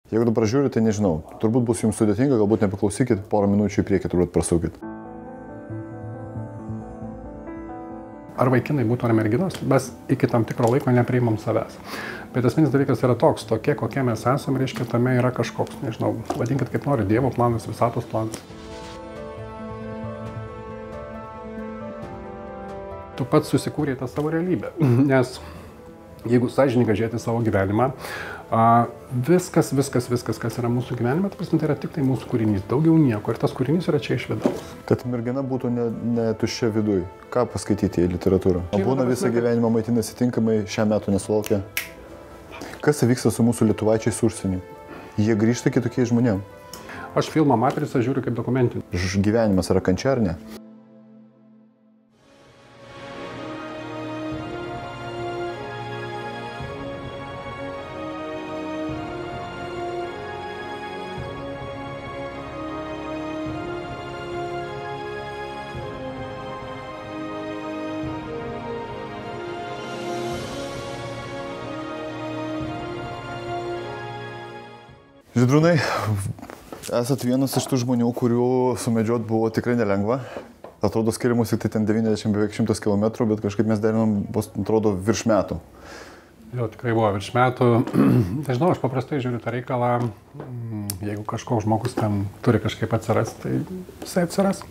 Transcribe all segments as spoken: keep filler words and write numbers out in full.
Jeigu dabar žiūrite, tai nežinau, turbūt bus jums sudėtinga, galbūt nepaklausykit, porą minučių į priekį turbūt prasukit. Ar vaikinai būtų ar merginos, mes iki tam tikro laiko nepriimam savęs. Bet esminis dalykas yra toks, tokie kokie mes esame, reiškia, tame yra kažkoks, nežinau, vadinkit kaip nori, Dievo planas, visatos planas. Tu pats susikūrei tą savo realybę, nes jeigu sąžiningai žiūrėti savo gyvenimą, viskas, viskas, viskas, kas yra mūsų gyvenime, tai yra tik tai mūsų kūrinys, daugiau nieko, ir tas kūrinys yra čia iš vidaus. Kad mergina būtų ne, ne tuščia viduj, ką paskaityti į literatūrą? O būna visą gyvenimą maitinasi tinkamai, šiam metu nesulaukia. Kas vyksta su mūsų lietuvaičiais užsienį? Jie grįžta kitokiais žmonėm. Aš filmą Matricą žiūriu kaip dokumentinį. Gyvenimas yra kančia ar ne? Žydrūnai, esat vienas iš tų žmonių, kurių sumedžiot buvo tikrai nelengva. Atrodo, skiriamus tik tai ten devyniasdešimt, beveik šimtas kilometrų, bet kažkaip mes derinom, atrodo, virš metų. Jo, tikrai buvo virš metų. Nežinau, aš paprastai žiūriu tą reikalą, jeigu kažkoks žmogus ten turi kažkaip atsirasti, tai jisai atsiras.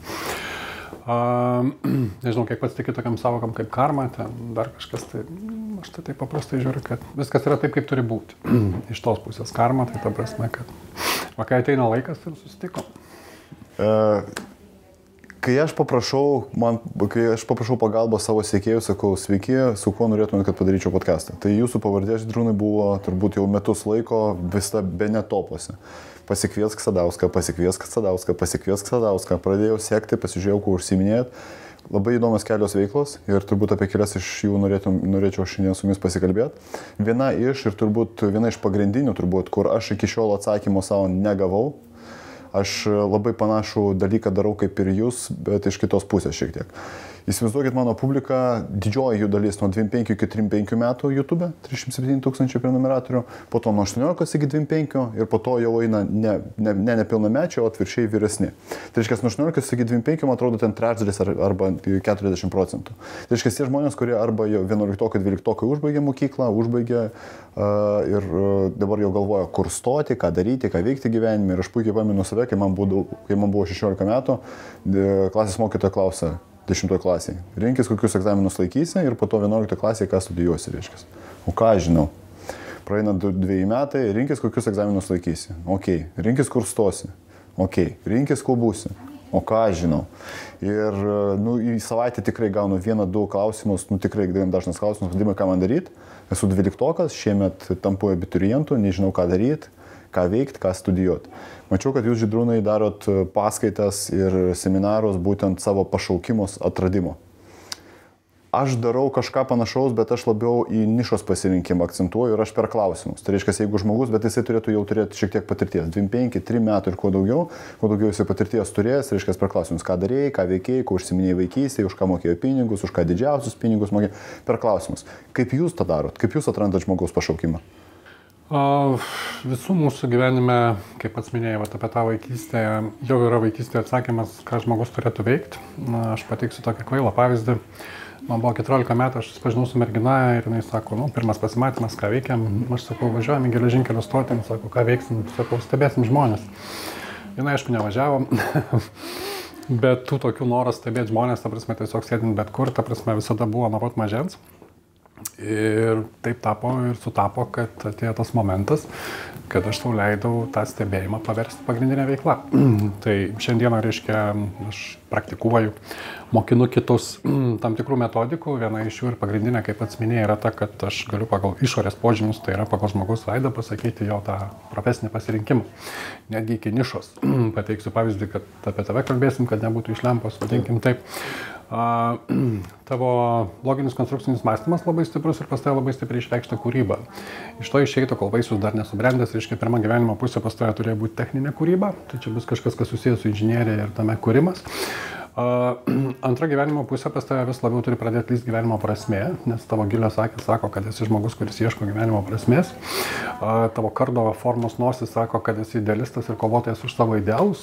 Uh, nežinau, kiek pats tiki tokiam savokam kaip karma, ten dar kažkas, tai aš tai taip paprastai žiūriu, kad viskas yra taip, kaip turi būti. Iš tos pusės karma, tai ta prasme, kad va, kai ateina laikas, tai susitikom. Uh, kai aš paprašau, man, kai aš paprašau pagalbos savo sekėjų, sakau, sveiki, su kuo norėtumėt, kad padaryčiau podcastą. Tai jūsų pavardė, Žydrūnai, buvo turbūt jau metus laiko visą bene topuose. Pasikviesk Sadauską, pasikviesk Sadauską, pasikviesk Sadauską. Pradėjau sekti, pasižiūrėjau, kuo užsiiminėjat. Labai įdomios kelios veiklos ir turbūt apie kelias iš jų norėtum, norėčiau šiandien su jumis pasikalbėti. Viena iš ir turbūt viena iš pagrindinių, turbūt, kur aš iki šiol atsakymo savo negavau. Aš labai panašų dalyką darau kaip ir jūs, bet iš kitos pusės šiek tiek. Įsivaizduokit mano publiką, didžioji jų dalis nuo dvidešimt penkių iki trisdešimt penkių metų YouTube, trisdešimt septyni tūkstančių prenumeratorių, po to nuo aštuoniolikos iki dvidešimt penkių ir po to jau eina ne, ne, ne nepilnamečiai, o atvirkščiai vyresni. Tai reiškia, nuo aštuoniolikos iki dvidešimt penkių, man atrodo, ten trečdalis ar, arba keturiasdešimt procentų. Tai reiškia, tie žmonės, kurie arba jau vienuoliktokai, dvyliktokai užbaigė mokyklą, užbaigė uh, ir uh, dabar jau galvoja, kur stoti, ką daryti, ką veikti gyvenime. Ir aš puikiai pamenu save, kai man buvo, kai man buvo šešiolika metų, klasės mokytoja klausia, dešimtoje klasėje. Rinkis, kokius egzaminus laikysi ir po to vienuoliktoje klasėje, ką studijuosi, reiškia. O ką aš žinau? Praeina dviejai metai, rinkis, kokius egzaminus laikysi. Ok, rinkis, kur stosi. Ok, rinkis, kuo būsi. O ką aš žinau? Ir nu, į savaitę tikrai gaunu vieną, du klausimus, nu tikrai dažnas klausimus, vadimai, ką man daryti. Esu dvyliktokas, šiemet tampu abiturientu, nežinau, ką daryti, ką veikti, ką studijuoti. Mačiau, kad jūs, Žydrūnai, darot paskaitas ir seminarus būtent savo pašaukimus atradimo. Aš darau kažką panašaus, bet aš labiau į nišos pasirinkimą akcentuoju ir aš per klausimus. Tai reiškia, jeigu žmogus, bet jisai turėtų jau turėti šiek tiek patirties. dvidešimt penki, tris metų ir kuo daugiau, kuo daugiau jisai patirties turės, reiškia, per klausimus, ką darėjai, ką veikėjai, kuo užsiminėjai vaikystėje, už ką mokėjo pinigus, už ką didžiausius pinigus mokėjo, per klausimus. Kaip jūs tą darot? Kaip jūs atrandat žmogaus pašaukimą? O, visų mūsų gyvenime, kaip pats minėjai, vat, apie tą vaikystę, jau yra vaikystėje atsakymas, ką žmogus turėtų veikti. Na, aš pateiksiu tokį kvailą pavyzdį. Man buvo keturiolika metų, aš susipažinau su mergina ir jinai sako, nu, pirmas pasimatymas, ką veikiam. Aš sakau, važiuojam į geležinkelio stotį, sako, ką veiksim, sakau, stebėsim žmonės. Jinai, aišku, nevažiavo, bet tų tokių noras stebėti žmonės, ta prasme, tiesiog sėdint bet kur, ta prasme, visada buvo nuo pat mažens. Ir taip tapo ir sutapo, kad atėjo tas momentas, kad aš sau leidau tą stebėjimą paversti pagrindinę veiklą. Tai šiandieną, reiškia, aš praktikuoju, mokinu kitus tam tikrų metodikų. Viena iš jų ir pagrindinė, kaip pats minėjai, yra ta, kad aš galiu pagal išorės požymius, tai yra pagal žmogaus veidą pasakyti jo tą profesinį pasirinkimą. Netgi iki nišos. Pateiksiu pavyzdį, kad apie tave kalbėsim, kad nebūtų iš lempos, vadinkim taip. Uh, tavo loginis konstrukcinis mąstymas labai stiprus ir pas tave labai stipriai išreikšta kūryba. Iš to išeitų, kol vaisius dar nesubrendęs, reiškia, pirmą gyvenimo pusę pas tave turėjo būti techninė kūryba, tai čia bus kažkas, kas susijęs su inžinierija ir tame kūrimas. Antra gyvenimo pusė pas tave vis labiau turi pradėti lyst gyvenimo prasmė, nes tavo gilios akis sako, kad esi žmogus, kuris ieško gyvenimo prasmės. Tavo kardo formos nosis sako, kad esi idealistas ir kovotojas už savo idealus.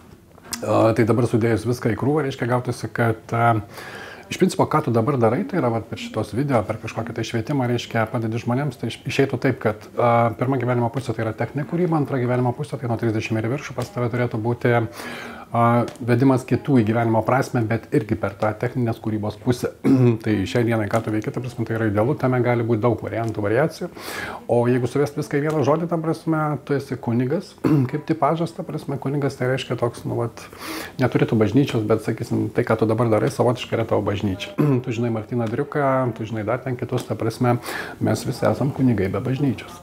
Tai dabar sudėjus viską į krūvą, reiškia gautųsi, kad iš principo, ką tu dabar darai, tai yra va, per šitos video, per kažkokį tai švietimą, reiškia, padedi žmonėms, tai išeitų taip, kad uh, pirma gyvenimo pusė tai yra techninė kūryba, antra gyvenimo pusė tai nuo trisdešimt ir viršų pas tave turėtų būti uh, vedimas kitų į gyvenimo prasme, bet irgi per tą techninės kūrybos pusę. Tai šiai dienai, ką tu veiki, ta prasme, tai yra idealu, tame gali būti daug variantų, variacijų. O jeigu suvest viską į vieną žodį, ta prasme, tu esi kunigas, kaip tipažas, ta prasme, kunigas tai reiškia toks, nu, vat, neturėtų bažnyčios, bet, sakysim, tai, ką tu dabar darai, savotiškai yra tavo bažnyčia. Tu žinai Martyną Driuką, tu žinai dar ten kitus, ta prasme, mes visi esam kunigai be bažnyčios.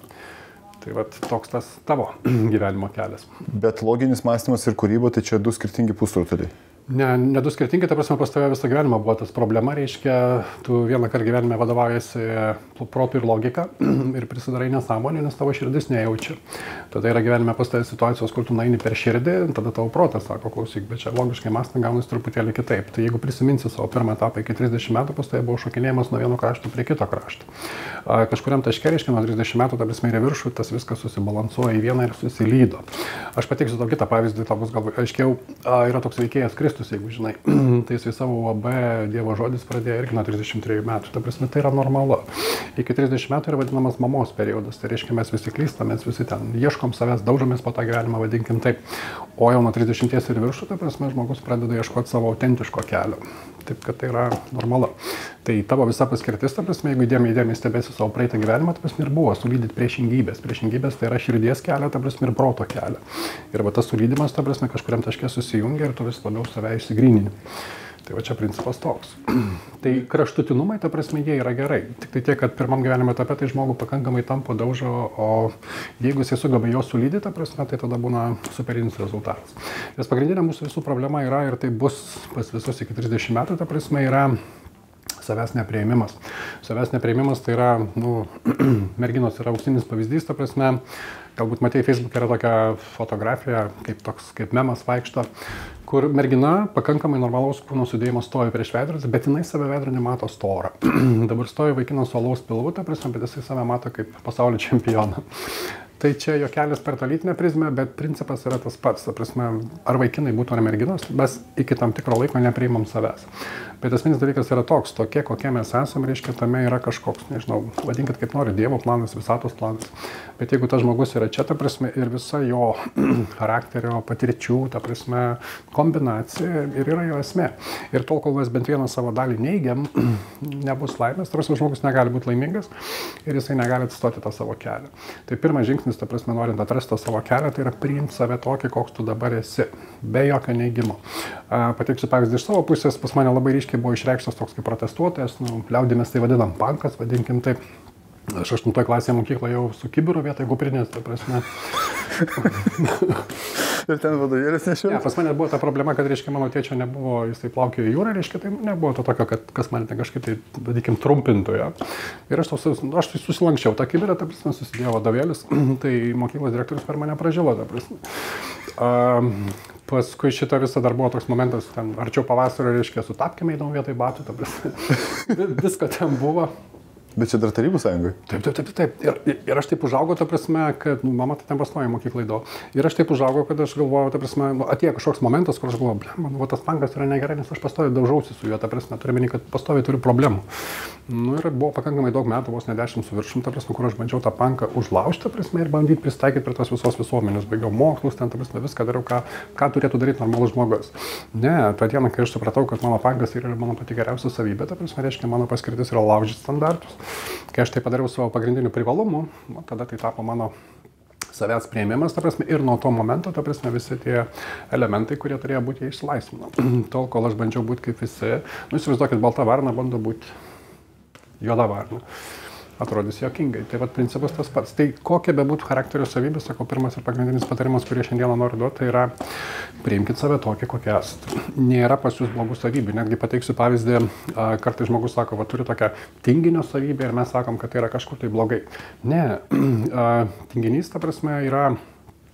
Tai vat toks tas tavo gyvenimo kelias. Bet loginis mąstymas ir kūryba, tai čia du skirtingi pusrutuliai. Ne, ne du skirtingi, ta prasme, pas tave visą gyvenimą buvo tas problema, reiškia, tu vieną kartą gyvenime vadovaujasi protų ir logika ir prisidarai nesąmonį, nes tavo širdis nejaučia. Tada yra gyvenime pas tave situacijos, kur tu naini per širdį, tada tavo protas sako, klausyk, bet čia logiškai mąstant gaunasi truputėlį kitaip. Tai jeigu prisiminsi savo pirmą etapą iki trisdešimt metų, pas tave buvo šokinėjimas nuo vieno krašto prie kito krašto. Kažkuriam taške, reiškia, nuo trisdešimt metų, ta prasme, į viršų, tas viskas susibalansuoja į vieną ir susilydo. Aš pateiksiu tau kitą pavyzdį, tau bus gal aiškiau, yra toks veikėjas Kristus, jeigu žinai, tai jisai savo U A B Dievo žodis pradėjo irgi nuo trisdešimt trejų metų, ta prasme, tai yra normalu. Iki trisdešimt metų yra vadinamas mamos periodas, tai reiškia, mes visi klystam, mes visi ten ieškom savęs, daužomės po tą gyvenimą, vadinkim taip. O jau nuo trisdešimties ir viršų, ta prasme, žmogus pradeda ieškoti savo autentiško kelio. Taip, kad tai yra normalu. Tai tavo visa paskirtis, ta prasme, jeigu įdėmiai įdėmiai stebėsi savo praeitą gyvenimą, ta prasme, ir buvo sulydyti priešingybės. Priešingybės tai yra širdies kelią, ta prasme, ir proto kelią. Ir va tas sulydimas, ta prasme, kažkuriam taške susijungia ir tu vis labiau save išsigrynini. Tai va čia principas toks. Tai kraštutinumai, ta prasme, jie yra gerai. Tik tai tiek, kad pirmam gyvenimo etape tai žmogų pakankamai tampo daužo, o jeigu jisai sugeba jo sulydyti, ta prasme, tai tada būna superinis rezultatas. Nes pagrindinė mūsų visų problema yra, ir tai bus pas visus iki trisdešimt metų, ta prasme, yra savęs neprieimimas. Savęs neprieimimas tai yra, nu, merginos yra auksinis pavyzdys, ta prasme, galbūt matei, Facebook yra tokia fotografija, kaip toks, kaip memas vaikšto, kur mergina pakankamai normalaus kūno sudėjimo stovi prieš veidrodį, bet jinai save veidrodį mato storą. Dabar stovi vaikinas su alaus pilvu, ta prasme, bet jisai save mato kaip pasaulio čempioną. Tai čia jo kelias per tą lytinę prizmę, bet principas yra tas pats. Ta prasme, ar vaikinai būtų, ar merginos, mes iki tam tikro laiko nepriimam savęs. Bet esminis dalykas yra toks, tokie, kokie mes esame, reiškia, tame yra kažkoks, nežinau, vadinkit kaip nori, Dievo planas, visatos planas. Bet jeigu tas žmogus yra čia, ta prasme, ir visa jo charakterio, patirčių, ta prasme, kombinacija ir yra jo esmė. Ir tol, kol mes bent vieną savo dalį neigiam, nebus laimės, ta prasme, žmogus negali būti laimingas ir jisai negali atstoti tą savo kelią. Tai pirmas žingsnis, ta prasme, norint atrasti tą savo kelią, tai yra priimti save tokį, koks tu dabar esi, be jokio neigimo. Pateiksiu pavyzdį iš savo pusės, pas mane labai ryškiai buvo išreikštas toks kaip protestuotojas, nu, liaudėmis tai vadinam pankas, vadinkim taip. Aš aštuntoje klasėje mokykloje jau su kibiru vietoj kuprinės, ta prasme. Ir ten vadovėlis nešiau? Ne, pas mane buvo ta problema, kad, reiškia, mano tėčio nebuvo, jisai plaukiojo į jūrą, reiškia, tai nebuvo to tokio, kad kas man ten kažkaip tai, vadikim, trumpintų, ja. Ir aš, tos, aš tai susilankščiau tą kibirą, ta prasme, susidėjo vadovėlis, tai mokyklos direktorius per mane pražilo, ta prasme. Um, paskui šitą visą dar buvo toks momentas, ten arčiau pavasario, reiškia, su tapkime įdomu vietoj batų, ta prasme. Visko ten buvo. Bet čia dar Tarybų sąjungai? Taip, taip, taip, taip. Ir, ir aš taip užaugau, ta prasme, kad, nu, mama tai ten pastojo mokyklai do. Ir aš taip užaugau, kad aš galvojau, ta prasme, nu, atėjo kažkoks momentas, kur aš galvojau, man, va, tas pankas yra negerai, nes aš pastoviai daužausi su juo, ta prasme, turiu meni, kad pastoviai turiu problemų. Nu, ir buvo pakankamai daug metų, vos ne dešimt su viršum, ta prasme, kur aš bandžiau tą panką užlaužti, ta prasme, ir bandyti pristaikyti prie tos visos visuomenės. Baigiau mokslus, ten, ta prasme, viską dariau, ką, ką turėtų daryti normalus žmogus. Ne, tą dieną, kai aš supratau, kad mano pankas yra mano pati geriausia savybė, ta prasme, reiškia, mano paskirtis yra laužyti standartus. Kai aš tai padariau savo pagrindinių privalumų, nu, tada tai tapo mano savęs priėmimas, ta prasme, ir nuo to momento, ta prasme, visi tie elementai, kurie turėjo būti, jie išsilaisvino. Tol, kol aš bandžiau būti kaip visi, nu, įsivaizduokit, balta varna bando būti juoda varna. Atrodys jokingai. Tai vat principas tas pats. Tai kokia bebūtų charakterio savybė, sakau, pirmas ir pagrindinis patarimas, kurį šiandieną noriu duoti, tai yra priimkit save tokį, kokie esate. Nėra pas jūs blogų savybių. Netgi pateiksiu pavyzdį, kartais žmogus sako, va, turi tokią tinginio savybę ir mes sakom, kad tai yra kažkur tai blogai. Ne, tinginys, ta prasme, yra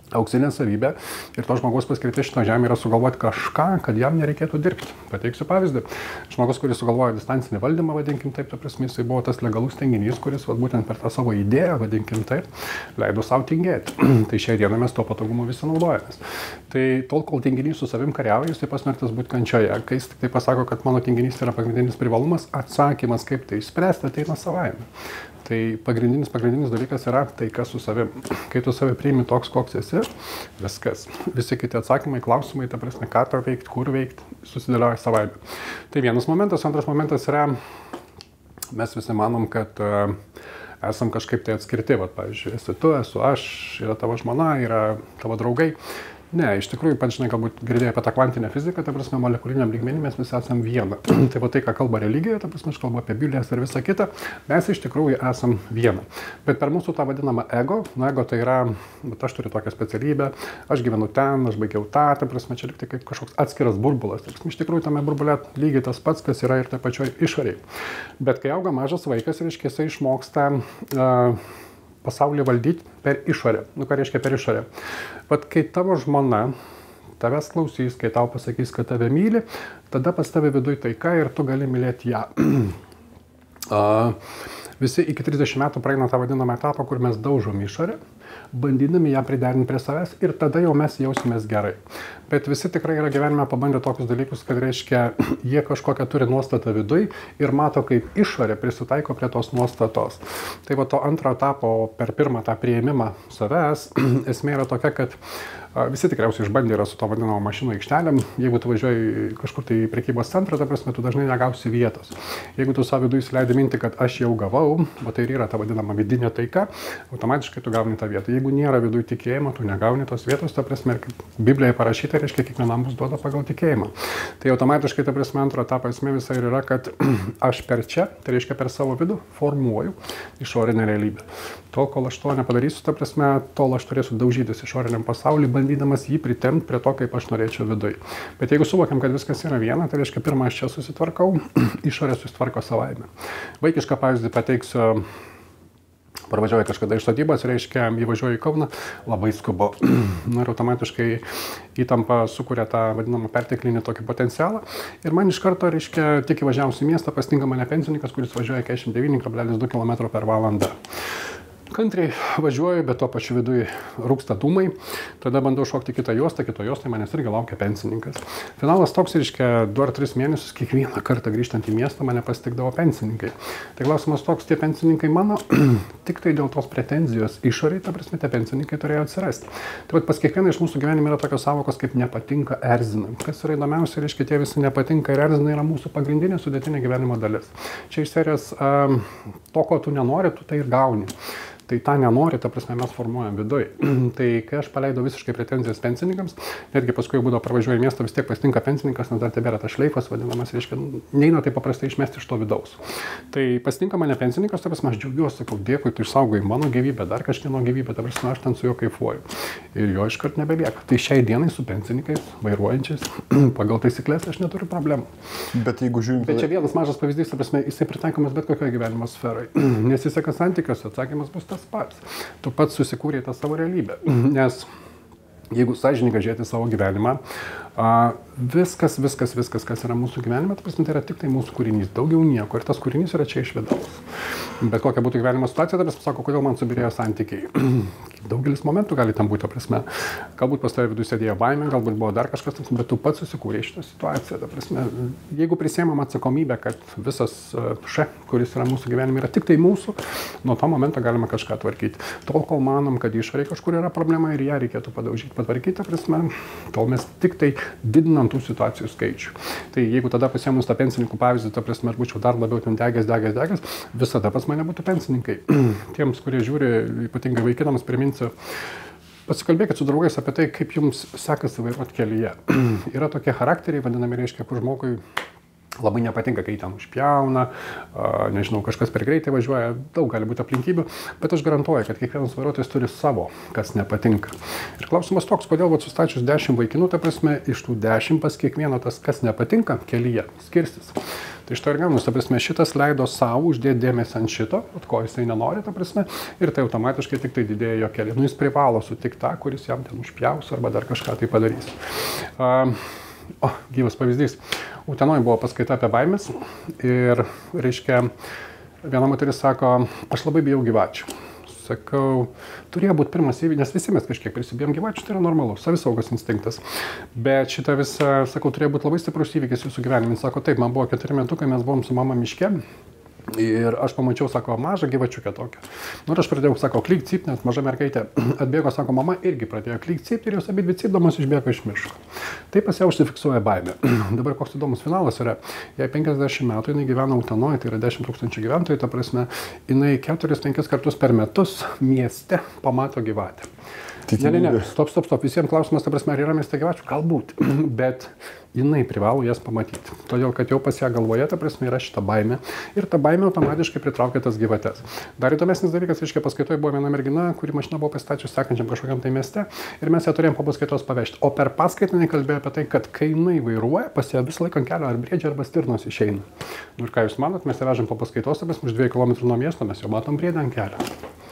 auksinė savybė ir to žmogaus paskirtis šito žemė yra sugalvoti kažką, kad jam nereikėtų dirbti. Pateiksiu pavyzdį. Žmogus, kuris sugalvojo distancinį valdymą, vadinkim taip, ta prasme, jisai buvo tas legalus tinginys, kuris vat, būtent per tą savo idėją, vadinkim taip, leido savo tingėti. Tai šią dieną mes to patogumu visi naudojamės. Tai tol, kol tinginys su savim kariauja, jis tai pasmerktas būti kančioje. Kai jis tik tai pasako, kad mano tinginys yra pagrindinis privalumas, atsakymas, kaip tai išspręsti, ateina savaime. Tai pagrindinis, pagrindinis dalykas yra taika su savim. Kai tu save priimi toks, koks esi, viskas. Visi kiti atsakymai, klausimai, ta prasme, ką tau veikti, kur veikti, susidėlioja savaime. Tai vienas momentas. Antras momentas yra, mes visi manom, kad uh, esam kažkaip tai atskirti. Vat, pavyzdžiui, esi tu, esu aš, yra tavo žmona, yra tavo draugai. Ne, iš tikrųjų, pats žinai, galbūt girdėjai apie tą kvantinę fiziką, ta prasme, molekuliniam lygmenį mes visi esam viena. Tai va tai, ką kalba religija, ta prasme, aš kalbu apie Biblijas ir visą kitą, mes iš tikrųjų esam viena. Bet per mūsų tą vadinamą ego, nu ego tai yra, bet aš turiu tokią specialybę, aš gyvenu ten, aš baigiau tą, ta prasme, čia liktai kaip kažkoks atskiras burbulas. Ta prasme, iš tikrųjų, tame burbulė lygiai tas pats, kas yra ir ta pačioj išorėje. Bet kai auga mažas vaikas, reiškia, jisai išmoksta uh, pasaulį valdyti per išorę. Nu, ką reiškia per išorę? Vat kai tavo žmona tavęs klausys, kai tau pasakys, kad tave myli, tada pas tave viduj taika ir tu gali mylėti ją. uh, visi iki trisdešimt metų praeina tą vadinamą etapą, kur mes daužom išorę, bandydami ją priderinti prie savęs ir tada jau mes jausimės gerai. Bet visi tikrai yra gyvenime pabandę tokius dalykus, kad reiškia, jie kažkokią turi nuostatą viduj ir mato, kaip išorė prisitaiko prie tos nuostatos. Tai va to antro etapo per pirmą tą priėmimą savęs esmė yra tokia, kad visi tikriausiai išbandė yra su to vadinamo mašinų aikštelėm. Jeigu tu važiuoji kažkur tai į prekybos centrą, ta prasme, tu dažnai negausi vietos. Jeigu tu savo viduje įsileidi mintį, kad aš jau gavau, o tai ir yra ta vadinama vidinė taika, automatiškai tu gauni tą vietą. Jeigu nėra viduje tikėjimo, tu negauni tos vietos, ta prasme, kaip Biblijoje parašyta, reiškia, kiekvienam bus duota pagal tikėjimą. Tai automatiškai, ta prasme, antro etapo esmė visai yra, kad aš per čia, tai reiškia per savo vidų, formuoju išorinę realybę. Tol, kol aš to nepadarysiu, ta prasme, tol aš turėsiu daužytis išoriniam pasauliu, bandydamas jį pritempti prie to, kaip aš norėčiau viduj. Bet jeigu suvokiam, kad viskas yra viena, tai reiškia, pirmą aš čia susitvarkau, išorė susitvarko savaime. Vaikišką pavyzdį pateiksiu. Parvažiuoju kažkada iš sodybos, reiškia, įvažiuoju į Kauną, labai skubu. Na ir automatiškai įtampa sukuria tą vadinamą perteklinį tokį potencialą. Ir man iš karto, reiškia, tik įvažiavus į miestą pastinga mane pensininkas, kuris važiuoja keturiasdešimt devyni kablelis du kilometro per valandą. Kantriai važiuoju, bet to pačiu viduje rūksta dūmai, tada bandau šokti kitą juostą, kito juostą, manęs irgi laukia pensininkas. Finalas toks, reiškia, du ar tris mėnesius kiekvieną kartą grįžtant į miestą mane pasitikdavo pensininkai. Tai klausimas toks, tie pensininkai mano, tik tai dėl tos pretenzijos išoriai, ta prasme, tie pensininkai turėjo atsirasti. Tai vat pas kiekvieną iš mūsų gyvenime yra tokios savokos kaip nepatinka, erzina. Kas yra įdomiausia, reiškia, tie visi nepatinka ir erzina yra mūsų pagrindinė sudėtinė gyvenimo dalis. Čia iš serijos um, to, ko tu nenori, tu tai ir gauni. Tai tą nenori, ta prasme, mes formuojam viduj. Tai kai aš paleidau visiškai pretenzijas pensininkams, netgi paskui būdavo pravažiuoju į miestą, vis tiek pasitinka pensininkas, nes dar tebėra tas šleifas vadinamas, reiškia, neina tai paprastai išmesti iš to vidaus. Tai pasitinka mane pensininkas, ta prasme, aš džiaugiuosi, sakau, dėkui, tu išsaugai mano gyvybę, dar kažkieno gyvybę, ta prasme, aš ten su juo kaifuoju. Ir jo iškart nebelieka. Tai šiai dienai su pensininkais, vairuojančiais, pagal taisyklės aš neturiu problemų. Bet jeigu žiūrim... Bet čia vienas mažas pavyzdys, ta prasme, jisai pritaikomas bet kokioje gyvenimo sferoje. Nesiseka santykiuose, atsakymas bus tas pats. Tu pats susikūrei tą savo realybę. Nes jeigu sąžiningai žiūrėti savo gyvenimą, a, viskas, viskas, viskas, kas yra mūsų gyvenime, tai yra tik tai mūsų kūrinys, daugiau nieko. Ir tas kūrinys yra čia iš vidaus. Bet kokia būtų gyvenimo situacija, tai sako, kodėl man subirėjo santykiai. Daugelis momentų gali tam būti, prasme. Galbūt pas tave viduje sėdėjo baimė, galbūt buvo dar kažkas, bet tu pats susikūrei šitą situaciją. Ta prasme, jeigu prisėmam atsakomybę, kad visas še, kuris yra mūsų gyvenime, yra tik tai mūsų, nuo to momento galima kažką tvarkyti. Tol, kol manom, kad išorėje kažkur yra problema ir ją reikėtų padaužyti, patvarkyti, ta prasme, tol mes tik tai didinam tų situacijų skaičių. Tai jeigu tada pasiėmus tą pensininkų pavyzdį, ta prasme, aš būčiau dar labiau ten degęs, degęs, degęs, visada pas mane būtų pensininkai. Tiems, kurie žiūri, ypatingai vaikinams, priminsiu, pasikalbėkit su draugais apie tai, kaip jums sekasi vairuoti kelyje. Yra tokie charakteriai, vadinami, reiškia, kur žmogui Labai nepatinka, kai ten užpjauna, nežinau, kažkas per greitai važiuoja, daug gali būti aplinkybių, bet aš garantuoju, kad kiekvienas vairuotojas turi savo, kas nepatinka. Ir klausimas toks, kodėl vat sustačius dešimt vaikinų, ta prasme, iš tų dešimt pas kiekvieno tas, kas nepatinka, kelyje skirstis. Tai iš to ir gaunus, ta prasme, šitas leido savo uždėti dėmesį ant šito, at ko jisai nenori, ta prasme, ir tai automatiškai tik tai didėja jo keliai. Nu, jis privalo sutikti tą, kuris jam ten užpjaus arba dar kažką tai padarys. Uh, O, gyvas pavyzdys. Utenoje buvo paskaita apie baimės ir, reiškia, viena moteris sako, aš labai bijau gyvačių. Sakau, turėjo būti pirmas įvykis, nes visi mes kažkiek prisibijom gyvačių, tai yra normalu, savisaugos instinktas. Bet šitą visą, sakau, turėjo būti labai stiprus įvykis jūsų gyvenime. Sako, taip, man buvo keturi metukai, mes buvom su mama miške. Ir aš pamačiau, sako, mažą gyvačiukę tokią. Nu ir aš pradėjau, sako, klyk cyp, nes maža mergaitė atbėgo, sako, mama irgi pradėjo klyk cyp ir jos abidvi cypdamos išbėgo iš miško. Taip pas ją užsifiksuoja baimė. Dabar koks įdomus finalas yra, jei penkiasdešimt metų jinai gyvena Utenoje, tai yra dešimt tūkstančių gyventojų, ta prasme, jinai keturis penkis kartus per metus mieste pamato gyvatę. Ne, ne, ne, stop, stop, stop, visiems klausimas, ta prasme, ar yra mieste gyvačių? Galbūt, bet jinai privalo jas pamatyti. Todėl, kad jau pas ją galvoje, ta prasme, yra šita baimė ir ta baimė automatiškai pritraukia tas gyvates. Dar įdomesnis dalykas, reiškia, paskaitoje buvo viena mergina, kuri mašina buvo pastačius sekančiam kažkokiam tai mieste ir mes ją turėjom po paskaitos pavežti. O per paskaitą jinai kalbėjo apie tai, kad kai jinai vairuoja, pas ją vis laik ant kelio ar briedžiai arba stirnos išeina. Nu ir ką jūs manot, mes ją vežam po paskaitos, mes už dviejų kilometrų nuo miesto, mes jau matom briedę ant kelio.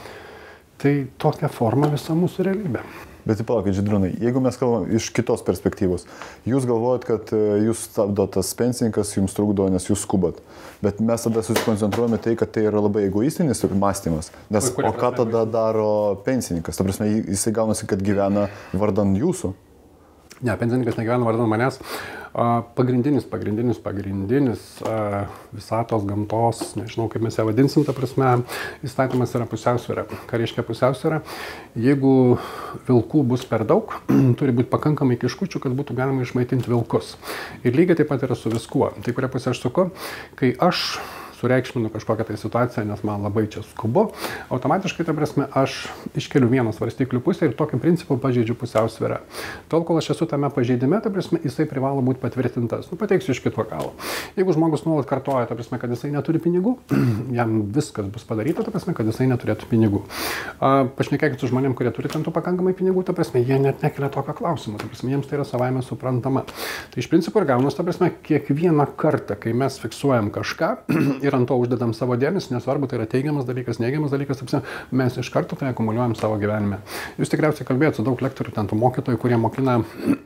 Tai tokia forma visa mūsų realybė. Bet palaukit, Žydrūnai, jeigu mes kalbam iš kitos perspektyvos, jūs galvojat, kad jūs stabdo tas pensininkas, jums trukdo, nes jūs skubat. Bet mes tada susikoncentruojame tai, kad tai yra labai egoistinis mąstymas. Nes o ką tada daro pensininkas? Ta prasme, jisai gaunasi, kad gyvena vardan jūsų. Ne, pensininkas negyvena vardan manęs. Pagrindinis, pagrindinis, pagrindinis visatos, gamtos, nežinau kaip mes ją vadinsim, ta prasme, įstatymas yra pusiausvyrą. Ką reiškia pusiausvyrą? Jeigu vilkų bus per daug, turi būti pakankamai kiškučių, kad būtų galima išmaitinti vilkus. Ir lygiai taip pat yra su viskuo. Tai kuria pusė aš suku, kai aš sureikšminu kažkokią tai situaciją, nes man labai čia skubu, automatiškai, ta prasme, aš iškeliu vieną svarstyklių pusę ir tokiu principu pažeidžiu pusiausvyrą. Tol, kol aš esu tame pažeidime, ta prasme, jisai privalo būti patvirtintas. Nu, pateiksiu iš kito galo. Jeigu žmogus nuolat kartoja, ta prasme, kad jisai neturi pinigų, jam viskas bus padaryta, ta prasme, kad jisai neturėtų pinigų. Pašnekėkit su žmonėm, kurie turi ten tų pakankamai pinigų, ta prasme, jie net nekelia tokio klausimo, ta prasme, jiems tai yra savaime suprantama. Tai iš principo ir gaunas, ta prasme, kiekvieną kartą, kai mes fiksuojam kažką ir ant to uždedam savo dėmesį, nesvarbu, tai yra teigiamas dalykas, neigiamas dalykas, apsi, mes iš karto tai akumuliuojam savo gyvenime. Jūs tikriausiai kalbėjot su daug lektorių, ten tų mokytojų, kurie mokina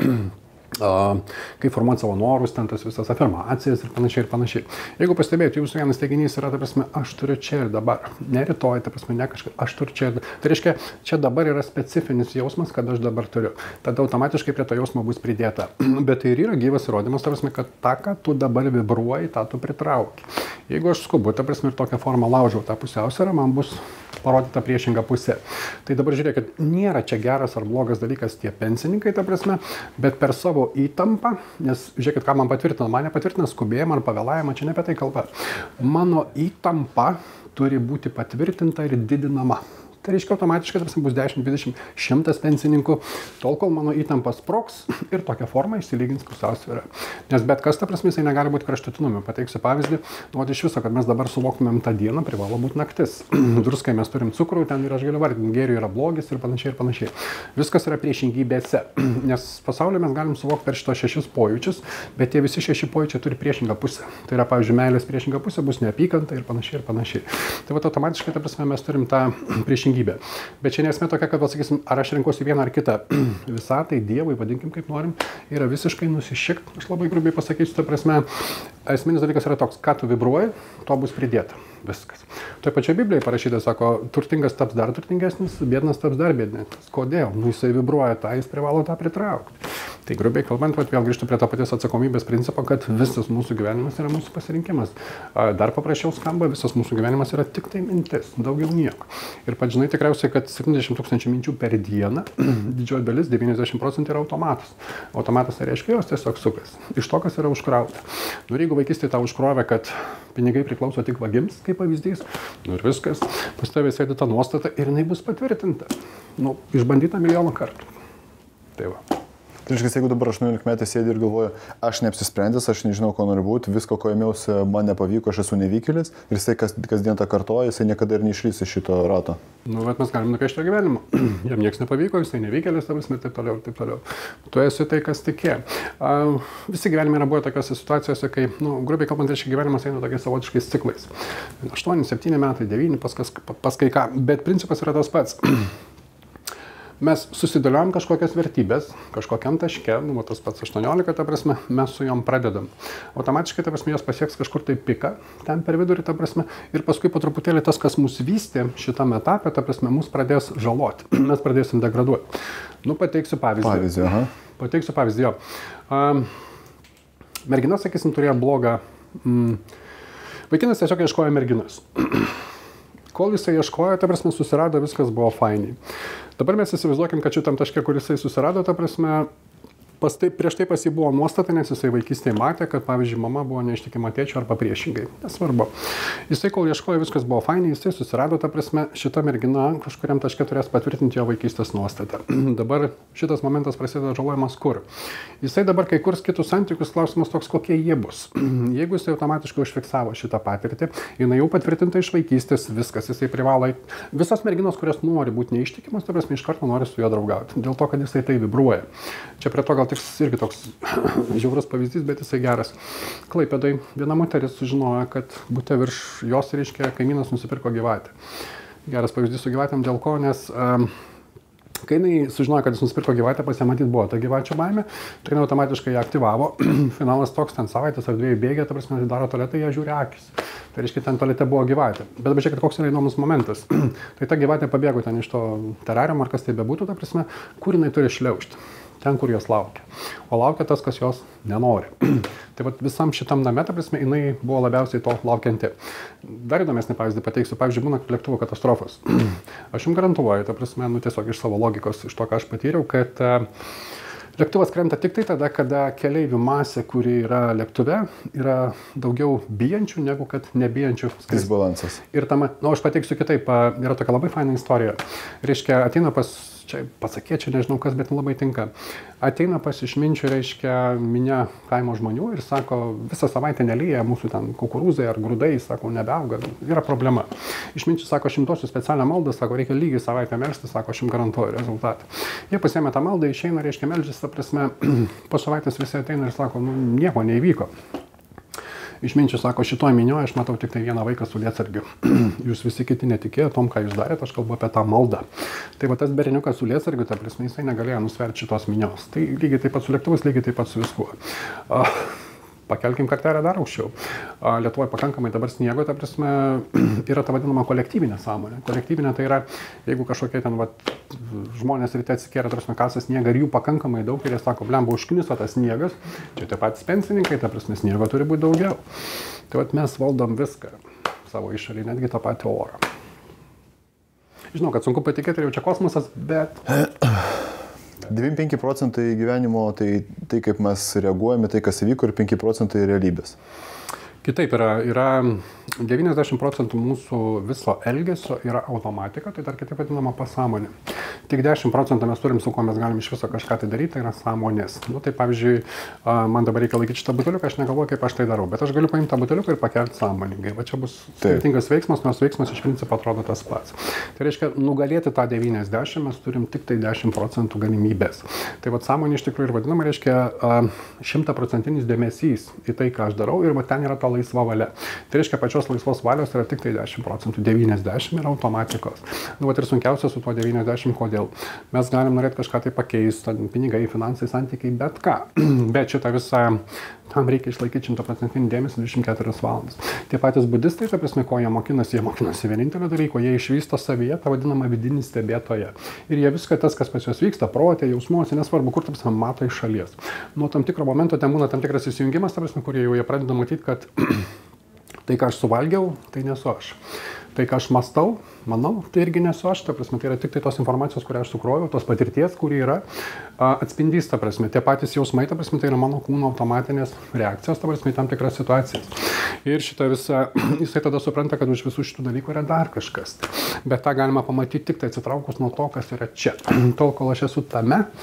Uh, kaip formuoti savo norus, ten tas visas afirmacijas ir panašiai ir panašiai. Jeigu pastebėjote, jūsų vienas teiginys yra, ta prasme, aš turiu čia ir dabar. Ne rytoj, ta prasme, ne kažkaip, aš turiu čia ir dabar. Tai reiškia, čia dabar yra specifinis jausmas, kad aš dabar turiu. Tada automatiškai prie to jausmo bus pridėta. Bet tai ir yra gyvas įrodymas, ta prasme, kad tą, ką tu dabar vibruoji, tą tu pritrauki. Jeigu aš skubu, ta prasme, ir tokią formą laužau tą pusiausvyrą, man bus parodyta priešinga pusė. Tai dabar žiūrėkit, nėra čia geras ar blogas dalykas tie pensininkai, ta prasme, bet per savo įtampą, nes žiūrėkit, ką man patvirtina, man nepatvirtina skubėjimą ar pavėlavimą, čia ne apie tai kalba. Mano įtampa turi būti patvirtinta ir didinama. Tai reiškia automatiškai, tarsi bus dešimt, dvidešimt, šimtas pensininkų, tol kol mano įtampa sprogs ir tokia forma išsilygins pusiausvyrą. Nes bet kas, ta prasme, jisai negali būti kraštutinumu. Pateiksiu pavyzdį, nu, iš viso, kad mes dabar suvoktumėm tą dieną, privalo būti naktis. Druskai mes turim cukrų, ten ir aš galiu vardinti, gėrių yra blogis ir panašiai ir panašiai. Viskas yra priešingybėse, nes pasaulyje mes galim suvokti per šitos šešis pojūčius, bet tie visi šeši pojūčiai turi priešingą pusę. Tai yra, pavyzdžiui, meilės priešinga pusė bus neapykanta ir panašiai ir panašiai. Tai va, automatiškai, ta prasme, mes turim tą priešingybę. Bet čia nesmė tokia, kad, sakysim, ar aš renkuosi vieną ar kitą visatai, Dievui, vadinkim kaip norim, yra visiškai nusišikt, aš labai grubiai pasakysiu, ta prasme, esminis dalykas yra toks, ką tu vibruoji, to bus pridėta. Viskas. Toje pačioje Biblijoje parašyta, sako, turtingas taps dar turtingesnis, biednas taps dar biednesnis. Kodėl? Nu, jisai vibruoja tą, jis privalo tą pritraukti. Tai grubiai kalbant, vat, vėl grįžtu prie to paties atsakomybės principo, kad visas mūsų gyvenimas yra mūsų pasirinkimas. Dar paprasčiau skamba, visas mūsų gyvenimas yra tik tai mintis, daugiau nieko. Ir pat žinai tikriausiai, kad septyniasdešimt tūkstančių minčių per dieną, didžioji dalis, devyniasdešimt procentų yra automatas. Automatas tai reiškia, jos tiesiog sukas. Iš to, kas yra užkrauta. Nu, ir jeigu vaikystėje tau užkrovė, kad pinigai priklauso tik vagims, kaip pavyzdys, nu ir viskas, pas tavęs sėdi ta nuostata ir jinai bus patvirtinta. Nu, išbandyta milijoną kartų. Tai va. Tai reiškia, jeigu dabar aštuoniolikmetis sėdi ir galvoja, aš neapsisprendęs, aš nežinau, ko noriu būti, visko, ko ėmiausi, man nepavyko, aš esu nevykėlis ir jisai kas, kasdien tą kartoja, jisai niekada ir neišlys iš šito rato. Nu, bet mes galim nupiešti jo gyvenimą. Jam niekas nepavyko, jisai nevykėlis, ir taip toliau, ir taip toliau. Tu esi tai, kas tikė. Uh, visi gyvenime yra buvę tokiose situacijose, kai, nu, grubiai kalbant, reiškia gyvenimas eina tokiais savotiškais ciklais. aštuoni, septyni metai, devyni, pas, kas, pas kai ką, bet principas yra tas pats. Mes susidėliojam kažkokias vertybės, kažkokiam taške, nu, tas pats aštuoniolika, ta prasme, mes su jom pradedam. Automatiškai, ta prasme, jos pasieks kažkur tai piką, ten per vidurį, ta prasme, ir paskui po truputėlį tas, kas mus vystė šitame etape, ta prasme, mus pradės žaloti, mes pradėsim degraduoti. Nu, pateiksiu pavyzdį. Pavyzdį, aha. Pateiksiu pavyzdį, jo. Um, mergina, sakysim, turėjo blogą... Mm, vaikinas tiesiog ieškojo merginos. Kol jisai ieškojo, ta prasme, susirado, viskas buvo fainiai. Dabar mes įsivaizduokim, kad šitam taške, kur jisai susirado, ta prasme, pas tai, prieš tai pas jį buvo nuostata, nes jisai vaikystėje matė, kad, pavyzdžiui, mama buvo neištikima tėčio arba priešingai. Nesvarbu. Jisai, kol ieškojo, viskas buvo fainiai, jisai susirado, ta prasme, šita mergina kažkuriam taške turės patvirtinti jo vaikystės nuostatą. Dabar šitas momentas prasideda žalojimas kur. Jisai dabar kai kurs kitus santykius, klausimas toks, kokie jie bus. Jeigu jisai automatiškai užfiksavo šitą patirtį, jinai jau patvirtinta iš vaikystės, viskas, jisai privalo. Visos merginos, kurios nori būti neištikimas, ta prasme, iš karto nori su juo draugauti. Dėl to, kad jisai tai vibruoja. Čia prie to gal tik irgi toks žiaurus pavyzdys, bet jisai geras. Klaipėdoj viena moteris sužinojo, kad bute virš jos, reiškia, kaimynas nusipirko gyvatę. Geras pavyzdys su gyvatėm, dėl ko, nes um, kai jinai sužinojo, kad jis nusipirko gyvatę, pas ją matyt buvo ta gyvačio baimė, tai jinai automatiškai ją aktyvavo. Finalas toks, ten savaitės ar dviejų bėgė, ta prasme, daro tualetą, jie žiūri akis. Tai reiškia, ten tualete buvo gyvatė. Bet bežiūrėkit, koks yra įdomus momentas. Tai ta gyvatė pabėgo ten iš to terariumo, ar kas tai bebūtų, ta prasme, kur jinai turi šliaužti. Ten, kur jos laukia. O laukia tas, kas jos nenori. Tai vat visam šitam name, ta prasme, jinai buvo labiausiai to laukianti. Dar įdomesnį pavyzdį pateiksiu. Pavyzdžiui, būna lėktuvo katastrofos. Aš jums garantuoju, ta prasme, nu tiesiog iš savo logikos, iš to, ką aš patyriau, kad uh, lėktuvas krenta tik tai tada, kada keleivių masė, kuri yra lėktuve, yra daugiau bijančių negu kad nebijančių. Disbalansas. Ir tam, nu, aš pateiksiu kitaip, yra tokia labai faina istorija. Reiškia, ateina pas, čia pasakėčiau, nežinau kas, bet labai tinka. Ateina pas išminčių, reiškia, minia kaimo žmonių ir sako, visą savaitę nelyja mūsų ten kukurūzai ar grūdai, sako, nebeauga, yra problema. Išminčius sako, aš imtosiu specialią maldą, sako, reikia lygiai savaitę melsti, sako, aš jums garantuoju rezultatą. Jie pasiėmė tą maldą, išeina, reiškia, meldžiasi, ta prasme, po savaitės visi ateina ir sako, nu, nieko neįvyko. Išminčius sako, šitoj minioje aš matau tik tai vieną vaiką su lietsargiu. Jūs visi kiti netikėjo tom, ką jūs darėte, aš kalbu apie tą maldą. Tai va tas berniukas su lietsargiu, ta prasme, jisai negalėjo nusverti šitos minios. Tai lygiai taip pat su lėktuvais, lygiai taip pat su viskuo. Uh, Pakelkim kartelę dar aukščiau. Lietuvoje pakankamai dabar sniego, ta prasme, yra ta vadinama kolektyvinė sąmonė. Kolektyvinė tai yra, jeigu kažkokie ten vat, žmonės ryte atsikėrė, ta prasme, kasą sniegą ir jų pakankamai daug ir jie sako, blemba, užkniso tas sniegas, čia tie patys pensininkai, ta prasme, sniego turi būti daugiau. Tai vat mes valdom viską savo išorį, netgi tą patį orą. Žinau, kad sunku patikėti, jau čia kosmosas, bet... devyniasdešimt penki procentai gyvenimo, tai, tai kaip mes reaguojame, tai kas įvyko, ir penki procentai realybės. Kitaip yra, yra devyniasdešimt procentų mūsų viso elgesio yra automatika, tai dar kitaip vadinama pasąmonė. Tik dešimt procentų mes turim, su kuo mes galim iš viso kažką tai daryti, tai yra sąmonės. Nu, tai pavyzdžiui, man dabar reikia laikyti šitą buteliuką, aš negalvoju, kaip aš tai darau, bet aš galiu paimti tą buteliuką ir pakelti sąmoningai. Va čia bus skirtingas veiksmas, nors veiksmas iš principo atrodo tas pats. Tai reiškia, nugalėti tą devyniasdešimt mes turim tik tai dešimt procentų galimybės. Tai va sąmonė iš tikrųjų ir vadinama, reiškia šimtaprocentinis dėmesys į tai, ką aš darau, ir va ten yra ta laisva valia. Tai reiškia, pačios laisvos valios yra tik tai dešimt procentų, devyniasdešimt yra automatikos. Nu, vat ir sunkiausia su tuo devyniasdešimt, kodėl? Mes galim norėti kažką tai pakeisti, pinigai, finansai, santykiai, bet ką. Bet šitą visą, tam reikia išlaikyti šimtaprocentinį dėmesį dvidešimt keturias valandas. Tie patys budistai, ta prasme, ko jie mokinasi, jie mokinasi vienintelio dalyko, jie išvysto savyje tą vadinamą vidinį stebėtoją. Ir jie viską tas, kas pas juos vyksta, protė, jausmuose, nesvarbu, kur, ta prasme, mato iš šalies. Nuo tam tikro momento ten būna tam tikras įsijungimas, ta prasme, kur jau jie pradeda matyti, kad tai, ką aš suvalgiau, tai nesu aš. Tai, ką aš mąstau, manau, tai irgi nesu aš, ta prasme, tai yra tik tai tos informacijos, kurią aš sukroviau, tos patirties, kuri yra atspindys, ta prasme, tie patys jausmai, ta prasme, tai yra mano kūno automatinės reakcijos, ta prasme, tam tikras situacijas. Ir šitą visą, jisai tada supranta, kad už visų šitų dalykų yra dar kažkas. Bet tą galima pamatyti tik tai atsitraukus nuo to, kas yra čia. Tol, kol aš esu tame,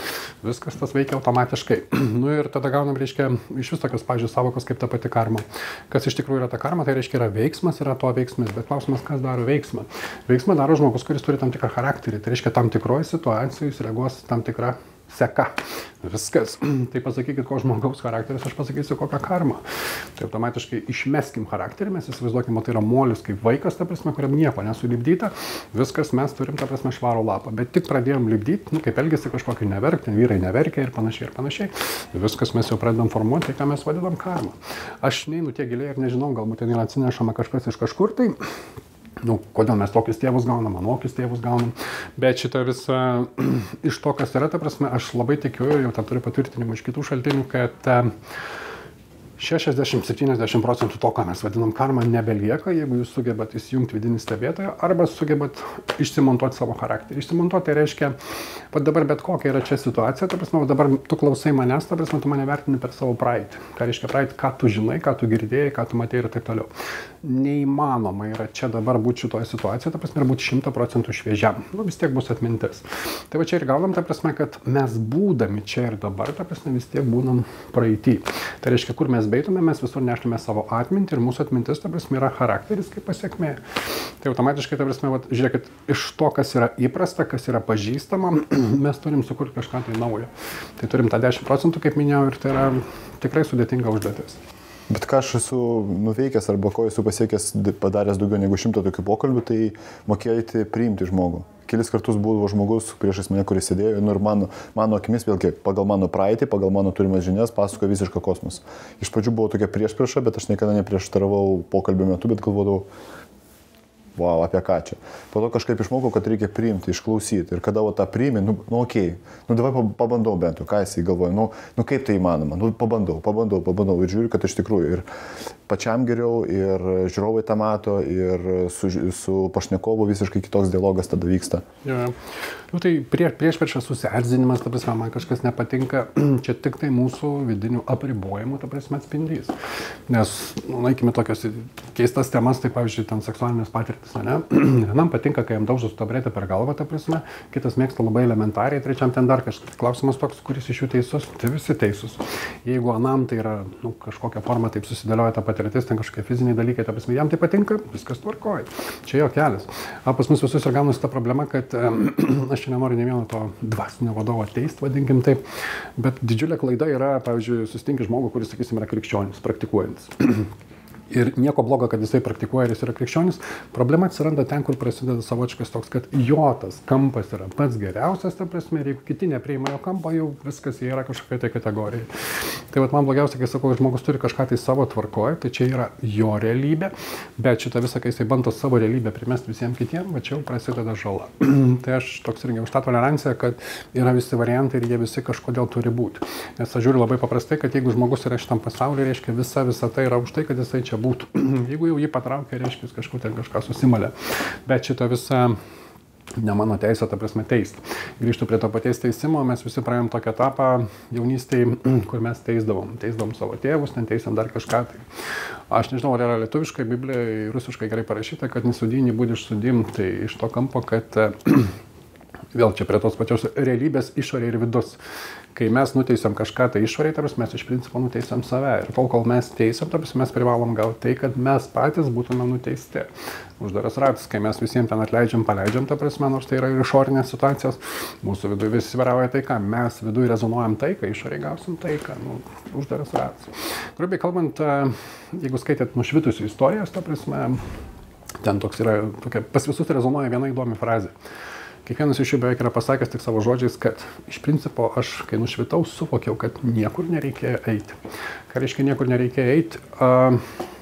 viskas tas veikia automatiškai. Nu ir tada gaunam, reiškia, iš vis tokios, pavyzdžiui, savokos kaip ta pati karma. Kas iš tikrųjų yra ta karma, tai reiškia yra veiksmas, yra to veiksmas, bet klausimas, kas daro veiksmą. Veiksmą daro žmogus, kuris turi tam tikrą charakterį, tai reiškia tam tikroje situacijoje jis reaguos tam tikrą seka. Viskas. Tai pasakykit, ko žmogaus charakteris, aš pasakysiu, kokią karmą. Tai automatiškai išmeskim charakterį, mes įsivaizduokime, tai yra molis kaip vaikas, ta prasme, kuriam nieko nesulipdyta, viskas mes turim, ta prasme, švarų lapą, bet tik pradėjom lipdyti, nu, kaip elgesi kažkokį neverkti, vyrai neverkia ir panašiai ir panašiai. Viskas mes jau pradedam formuoti, tai ką mes vadinam karmą. Aš neinu tiek giliai ir nežinau, galbūt ten yra atsinešama kažkas iš kažkur, tai nu, kodėl mes tokius tėvus gaunam, anokius tėvus gaunam, bet šitą visą iš to, kas yra, ta prasme, aš labai tikiu, jau tą turiu patvirtinimą iš kitų šaltinių, kad šešiasdešimt septyniasdešimt procentų to, ką mes vadinam karma, nebelieka, jeigu jūs sugebat įsijungti vidinį stebėtoją arba sugebat išsimontuoti savo charakterį. Išsimontuoti tai reiškia, pat dabar bet kokia yra čia situacija, ta prasme, dabar tu klausai manęs, ta prasme, tu mane vertini per savo praeitį. Ką reiškia praeitį, ką tu žinai, ką tu girdėjai, ką tu matėjai ir taip toliau. Neįmanoma yra čia dabar būti šitoje situacijoje, ta prasme, ir būti šimtą procentų šviežiam. Nu, vis tiek bus atmintis. Tai va čia ir gaunam, ta prasme, kad mes būdami čia ir dabar, ta prasme, vis tiek būnam praeitį. Tai reiškia, kur mes beitume, mes visur neštume savo atmintį ir mūsų atmintis, ta prasme, yra charakteris kaip pasiekmė. Tai automatiškai, ta prasme, vat, žiūrėkit, iš to, kas yra įprasta, kas yra pažįstama, mes turim sukurti kažką tai naujo. Tai turim tą dešimt procentų, kaip minėjau, ir tai yra tikrai sudėtinga užduotis. Bet ką aš esu nuveikęs arba ko esu pasiekęs, padaręs daugiau negu šimtą tokių pokalbių, tai mokėti priimti žmogų. Kelis kartus buvo žmogus priešais mane, kuris sėdėjo, nu ir mano, mano akimis, vėlgi, pagal mano praeitį, pagal mano turimas žinias, pasakojo visišką kosmosą. Iš pradžių buvo tokia priešprieša, bet aš niekada neprieštaravau pokalbio metu, bet galvodavau, wow, apie ką čia. Po to kažkaip išmokau, kad reikia priimti, išklausyti. Ir kada o tą priimi, nu, nu okei, okay. nu davai pabandau bent jau, ką jisai galvoja, nu, nu kaip tai įmanoma, nu pabandau, pabandau, pabandau ir žiūriu, kad iš tikrųjų ir pačiam geriau, ir žiūrovai tą mato, ir su, su pašnekovu visiškai kitoks dialogas tada vyksta. Jo, nu, tai prie, prieš prieš susierzinimas, ta prasme, man kažkas nepatinka, čia tik tai mūsų vidinių apribojimų, ta prasme, atspindys. Nes, nu, laikime tokios keistas temas, tai pavyzdžiui, ten seksualinės patirtis, ne? Vienam patinka, kai jam daužus tabletę per galvą, ta prasme, kitas mėgsta labai elementariai, trečiam ten dar kažkas. Klausimas toks, kuris iš jų teisus, tai visi teisus. Jeigu anam tai yra, nu, kažkokia forma taip susidėlioja ta patirtis, ten kažkokie fiziniai dalykai, ta prasme, jam tai patinka, viskas tvarkoja. Čia jo kelias. A, pas mus visus ir gaunasi ta problema, kad e, aš čia nenoriu ne vieno to dvasinio vadovo teisti, vadinkim taip, bet didžiulė klaida yra, pavyzdžiui, susitinki žmogų, kuris, sakysim, yra krikščionis, praktikuojantis. Ir nieko blogo, kad jisai praktikuoja ir jis yra krikščionis. Problema atsiranda ten, kur prasideda savočiškas toks, kad jo tas kampas yra pats geriausias, ta prasme, ir jeigu kiti nepriima jo kampo, jau viskas jie yra kažkokia tai kategorija. Tai vat man blogiausia, kai sakau, žmogus turi kažką tai savo tvarkoje, tai čia yra jo realybė, bet šitą visą, kai jisai bando savo realybę primesti visiems kitiems, va čia jau prasideda žala. Tai aš toks irgi už tą toleranciją, kad yra visi variantai ir jie visi kažkodėl turi būti. Nes aš žiūriu labai paprastai, kad jeigu žmogus yra šitam pasaulyje, reiškia visa visa tai yra už tai, kad jisai čia būtų. Jeigu jau jį patraukia, reiškia, kažkur ten kažką susimalė. Bet šitą visą ne mano teisė, ta prasme, teisti. Grįžtų prie to paties teisimo, mes visi praėjom tokią etapą jaunystėje, kur mes teisdavom. Teisdavom savo tėvus, ten teisėm dar kažką. Tai. Aš nežinau, ar yra lietuviškai, biblijoje, rusiškai gerai parašyta, kad nesudinį būdį išsudim. Tai iš to kampo, kad vėl čia prie tos pačios realybės išorė ir vidus. Kai mes nuteisėm kažką tai išorėj, tarsi mes iš principo nuteisėm save. Ir tol, kol mes teisėm, tarsi mes privalom gauti tai, kad mes patys būtume nuteisti. Uždaras ratas, kai mes visiems ten atleidžiam, paleidžiam, ta prasme, nors tai yra ir išorinės situacijos, mūsų viduje vis svyrauja taika, mes viduje rezonuojam taiką, išorėj gausim taiką, nu, uždaras ratas. Grubiai kalbant, jeigu skaitėt nušvitusių istorijos, ta prasme, ten toks yra, tokia, pas visus rezonuoja viena įdomi frazė. Kiekvienas iš jų beveik yra pasakęs tik savo žodžiais, kad iš principo aš, kai nušvitau, suvokiau, kad niekur nereikėjo eiti. Ką reiškia niekur nereikėjo eiti? Uh,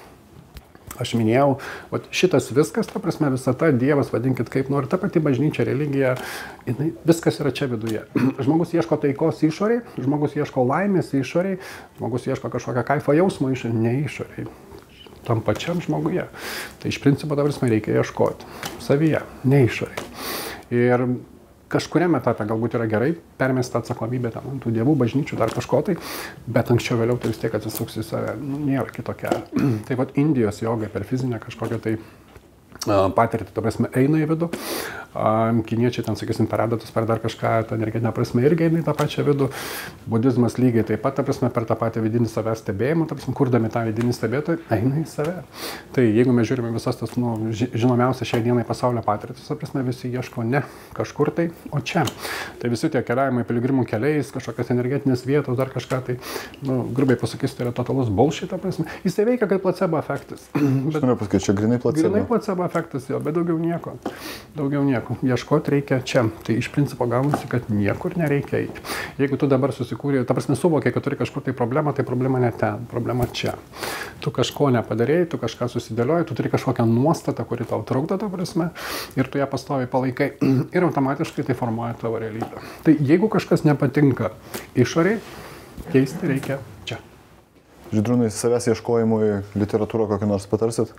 aš minėjau, vat šitas viskas, ta prasme, visata, Dievas, vadinkit kaip nori, ta pati bažnyčia, religija, jinai, viskas yra čia viduje. Žmogus ieško taikos išoriai, žmogus ieško laimės išoriai, žmogus ieško kažkokią kaifo jausmo išoriai, ne išoriai. Tam pačiam žmoguje. Tai iš principo, ta prasme, reikia ieškoti savyje, ne išoriai. Ir kažkuriame etape galbūt yra gerai permesti atsakomybę ten ant tų dievų, bažnyčių, dar kažko tai, bet anksčiau vėliau tai vis tiek atsisuks į save, nu, nėra kito kelio. Tai vat Indijos joga per fizinę kažkokią tai uh, patirtį, ta prasme, eina į vidų. Kiniečiai ten, sakysim, per adatus, per dar kažką, ta energetinė prasme irgi eina į tą pačią vidų. Budizmas lygiai taip pat, ta prasme, per tą patį vidinį savęs stebėjimą, ta prasme, kurdami tą vidinį stebėtoją, eina į save. Tai jeigu mes žiūrime visas tas, nu, žinomiausias šiai dienai pasaulio patirtis, ta prasme, visi ieško ne kažkur tai, o čia. Tai visi tie keliavimai piligrimų keliais, kažkokios energetinės vietos, dar kažką, tai, nu, grubiai pasakysiu, tai yra totalus bullshit, ta prasme. Jis tai veikia kaip placebo efektas. Aš noriu pasakyti, čia grinai placebo. Grinai placebo efektas, jo, bet daugiau nieko. Daugiau nieko. Ieškoti reikia čia. Tai iš principo gaunasi, kad niekur nereikia eiti. Jeigu tu dabar susikūrė, ta prasme, suvokiai, kad turi kažkur tai problemą, tai problema ne ten, problema čia. Tu kažko nepadarėjai, tu kažką susidėliojai, tu turi kažkokią nuostatą, kuri tau trukdo, ta prasme, ir tu ją pastoviai palaikai ir automatiškai tai formuoja tavo realybę. Tai jeigu kažkas nepatinka išoriai, keisti reikia čia. Žydrūnai, savęs ieškojimui literatūrą kokią nors patarsit?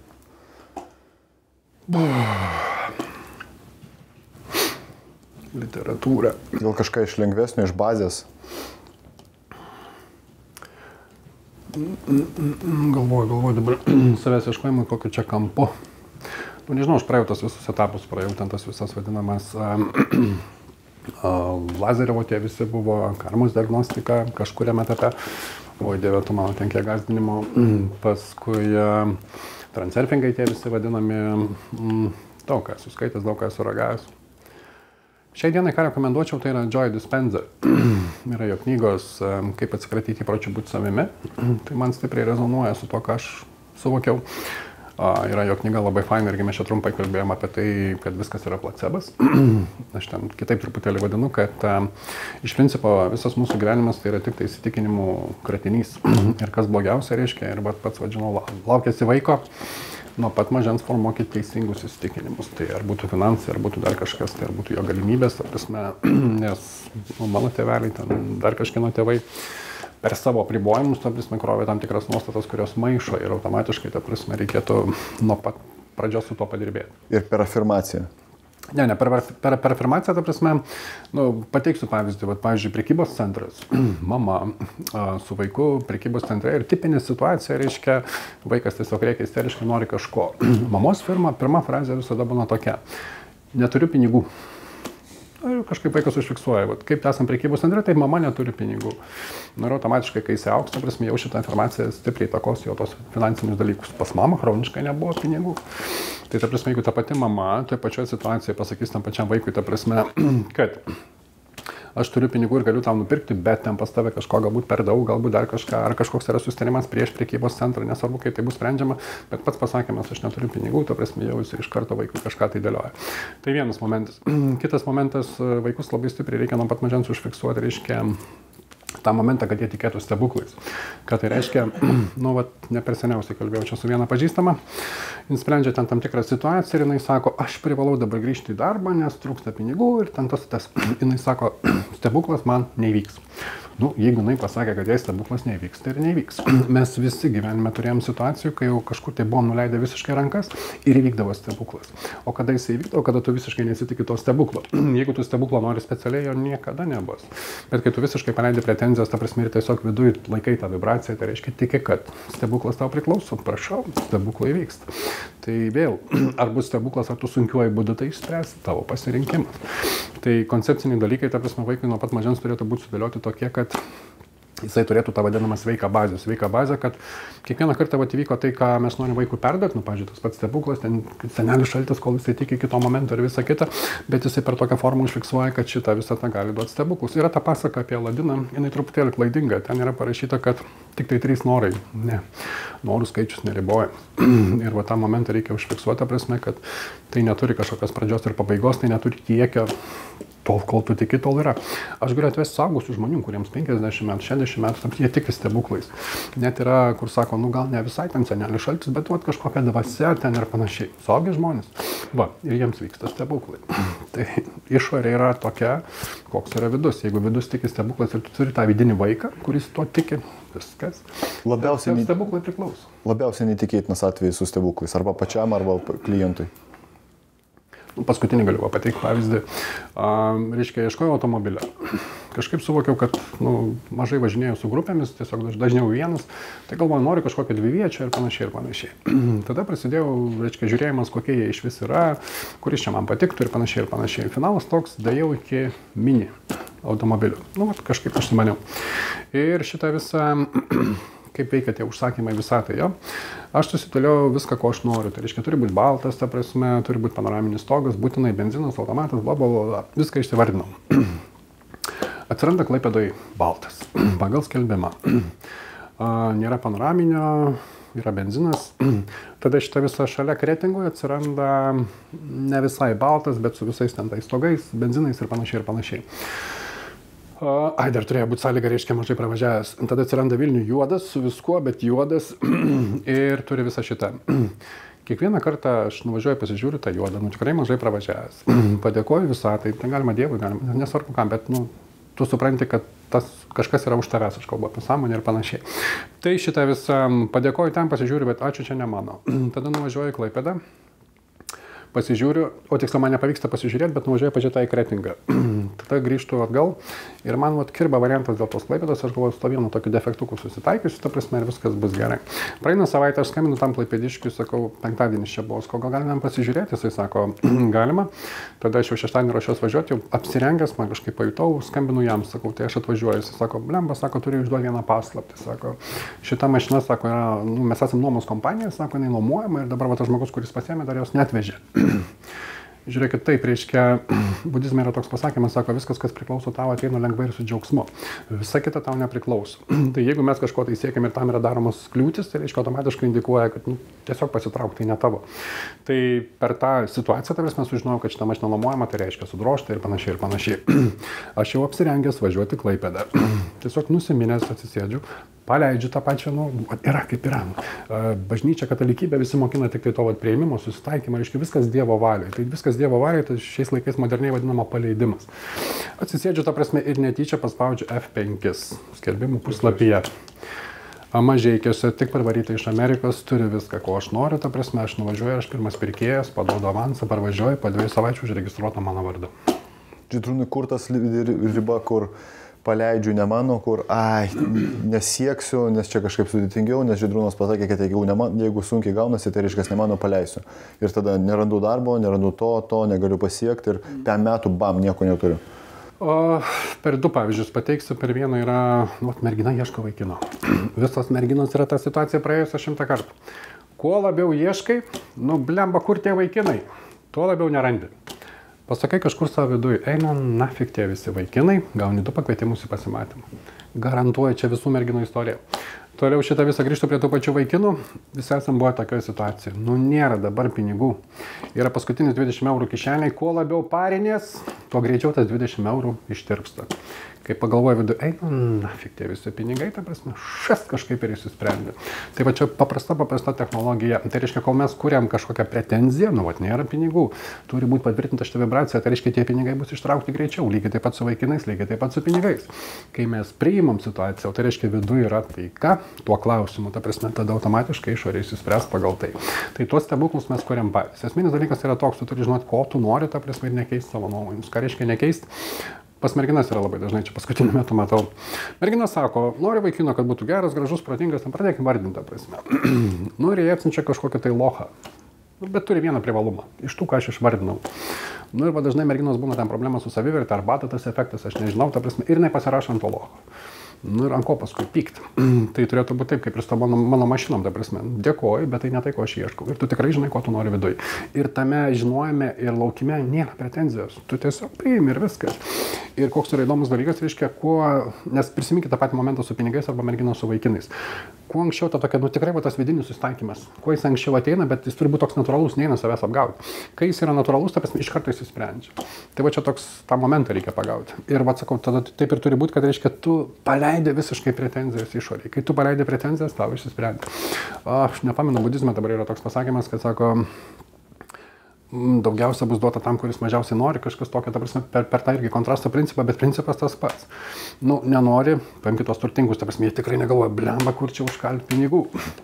Literatūra. Gal kažką iš lengvesnio, iš bazės? Galvoju, galvoju dabar savęs ieškojimui kokiu čia kampu. Nu, nežinau, aš praėjau tas visus etapus, praėjau ten tas visas vadinamas um, uh, lazerio, tie visi buvo karmos diagnostika kažkuriame etape. Oi, dieve, tu mano ten kiek gąsdinimo. Paskui uh, transurfingai tie visi vadinami. Um, daug ką esu skaitęs, daug ką esu ragavęs. Šiai dienai, ką rekomenduočiau, tai yra Joe Dispenza. Yra jo knygos um, Kaip atsikratyti įpročių būti savimi. Tai man stipriai rezonuoja su to, ką aš suvokiau. Uh, yra jo knyga labai faina, irgi mes čia trumpai kalbėjom apie tai, kad viskas yra placebas. Aš ten kitaip truputėlį vadinu, kad uh, iš principo visas mūsų gyvenimas tai yra tik tai įsitikinimų kratinys. Ir kas blogiausia reiškia, ir pats vadžinau, laukiasi vaiko, nuo pat mažens formuokit teisingus įsitikinimus. Tai ar būtų finansai, ar būtų dar kažkas, tai ar būtų jo galimybės, ta prasme, nes nu, mano tėveliai, ten dar kažkieno tėvai, per savo apribojimus, ta prasme, krovė tam tikras nuostatas, kurios maišo ir automatiškai, ta prasme, reikėtų nuo pat pradžios su to padirbėti. Ir per afirmaciją? Ne, ne, per, per, per afirmaciją, ta prasme, nu, pateiksiu pavyzdį, vat, pavyzdžiui, prekybos centras, mama a, su vaiku prekybos centre ir tipinė situacija, reiškia, vaikas tiesiog reikia isteriškai nori kažko. Mamos firma, pirma frazė visada būna tokia: neturiu pinigų. Ir kažkaip vaikas užfiksuoja, vat, kaip esam prekybos centre, tai mama neturi pinigų. Nu, ir automatiškai, kai jis augs, ta prasme, jau šitą informaciją stipriai įtakos jo tos finansinius dalykus. Pas mamą chroniškai nebuvo pinigų. Tai ta prasme, jeigu ta pati mama, toje pačioje situacijoje pasakys tam pačiam vaikui, ta prasme, kad aš turiu pinigų ir galiu tau nupirkti, bet ten pas tave kažko galbūt per daug, galbūt dar kažką, ar kažkoks yra susitarimas prieš prekybos centrą, nesvarbu, kaip tai bus sprendžiama, bet pats pasakymas, aš neturiu pinigų, ta prasme, jau jis iš karto vaikui kažką tai dėlioja. Tai vienas momentas. Kitas momentas, vaikus labai stipriai reikia nuo pat mažens užfiksuoti, reiškia tą momentą, kad jie tikėtų stebuklais. Ką tai reiškia, nu, vat, ne per seniausiai kalbėjau čia su viena pažįstama, jis sprendžia ten tam tikrą situaciją ir jinai sako, aš privalau dabar grįžti į darbą, nes trūksta pinigų ir ten tas tas. Jinai sako, stebuklas man neįvyks. Nu, jeigu jinai pasakė, kad jai stebuklas neįvyks, tai ir neįvyks. Mes visi gyvenime turėjom situacijų, kai jau kažkur tai buvom nuleidę visiškai rankas ir įvykdavo stebuklas. O kada jis įvykdavo, kada tu visiškai nesitikė to stebuklo. Jeigu tu stebuklo nori specialiai, jo niekada nebus. Bet kai tu visiškai paleidi pretenzijas, ta prasme, ir tiesiog viduje laikai tą vibraciją, tai reiškia tiki, kad stebuklas tau priklauso, prašau, stebuklai vyksta. Tai vėl, ar bus stebuklas, ar tu sunkiuoji būdu, tai išspręsi tavo pasirinkimas. Tai koncepciniai dalykai, ta prasme, vaikai nuo pat mažens turėtų būti sudėlioti tokie, kad jisai turėtų tą vadinamą sveiką bazę. Sveiką bazę, kad kiekvieną kartą vat, įvyko tai, ką mes norime vaikui perduoti, nu, pavyzdžiui, tas pats stebuklas, ten senelis šaltis, kol jisai tiki iki to momento ir visa kita, bet jisai per tokią formą užfiksuoja, kad šitą visą tą gali duoti stebuklus. Yra ta pasaka apie Aladiną, jinai truputėlį klaidinga, ten yra parašyta, kad tik tai trys norai. Ne, norų skaičius neribojamas. Ir va tą momentą reikia užfiksuoti, prasme, kad tai neturi kažkokios pradžios ir pabaigos, tai neturi kiekio. Tol, kol tu tiki, tol yra. Aš galiu atvesti suaugusių žmonių, kuriems penkiasdešimt metų, šešiasdešimt metų, jie tiki stebuklais. Net yra, kur sako, nu gal ne visai ten senelis šaltis, bet vat, kažkokia dvasia ten ir panašiai. Suaugi žmonės. Va, ir jiems vyksta stebuklai. Tai išorė yra tokia, koks yra vidus. Jeigu vidus tiki stebuklais ir tu turi tą vidinį vaiką, kuris to tiki, viskas. Labiausiai, stebuklai priklauso. Labiausiai netikėtinas atvejis su stebuklais. Arba pačiam, arba klientui. Paskutinį galiu pateikti pavyzdį. Uh, reiškia, ieškojau automobilio. Kažkaip suvokiau, kad nu, mažai važinėjau su grupėmis, tiesiog dažniau vienas. Tai galvoju, noriu kažkokio dviviečio ir panašiai ir panašiai. Tada prasidėjau, reiškia, žiūrėjimas, kokie jie iš vis yra, kuris čia man patiktų ir panašiai ir panašiai. Finalas toks, dėjau iki mini automobilių. Nu, vat, kažkaip aš sumaniau. Ir šitą visą... kaip veikia tie užsakymai visatai, jo. Aš susidėliau viską, ko aš noriu. Tai reiškia, turi būti baltas, ta prasme, turi būti panoraminis stogas, būtinai benzinas, automatas, bla, bla, bla, viską išsivardinau. Atsiranda Klaipėdoj baltas, pagal skelbimą. Nėra panoraminio, yra benzinas. Tada šitą visą šalia kretingui atsiranda ne visai baltas, bet su visais ten tais stogais, benzinais ir panašiai ir panašiai. Ai, dar turėjo būti sąlyga, reiškia, mažai pravažiavęs. Tada atsiranda Vilnių juodas su viskuo, bet juodas ir turi visą šitą. Kiekvieną kartą aš nuvažiuoju, pasižiūriu tą juodą, nu tikrai mažai pravažiavęs. Padėkoju visą, tai ten galima Dievui, galima, nesvarbu kam, bet nu, tu supranti, kad tas kažkas yra už tavęs, aš kalbu apie sąmonę ir panašiai. Tai šitą visą padėkoju ten, pasižiūriu, bet ačiū, čia ne mano. Tada nuvažiuoju į Klaipėdą. Pasižiūriu, o tiksliau man nepavyksta pasižiūrėti, bet nuvažiuoju pažiūrėti į Kretingą. Tada grįžtu atgal ir man vat, kirba variantas dėl tos Klaipėdos, aš galvoju, su to vienu tokiu defektuku susitaikysiu, ta prasme, ir viskas bus gerai. Praeina savaitę, aš skambinu tam Klaipėdiškiui, sakau, penktadienis čia buvo, sakau, gal galime pasižiūrėti, jisai sako, galima. Tada aš jau šeštadienį ruošiuosi važiuoti, jau apsirengęs, man kažkaip pajutau, skambinu jam, sakau, tai aš atvažiuoju, jisai sako, blemba, sako, turiu išduoti vieną paslaptį, sako, šita mašina, sako, yra, nu, mes esame nuomos kompanija, sako, jinai nuomojama ir dabar va, tas žmogus, kuris pasiėmė, dar jos neatvežė. Žiūrėkit, taip, reiškia, budizme yra toks pasakymas, sako, viskas, kas priklauso tau, ateina lengvai ir su džiaugsmu. Visa kita tau nepriklauso. Tai jeigu mes kažko tai siekiam ir tam yra daromos kliūtis, tai reiškia, automatiškai indikuoja, kad nu, tiesiog pasitrauk, tai ne tavo. Tai per tą situaciją, tai mes sužinojau, kad šitą mašiną nuomojama, tai reiškia sudrožta ir panašiai ir panašiai. Aš jau apsirengęs važiuoti Klaipėdą. Tiesiog nusiminęs atsisėdžiu. Paleidžiu tą pačią, nu, yra kaip yra. Bažnyčia, katalikybė, visi mokina tik tai to vat, prieimimo, susitaikymą, reiškia viskas Dievo valiai. Tai viskas Dievo valiai, tai šiais laikais moderniai vadinama paleidimas. Atsisėdžiu tą prasme ir netyčia paspaudžiu F penki skelbimų puslapyje. Mažeikiuose, tik parvaryta iš Amerikos, turi viską, ko aš noriu, ta prasme, aš nuvažiuoju, aš pirmas pirkėjas, paduodu avansą, parvažiuoju, po dviejų savaičių užregistruota mano vardu. Žydrūnai, kur tas riba, kur paleidžiu ne mano, kur, ai, nesieksiu, nes čia kažkaip sudėtingiau, nes Žydrūnas pasakė, kad jeigu, neman, jeigu sunkiai gaunasi, tai reiškia, ne mano paleisiu. Ir tada nerandu darbo, nerandu to, to, negaliu pasiekti ir per metų, bam, nieko neturiu. O per du pavyzdžius pateiksiu, per vieną yra, nu, mergina ieško vaikino. Visos merginos yra ta situacija praėjusią šimtą kartų. Kuo labiau ieškai, nu, blemba, kur tie vaikinai, tuo labiau nerandi. Pasakai kažkur savo viduje, eina nafik tie visi vaikinai, gauni du pakvietimus į pasimatymą. Garantuoju, čia visų merginų istorija. Toliau šitą visą grįžtu prie tų pačių vaikinų, visi esam buvo tokioje situacijoje. Nu, nėra dabar pinigų. Yra paskutinis dvidešimt eurų kišeniai, kuo labiau parinės, tuo greičiau tas dvidešimt eurų ištirpsta. Kai pagalvoju viduje, eina nafik tie visi pinigai, ta prasme, šas kažkaip ir įsisprendė. Tai va čia paprasta, paprasta technologija. Tai reiškia, kol mes kuriam kažkokią pretenziją, nu, vat, nėra pinigų, turi būti patvirtinta šitą vibraciją, tai reiškia, tie pinigai bus ištraukti greičiau, lygiai taip pat su vaikinais, lygiai taip pat su pinigais. Kai mes priimam situaciją, tai reiškia, viduje yra taika, tuo klausimu, ta prasme, tada automatiškai išorė įsispręs pagal tai. Tai tuos stebuklus mes kuriam patys. Esminis dalykas yra toks, tu turi žinoti, ko tu nori, ta prasme, ir nekeisti savo nuomonės. Ką reiškia nekeisti? Pas merginas yra labai dažnai, čia paskutiniu metu matau. Mergina sako, nori vaikino, kad būtų geras, gražus, protingas, ten pradėkim vardinti, prasme. Nori jie apsinčia kažkokią tai lochą, bet turi vieną privalumą, iš tų, ką aš išvardinau. Nu ir va, dažnai merginos būna ten problema su savivertė, arba tas efektas, aš nežinau, ta prasme, ir nepasirašo ant to locho. Nu ir ant ko paskui pykti. Tai turėtų būti taip, kaip ir su mano, mano mašinom, ta prasme. Dėkoju, bet tai ne tai, ko aš ieškau. Ir tu tikrai žinai, ko tu nori viduje. Ir tame žinojime ir laukime nėra pretenzijos. Tu tiesiog priimi ir viskas. Ir koks yra įdomus dalykas, reiškia, kuo, nes prisiminkite tą patį momentą su pinigais arba merginos su vaikinais. Kuo anksčiau ta tokia, nu tikrai va, tas vidinis susitaikymas. Kuo jis anksčiau ateina, bet jis turi būti toks natūralus, neina savęs apgauti. Kai jis yra natūralus, ta prasme, iš karto jis įsprendžia. Tai va čia toks tą momentą reikia pagauti. Ir va sakau, tada taip ir turi būti, kad reiškia, tu paleidi visiškai pretenzijas išoriai. Kai tu paleidi pretenzijas, tau išsisprendžia. Aš nepamenu, budizme dabar yra toks pasakymas, kad sako, daugiausia bus duota tam, kuris mažiausiai nori, kažkas tokio, ta prasme, per, per tą irgi kontrasto principą, bet principas tas pats. Nu, nenori, paimkit tos turtingus, ta prasme, jie tikrai negalvoja, blemba, kur čia užkalti pinigų.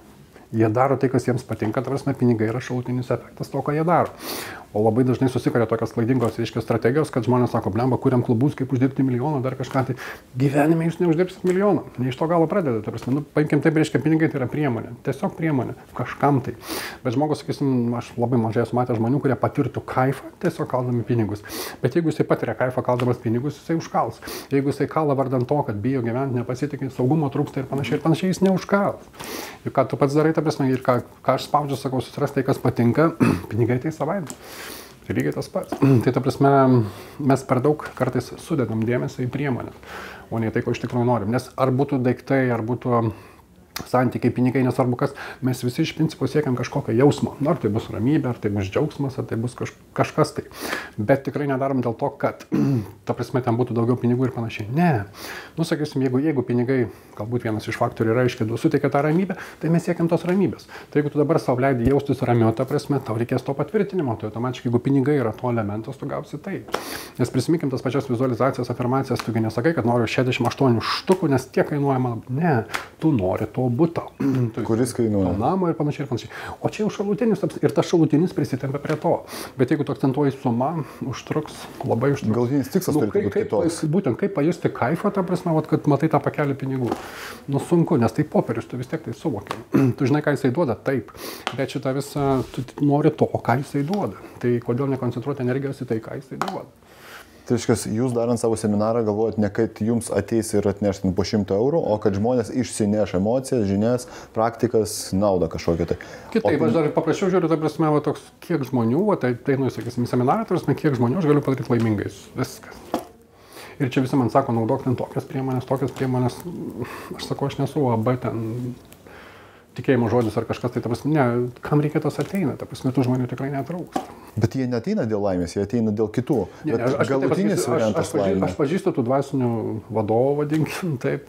Jie daro tai, kas jiems patinka, ta prasme, pinigai yra šalutinis efektas to, ką jie daro. O labai dažnai susikuria tokios klaidingos, reiškia, strategijos, kad žmonės sako, blemba, kuriam klubus, kaip uždirbti milijoną, dar kažką, tai gyvenime jūs neuždirbsit milijoną, ne iš to galo pradeda, ta prasme, nu, paimkim taip, reiškia, pinigai tai yra priemonė, tiesiog priemonė, kažkam tai. Bet žmogus, sakysim, aš labai mažai esu matęs žmonių, kurie patirtų kaifą, tiesiog kaldami pinigus. Bet jeigu jisai patiria kaifą kaldamas pinigus, jisai užkals. Jeigu jisai kala vardan to, kad bijo gyventi, nepasitikė, saugumo trūksta ir panašiai, ir panašiai, jis neužkals. Juk ką tu pats darai, ta prasme, ir ką, ką aš spaudžiu, sakau, susirasti tai, kas patinka, pinigai tai savaime. Tai lygiai tas pats. Tai ta prasme, mes per daug kartais sudedam dėmesį į priemonės, o ne tai, ko iš tikrųjų norim. Nes ar būtų daiktai, ar būtų santykiai, pinigai, nesvarbu kas, mes visi iš principo siekiam kažkokio jausmo. Ar tai bus ramybė, ar tai bus džiaugsmas, ar tai bus kaž, kažkas tai. Bet tikrai nedarom dėl to, kad, ta prasme, ten būtų daugiau pinigų ir panašiai. Ne. Nu, sakysim, jeigu, jeigu pinigai, galbūt vienas iš faktorių yra, aiškiai, suteikia tą ramybę, tai mes siekiam tos ramybės. Tai jeigu tu dabar savo leidai jaustis ramiau, ta prasme, tau reikės to patvirtinimo. Tai automatiškai, jeigu pinigai yra to elementas, tu gausi tai. Nes prisiminkim tas pačias vizualizacijas, afirmacijas, tu nesakai, kad noriu šešiasdešimt aštuonių štukų, nes tiek kainuoja man. Ne, tu nori to buto. Kuris kainuoja? Namo ir panašiai ir panašiai. O čia jau šalutinis ir tas šalutinis prisitempia prie to. Bet jeigu tu akcentuoji sumą, užtruks, labai užtruks. Galutinis tikslas nu, turi būti kitoks. Būtent kaip pajusti kaifą, ta prasme, vat, kad matai tą pakelį pinigų. Nu sunku, nes tai popierius, tu vis tiek tai suvoki. Tu žinai, ką jisai duoda, taip. Bet šitą visą, tu nori to, ką jisai duoda. Tai kodėl nekoncentruoti energijos į tai, ką jisai duoda. Tai reiškia, jūs darant savo seminarą galvojat ne kad jums ateis ir atneš po šimtą eurų, o kad žmonės išsineš emocijas, žinias, praktikas, naudą kažkokią tai. Kitaip, aš dar paprašiau žiūriu, ta prasme, va, toks, kiek žmonių, va, tai, tai nu, sakysim, seminarą, ta prasme, kiek žmonių aš galiu padaryti laimingais. Viskas. Ir čia visi man sako, naudok ten tokias priemonės, tokias priemonės. Aš sakau, aš nesu A B ten tikėjimo žodis ar kažkas, tai ta prasme, ne, kam reikia tas ateina, ta prasme, tų žmonių tikrai netrūksta. Bet jie neateina dėl laimės, jie ateina dėl kitų. Ne, bet aš, galutinis variantas laimė. Aš pažįstu tų dvasinių vadovų, vadinkim, taip,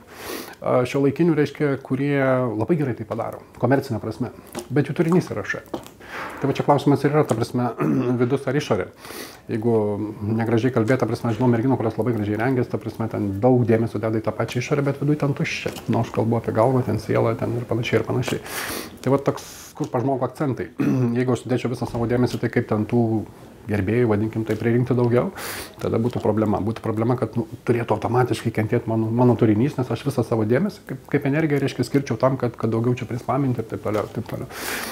šio laikinių, reiškia, kurie labai gerai tai padaro, komercinė prasme, bet jų turinys yra šia. Tai va čia klausimas ir yra, ta prasme, vidus ar išorė. Jeigu negražiai kalbėti, ta prasme, žinau merginų, kurios labai gražiai rengės, ta prasme, ten daug dėmesio deda į tą pačią išorę, bet viduje ten tuščia. Nu, aš kalbu apie galvą, ten sielą, ten ir panašiai ir panašiai. Tai va toks, kur pažmogų akcentai. Jeigu aš sudėčiau visą savo dėmesį, tai kaip ten tų gerbėjų, vadinkim, tai pririnkti daugiau, tada būtų problema. Būtų problema, kad nu, turėtų automatiškai kentėti mano, mano turinys, nes aš visą savo dėmesį, kaip, kaip energiją, reiškia, skirčiau tam, kad, kad daugiau čia prispaminti ir taip toliau, taip toliau.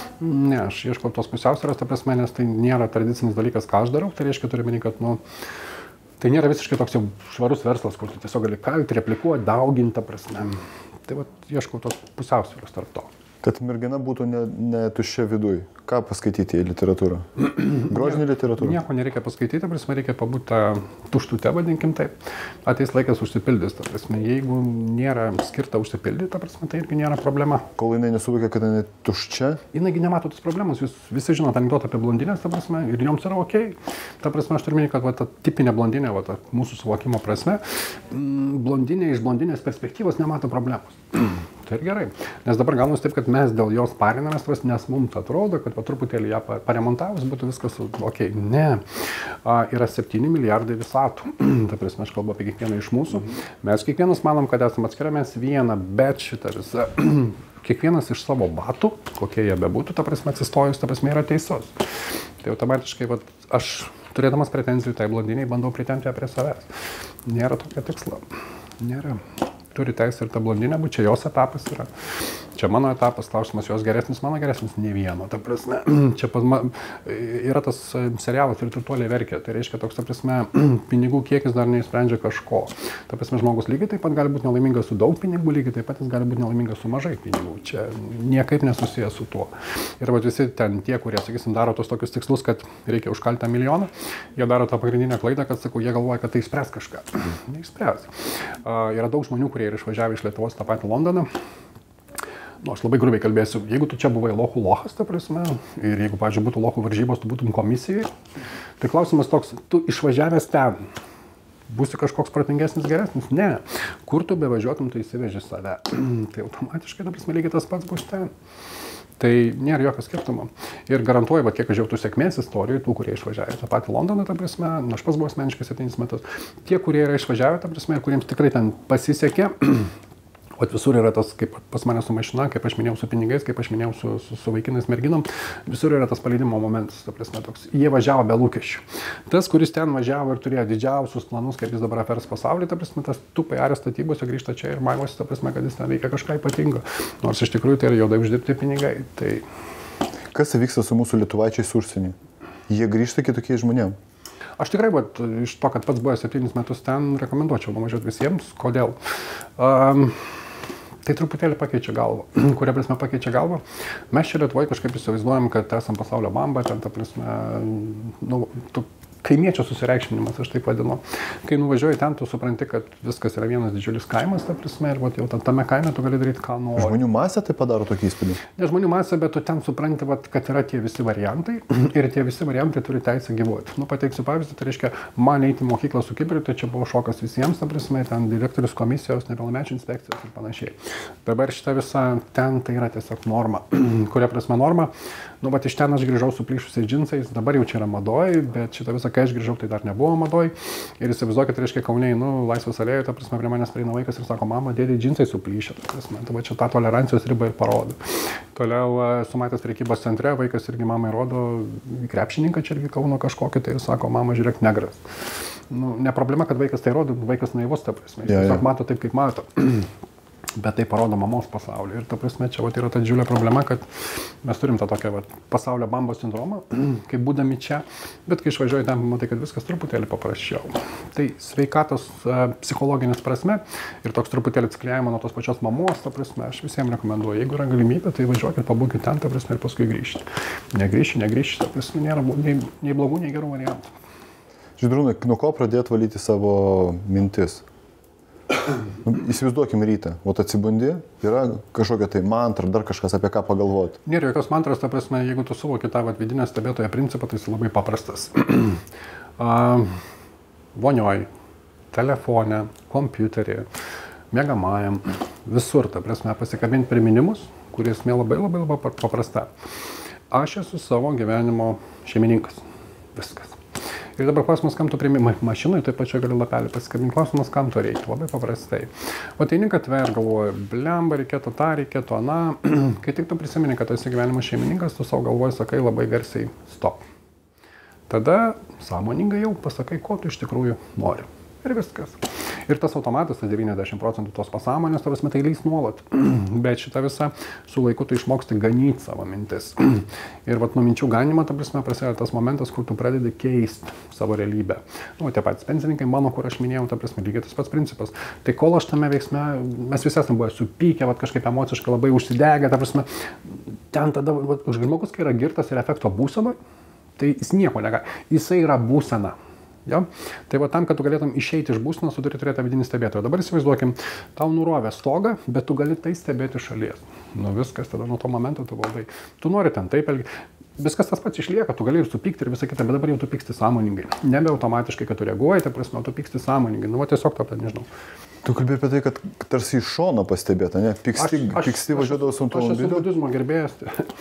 Ne, aš ieškau tos pusiausvėros, ta prasme, nes tai nėra tradicinis dalykas, ką aš darau, tai reiškia, turiu meni, kad, nu, tai nėra visiškai toks jau švarus verslas, kur tu tiesiog gali kalti, replikuoti, dauginti, ta prasme. Tai va, ieškau tos pusiausvėros tarp to. Kad mergina būtų ne, ne tuščia viduj. Ką paskaityti į literatūrą? Grožinį literatūrą? Nieko nereikia paskaityti, prasme, reikia pabūti tuštute, vadinkim taip. Ateis laikas užsipildys, ta prasme, jeigu nėra skirta užsipildyti, ta prasme, tai irgi nėra problema. Kol jinai nesuvokia, kad jinai tuščia? Jinai nemato tos problemos, jūs visi žinot anekdotą apie blondinės, ta prasme, ir joms yra ok. Ta prasme, aš turiu minėti, kad va, ta tipinė blondinė, va, ta mūsų suvokimo prasme, blondinė iš blondinės perspektyvos nemato problemos. Tai ir gerai, nes dabar gaunasi taip, kad mes dėl jos parinamės, nes mums atrodo, kad po truputėlį ją paremontavus būtų viskas ok. Ne, a, yra septyni milijardai visatų, ta prasme, aš kalbu apie kiekvieną iš mūsų, mes kiekvienas manom, kad esame atskiria, mes vieną, bet šitą visą, kiekvienas iš savo batų, kokie jie bebūtų, ta prasme, atsistojus, ta prasme, yra teisus. Tai automatiškai, vat, aš turėdamas pretenzijų tai blondiniai, bandau pritempti ją prie savęs. Nėra tokio tikslo, nėra. Turi teisę ir ta blondinė, bet čia jos etapas yra. Čia mano etapas, klausimas, jos geresnis, mano geresnis, ne vieno. Ta prasme, čia pas man yra tas serialas ir turtuoliai verkia. Tai reiškia toks, ta prasme, pinigų kiekis dar neįsprendžia kažko. Ta prasme, žmogus lygiai taip pat gali būti nelaimingas su daug pinigų, lygiai taip pat jis gali būti nelaimingas su mažai pinigų. Čia niekaip nesusijęs su tuo. Ir va visi ten tie, kurie, sakysim, daro tos tokius tikslus, kad reikia užkalti tą milijoną, jie daro tą pagrindinę klaidą, kad, sakau, jie galvoja, kad tai išspręs kažką. Neišspręs. Uh, yra daug žmonių, kurie yra išvažiavę iš Lietuvos tą patį Londoną. Nu, aš labai grubiai kalbėsiu, jeigu tu čia buvai lochų lohas, ta prasme, ir jeigu, pavyzdžiui, būtų lochų varžybos, tu būtum komisijai, tai klausimas toks, tu išvažiavęs ten, būsi kažkoks protingesnis, geresnis? Ne. Kur tu bevažiuotum, tu įsiveži save. Tai automatiškai, ta prasme, lygiai tas pats bus ten. Tai nėra jokio skirtumo. Ir garantuoju, va, kiek aš jau tų sėkmės istorijų, tų, kurie išvažiavė tą patį Londoną, ta prasme, aš pas buvau asmeniškai septynis metus, tie, kurie yra išvažiavę, ta prasme, kuriems tikrai ten pasisekė, O visur yra tas, kaip pas mane su mašina, kaip aš minėjau su pinigais, kaip aš minėjau su, su, su vaikinais merginom, visur yra tas paleidimo momentas, ta prasme, toks. Jie važiavo be lūkesčių. Tas, kuris ten važiavo ir turėjo didžiausius planus, kaip jis dabar apvers pasaulį, ta prasme, tas tupai arės statybose grįžta čia ir maivosi, ta prasme, kad jis ten veikia kažką ypatingo. Nors iš tikrųjų tai yra juodai uždirbti pinigai. Tai... Kas vyksta su mūsų lietuvaičiais užsienį? Jie grįžta kitokiais žmonėms? Aš tikrai, bet iš to, kad pats buvęs septynis metus ten, rekomenduočiau nuvažiuoti visiems. Kodėl? Um, Tai truputėlį pakeičia galvą. Kuria prasme pakeičia galvą? Mes čia Lietuvoje kažkaip įsivaizduojam, kad esam pasaulio bamba, ten ta prasme, nu, tu, kaimiečio susireikšminimas, aš taip vadinu. Kai nuvažiuoji ten, tu supranti, kad viskas yra vienas didžiulis kaimas, ta prasme, ir vat, jau tame kaime tu gali daryti, ką nori. Žmonių masė tai padaro tokį įspūdį? Ne žmonių masė, bet tu ten supranti, vat, kad yra tie visi variantai ir tie visi variantai turi teisę gyvuoti. Nu, pateiksiu pavyzdį, tai reiškia, man eiti į mokyklą su kibiriu, tai čia buvo šokas visiems, ta prasme, ten direktorius komisijos, nepilnamečių inspekcijos ir panašiai. Dabar šita visa ten tai yra tiesiog norma. Kuria prasme norma? Nu, bet iš ten aš grįžau su plyšusiais džinsais, dabar jau čia yra madoj, bet šitą visą, kai aš grįžau, tai dar nebuvo madoj. Ir įsivaizduokit, tai reiškia, Kaune, nu, Laisvės alėjoje, ta prasme, prie manęs prieina vaikas ir sako, mama, dėdė, džinsai suplyšę, ta prasme, tai va čia tą tolerancijos ribą ir parodo. Toliau sumatęs prekybos centre, vaikas irgi mamai rodo krepšininką, čia irgi Kauno kažkokį, tai ir sako, mama, žiūrėk, negras. Nu, ne problema, kad vaikas tai rodo, vaikas naivus, ta prasme, jis tiesiog mato taip, kaip mato. Bet tai parodo mamos pasaulį. Ir ta prasme, čia vat, yra ta didžiulė problema, kad mes turim tą tokią vat, pasaulio bambos sindromą, kaip būdami čia, bet kai išvažiuoji ten, matai, kad viskas truputėlį paprasčiau. Tai sveikatos psichologinės prasme ir toks truputėlį atskleidimo nuo tos pačios mamos, ta prasme, aš visiems rekomenduoju, jeigu yra galimybė, tai važiuokit, pabūkit ten, ta prasme, ir paskui grįžti. Negrįžti, negrįžti, ta prasme, nėra nei, nei blogų, nei gerų variantų. Žydrūnai, nuo ko pradėti valyti savo mintis? Įsivaizduokim rytą, o atsibundi, yra kažkokia tai mantra, dar kažkas apie ką pagalvoti. Nėra jokios mantros, ta prasme, jeigu tu suvoki tą vat, vidinę stebėtojo principą, tai jis labai paprastas. uh, vonioj, telefone, kompiuterį, miegamajam, visur, ta prasme, pasikabinti priminimus, kuris mė labai labai labai paprasta. Aš esu savo gyvenimo šeimininkas. Viskas. Ir dabar klausimas, kam tu priimi mašinai, taip pat čia gali lapelį pasikabinti. Klausimas, kam to reikia. Labai paprastai. O ateini gatve ir galvoji, blemba, reikėtų tą, reikėtų aną. Kai tik tu prisimeni, kad esi gyvenimo šeimininkas, tu savo galvoji sakai labai garsiai stop. Tada sąmoningai jau pasakai, ko tu iš tikrųjų nori. Ir viskas. Ir tas automatas, tas devyniasdešimt procentų tos pasąmonės, ta prasme, tai leis nuolat. Bet šitą visą su laiku tu išmoksti ganyti savo mintis. Ir vat nuo minčių ganimo, ta prasme, prasideda tas momentas, kur tu pradedi keisti savo realybę. Nu, tie patys pensininkai, mano, kur aš minėjau, ta prasme, lygiai tas pats principas. Tai kol aš tame veiksme, mes visi esame buvę supykę, vat kažkaip emociškai labai užsidegę, ta prasme, ten tada, vat, žmogus, kai yra girtas ir efekto būsena, tai jis nieko negali. Jisai yra būsena. Ja? Tai va tam, kad tu galėtum išeiti iš būsenos, tu turi turėti vidinį stebėtoją. Dabar įsivaizduokim, tau nurovė stogą, bet tu gali tai stebėti šalies. Nu viskas, tada nuo to momento tu valdai. Tu nori ten taip elgi. Viskas tas pats išlieka, tu gali ir supykti ir visą kitą, bet dabar jau tu pyksti sąmoningai. Nebe automatiškai, kad tu reaguoji, tai prasme, tu pyksti sąmoningai. Nu va tiesiog to, nežinau. Tu kalbėjai apie tai, kad tarsi iš šono pastebėta, ne? Pyksti, aš, aš, pyksti važiuodavo su automobiliu. Aš esu budizmo gerbėjas,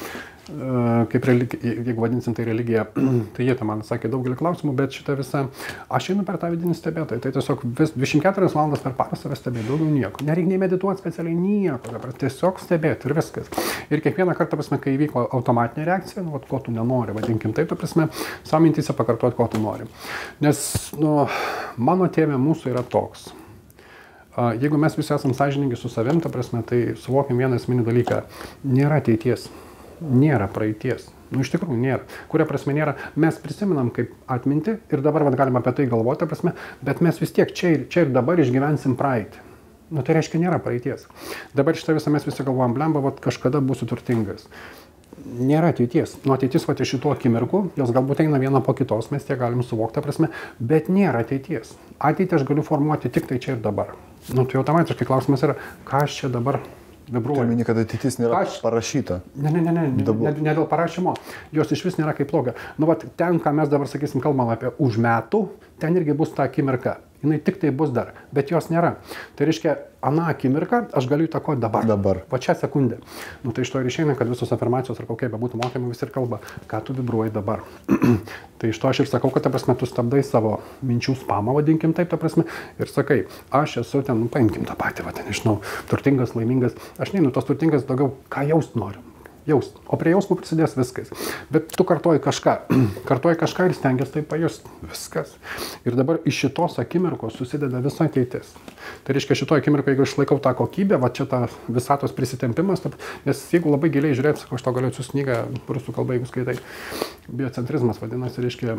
kaip religi, jeigu vadinsim tai religija, tai jie man sakė daugelį klausimų, bet šitą visą, aš einu per tą vidinį stebėtoją, tai tiesiog vis dvidešimt keturias valandas per parą save stebėti, daugiau nieko. Nereikia nei medituoti specialiai nieko, dabar tiesiog stebėti ir viskas. Ir kiekvieną kartą, prasme, kai įvyko automatinė reakcija, nu, vat, ko tu nenori, vadinkim taip, tu prasme, savo mintyse pakartoti, ko tu nori. Nes, nu, mano tėvė mūsų yra toks. Jeigu mes visi esam sąžiningi su savim, ta prasme, tai suvokim vieną esminį dalyką. Nėra ateities, nėra praeities. Nu, iš tikrųjų nėra. Kuria prasme nėra. Mes prisimenam kaip atminti ir dabar vat, galim apie tai galvoti, ta prasme, bet mes vis tiek čia ir, čia ir dabar išgyvensim praeitį. Nu, tai reiškia, nėra praeities. Dabar šitą visą mes visi galvojam, blemba, vat, kažkada būsiu turtingas. Nėra ateities. Nu, ateitis va iš šitų akimirkų, jos galbūt eina viena po kitos, mes tiek galim suvokti, prasme, bet nėra ateities. Ateitį aš galiu formuoti tik tai čia ir dabar. Nu, tai automatiškai klausimas yra, ką aš čia dabar vibruoju. Tai mini, kad ateitis nėra aš... parašyta. Ne, ne, ne, ne, ne, ne, ne dėl parašymo, jos iš vis nėra kaip bloga. Nu, va, ten, ką mes dabar, sakysim, kalbam apie už metų, ten irgi bus ta akimirka. jinai tik tai bus dar, bet jos nėra. Tai reiškia, aną akimirką aš galiu įtakoti dabar. Dabar. Va čia sekundę. Nu, tai iš to ir išeina, kad visos afirmacijos ar kokie bebūtų mokymai vis ir kalba, ką tu vibruoji dabar. Tai iš to aš ir sakau, kad ta prasme tu stabdai savo minčių spamą, vadinkim taip, ta prasme, ir sakai, aš esu ten, nu, paimkim tą patį, va ten, nežinau, turtingas, laimingas. Aš neinu, tos turtingas daugiau, ką jaust noriu. Jaust. O prie jausmų prisidės viskas. Bet tu kartuoji kažką. Kartuoji kažką ir stengiasi tai pajust. Viskas. Ir dabar iš šitos akimirkos susideda visa ateitis. Tai reiškia, šitoje akimirkoje, jeigu išlaikau tą kokybę, va čia tą visatos prisitempimas, taip, nes jeigu labai giliai žiūrėt, sakau, aš to galiu atsiųsti knygą, rusų kalba, jeigu skaitai, biocentrizmas vadinasi, reiškia,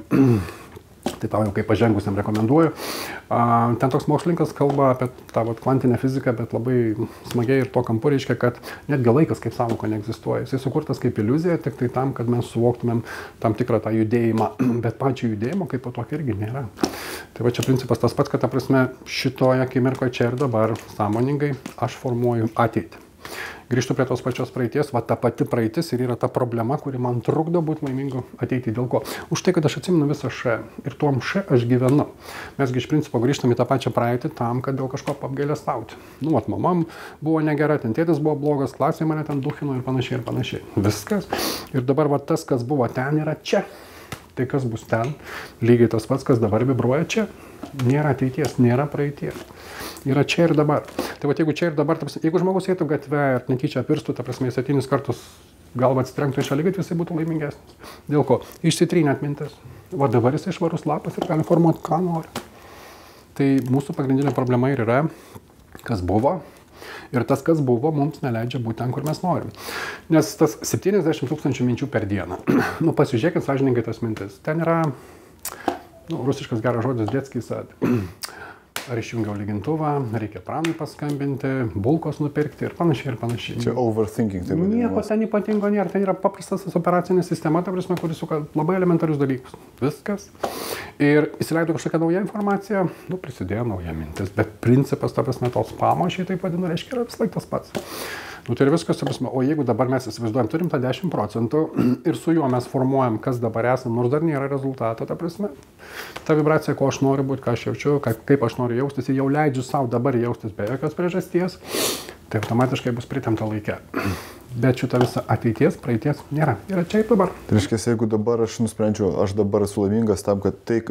tai tau jau kaip pažengusiam rekomenduoju. A, ten toks mokslininkas kalba apie tą vat, kvantinę fiziką, bet labai smagiai ir to kampu reiškia, kad netgi laikas kaip sąvoka neegzistuoja. Jisai sukurtas kaip iliuzija, tik tai tam, kad mes suvoktumėm tam tikrą tą judėjimą, bet pačio judėjimo kaip po tokio irgi nėra. Tai va čia principas tas pats, kad ta prasme šitoje akimirkoje čia ir dabar sąmoningai aš formuoju ateitį. Grįžtu prie tos pačios praeities, va ta pati praeitis ir yra ta problema, kuri man trukdo būti laimingu ateitį. Dėl ko? Už tai, kad aš atsimenu visą š ir tuom š aš gyvenu. Mesgi iš principo grįžtam į tą pačią praeitį tam, kad dėl kažko apgailestauti. Nu, vat mamam buvo negera, ten tėtis buvo blogas, klasėje mane ten duchino ir panašiai ir panašiai. Viskas. Ir dabar va tas, kas buvo ten, yra čia. Tai kas bus ten, lygiai tas pats, kas dabar vibruoja čia. Nėra ateities, nėra praeities. Yra čia ir dabar. Tai va, jeigu čia ir dabar, prasme, jeigu žmogus eitų gatve ir netyčia apirstų, ta prasme, septynis kartus galva atsitrenktų į šaligatvį, jisai būtų laimingesnis. Dėl ko? Išsitrynė atmintis. Va dabar jisai švarus lapas ir gali formuoti, ką nori. Tai mūsų pagrindinė problema ir yra, kas buvo. Ir tas, kas buvo, mums neleidžia būti ten, kur mes norim. Nes tas septyniasdešimt tūkstančių minčių per dieną. Nu, pasižiūrėkit sąžininkai tas mintis. Ten yra, nu, rusiškas geras žodis, detskij sad. Ar išjungiau lygintuvą, reikia pranui paskambinti, bulkos nupirkti ir panašiai ir panašiai. Čia overthinking. Tai nieko ten ypatingo nėra, ten yra paprastas operacinė sistema, ta prasme, kuris suka labai elementarius dalykus. Viskas. Ir įsileido kažkokią naują informaciją, nu, prisidėjo nauja mintis, bet principas, ta prasme, tos spamo, aš jį taip vadinu, reiškia, yra vis laik tas pats. Nu, tai ir viskas, ta prasme, o jeigu dabar mes įsivaizduojam, turim tą dešimt procentų ir su juo mes formuojam, kas dabar esam, nors dar nėra rezultato, ta prasme, ta vibracija, ko aš noriu būti, ką aš jaučiu, kaip aš noriu jaustis, ir jau leidžiu savo dabar jaustis be jokios priežasties, tai automatiškai bus pritempta laike. Bet šita visa ateities, praeities nėra. Yra čia ir dabar. Tai reiškia, jeigu dabar aš nusprendžiau, aš dabar esu laimingas tam, kad tai,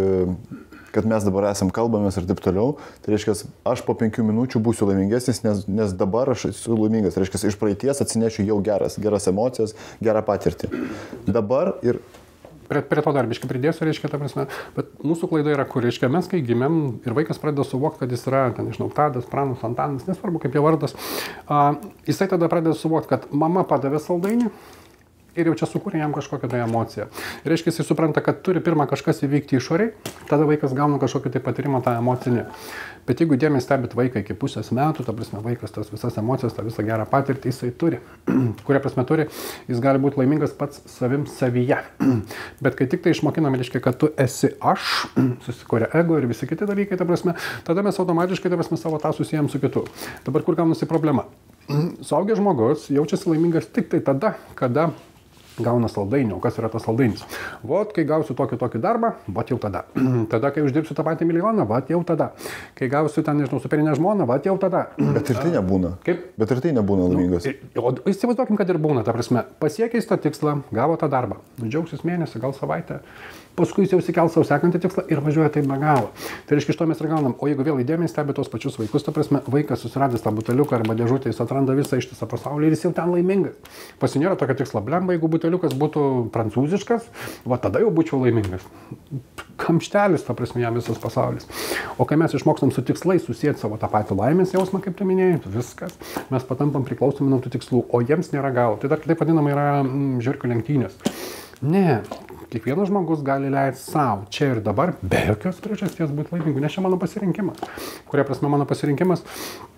kad mes dabar esam kalbamės ir taip toliau, tai reiškia, aš po penkių minučių būsiu laimingesnis, nes, nes dabar aš esu laimingas. Tai reiškia, iš praeities atsinešiu jau geras, geras emocijas, gerą patirtį. Dabar ir... Prie, prie to dar biškai pridėsiu, reiškia, ta prasme, bet mūsų klaida yra, kur, reiškia, mes kai gimėm ir vaikas pradeda suvokti, kad jis yra, ten, nežinau, Tadas, Pranas, Antanas, nesvarbu, kaip jo vardas, a, jisai tada pradeda suvokti, kad mama padavė saldainį ir jau čia sukūrė jam kažkokią tai emociją. Ir reiškia, jisai supranta, kad turi pirmą kažkas įvykti išoriai, tada vaikas gauna kažkokį tai patyrimą tą emocinį. Bet jeigu dėmesį stebit vaiką iki pusės metų, ta prasme, vaikas tas visas emocijas, tą visą gerą patirtį jisai turi. Kuria prasme turi, jis gali būti laimingas pats savim savyje. Bet kai tik tai išmokiname, reiškia, kad tu esi aš, susikuria ego ir visi kiti dalykai, ta prasme, tada mes automatiškai, ta prasme, savo tą susijęm su kitu. Dabar kur gaunasi problema? Suaugęs žmogus jaučiasi laimingas tik tai tada, kada gauna saldainį. O kas yra tas saldainis? Vot, kai gausiu tokį tokį darbą, vat jau tada. Tada, kai uždirbsiu tą patį milijoną, vat jau tada. Kai gausiu ten, nežinau, superinę žmoną, vat jau tada. Bet ir tai nebūna. Kaip? Bet ir tai nebūna laimingas. Nu, o įsivaizduokim, kad ir būna, ta prasme, pasiekęs tą tikslą, gavo tą darbą. Džiaugsis mėnesį, gal savaitę. Paskui jis jau įsikels savo sekantį tikslą ir važiuoja taip be galo. Tai reiškia, iš to mes ir gaunam. O jeigu vėl įdėmiai stebi tos pačius vaikus, ta prasme, vaikas susiradęs tą buteliuką arba dėžutę, jis atranda visą ištisą pasaulį ir jis jau ten laimingas. Pasinėra tokio tikslo, blemba, jeigu buteliukas būtų prancūziškas, va tada jau būčiau laimingas. Kamštelis, ta prasme, jam visas pasaulis. O kai mes išmokstam su tikslais susijęti savo tą patį laimės jausmą, kaip tu minėjai, viskas, mes patampam priklausomi nuo tų tikslų, o jiems nėra galo. Tai dar taip vadinama yra mm, žiūrkių lenktynės. Ne. Kiekvienas žmogus gali leisti savo čia ir dabar be jokios priežasties būti laimingu, nes čia mano pasirinkimas. Kuria prasme mano pasirinkimas,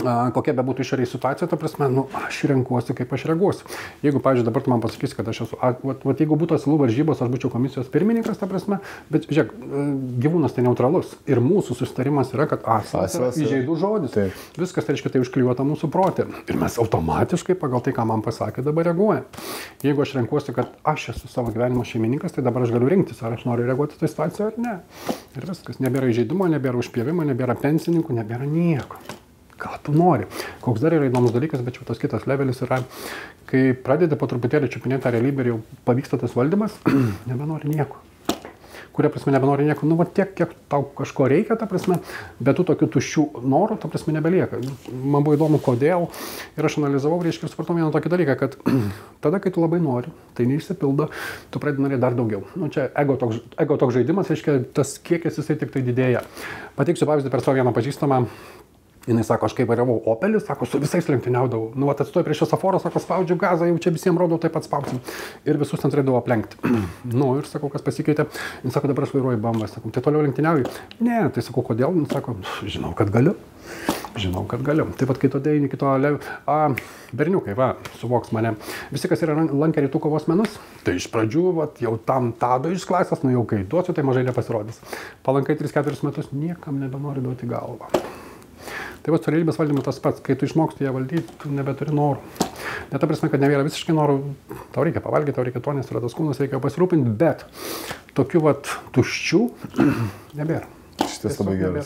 kokia be būtų išorėje situacija, ta prasme, nu, aš renkuosi, kaip aš reaguosiu. Jeigu, pavyzdžiui, dabar tu man pasakysi, kad aš esu, a, vat, vat, jeigu būtų asilų varžybos, aš būčiau komisijos pirmininkas, ta prasme, bet, žiūrėk, gyvūnas tai neutralus. Ir mūsų susitarimas yra, kad asilas yra įžeidų žodis. Taip. Viskas, tai reiškia, tai užklijuota mūsų protė. Ir mes automatiškai pagal tai, ką man pasakė, dabar reaguojam. Jeigu aš renkuosi, kad aš esu savo gyvenimo šeimininkas, tai dabar aš galiu rinktis, ar aš noriu reaguoti į tą situaciją ar ne. Ir viskas, nebėra įžeidumo, nebėra užpjovimo, nebėra pensininkų, nebėra nieko. Ką tu nori. Koks dar yra įdomus dalykas, bet jau tas kitas levelis yra, kai pradedi po truputėlį čiupinėti tą realybę ir jau pavyksta tas valdymas, nebenori nieko. Kuria prasme nebenori nieko, nu va tiek, kiek tau kažko reikia, ta prasme, bet tų tokių tuščių norų, ta prasme, nebelieka. Man buvo įdomu, kodėl. Ir aš analizavau, reiškia, ir supratau vieną tokį dalyką, kad tada, kai tu labai nori, tai neišsipildo, tu pradedi norėti dar daugiau. Nu, čia ego toks, ego toks žaidimas, reiškia, tas kiekis jisai tik tai didėja. Pateiksiu pavyzdį per savo vieną pažįstamą. Jinai sako, aš kaip vairavau Opelį, sako, su visais lenktyniaudavau. Nu, vat atstoju prie šviesoforo, sako, spaudžiu gazą, jau čia visiems rodau, taip pat spaudžiu. Ir visus ten turėdavau aplenkti. Nu, ir sakau, kas pasikeitė. Jis sako, dabar aš vairuoju B M W. Sakau, tai toliau lenktyniauju? Ne, tai sakau, kodėl? Jis sako, žinau, kad galiu. Žinau, kad galiu. Taip pat, kai to dėjai, kito lev... A, berniukai, va, suvoks mane. Visi, kas yra lankę rytų kovos menus, tai iš pradžių, va, jau tam tado iš klasės, nu jau kai duosiu, tai mažai nepasirodys. Palankai tris keturis metus niekam nebenori duoti galvą. Tai va, su realybės valdymu tas pats, kai tu išmoksti ją valdyti, tu nebeturi norų. Ne ta prasme, kad nebėra visiškai norų, tau reikia pavalgyti, tau reikia to, nes yra tas kūnas, reikia pasirūpinti, bet tokių vat tuščių nebėra. Šitas labai geras.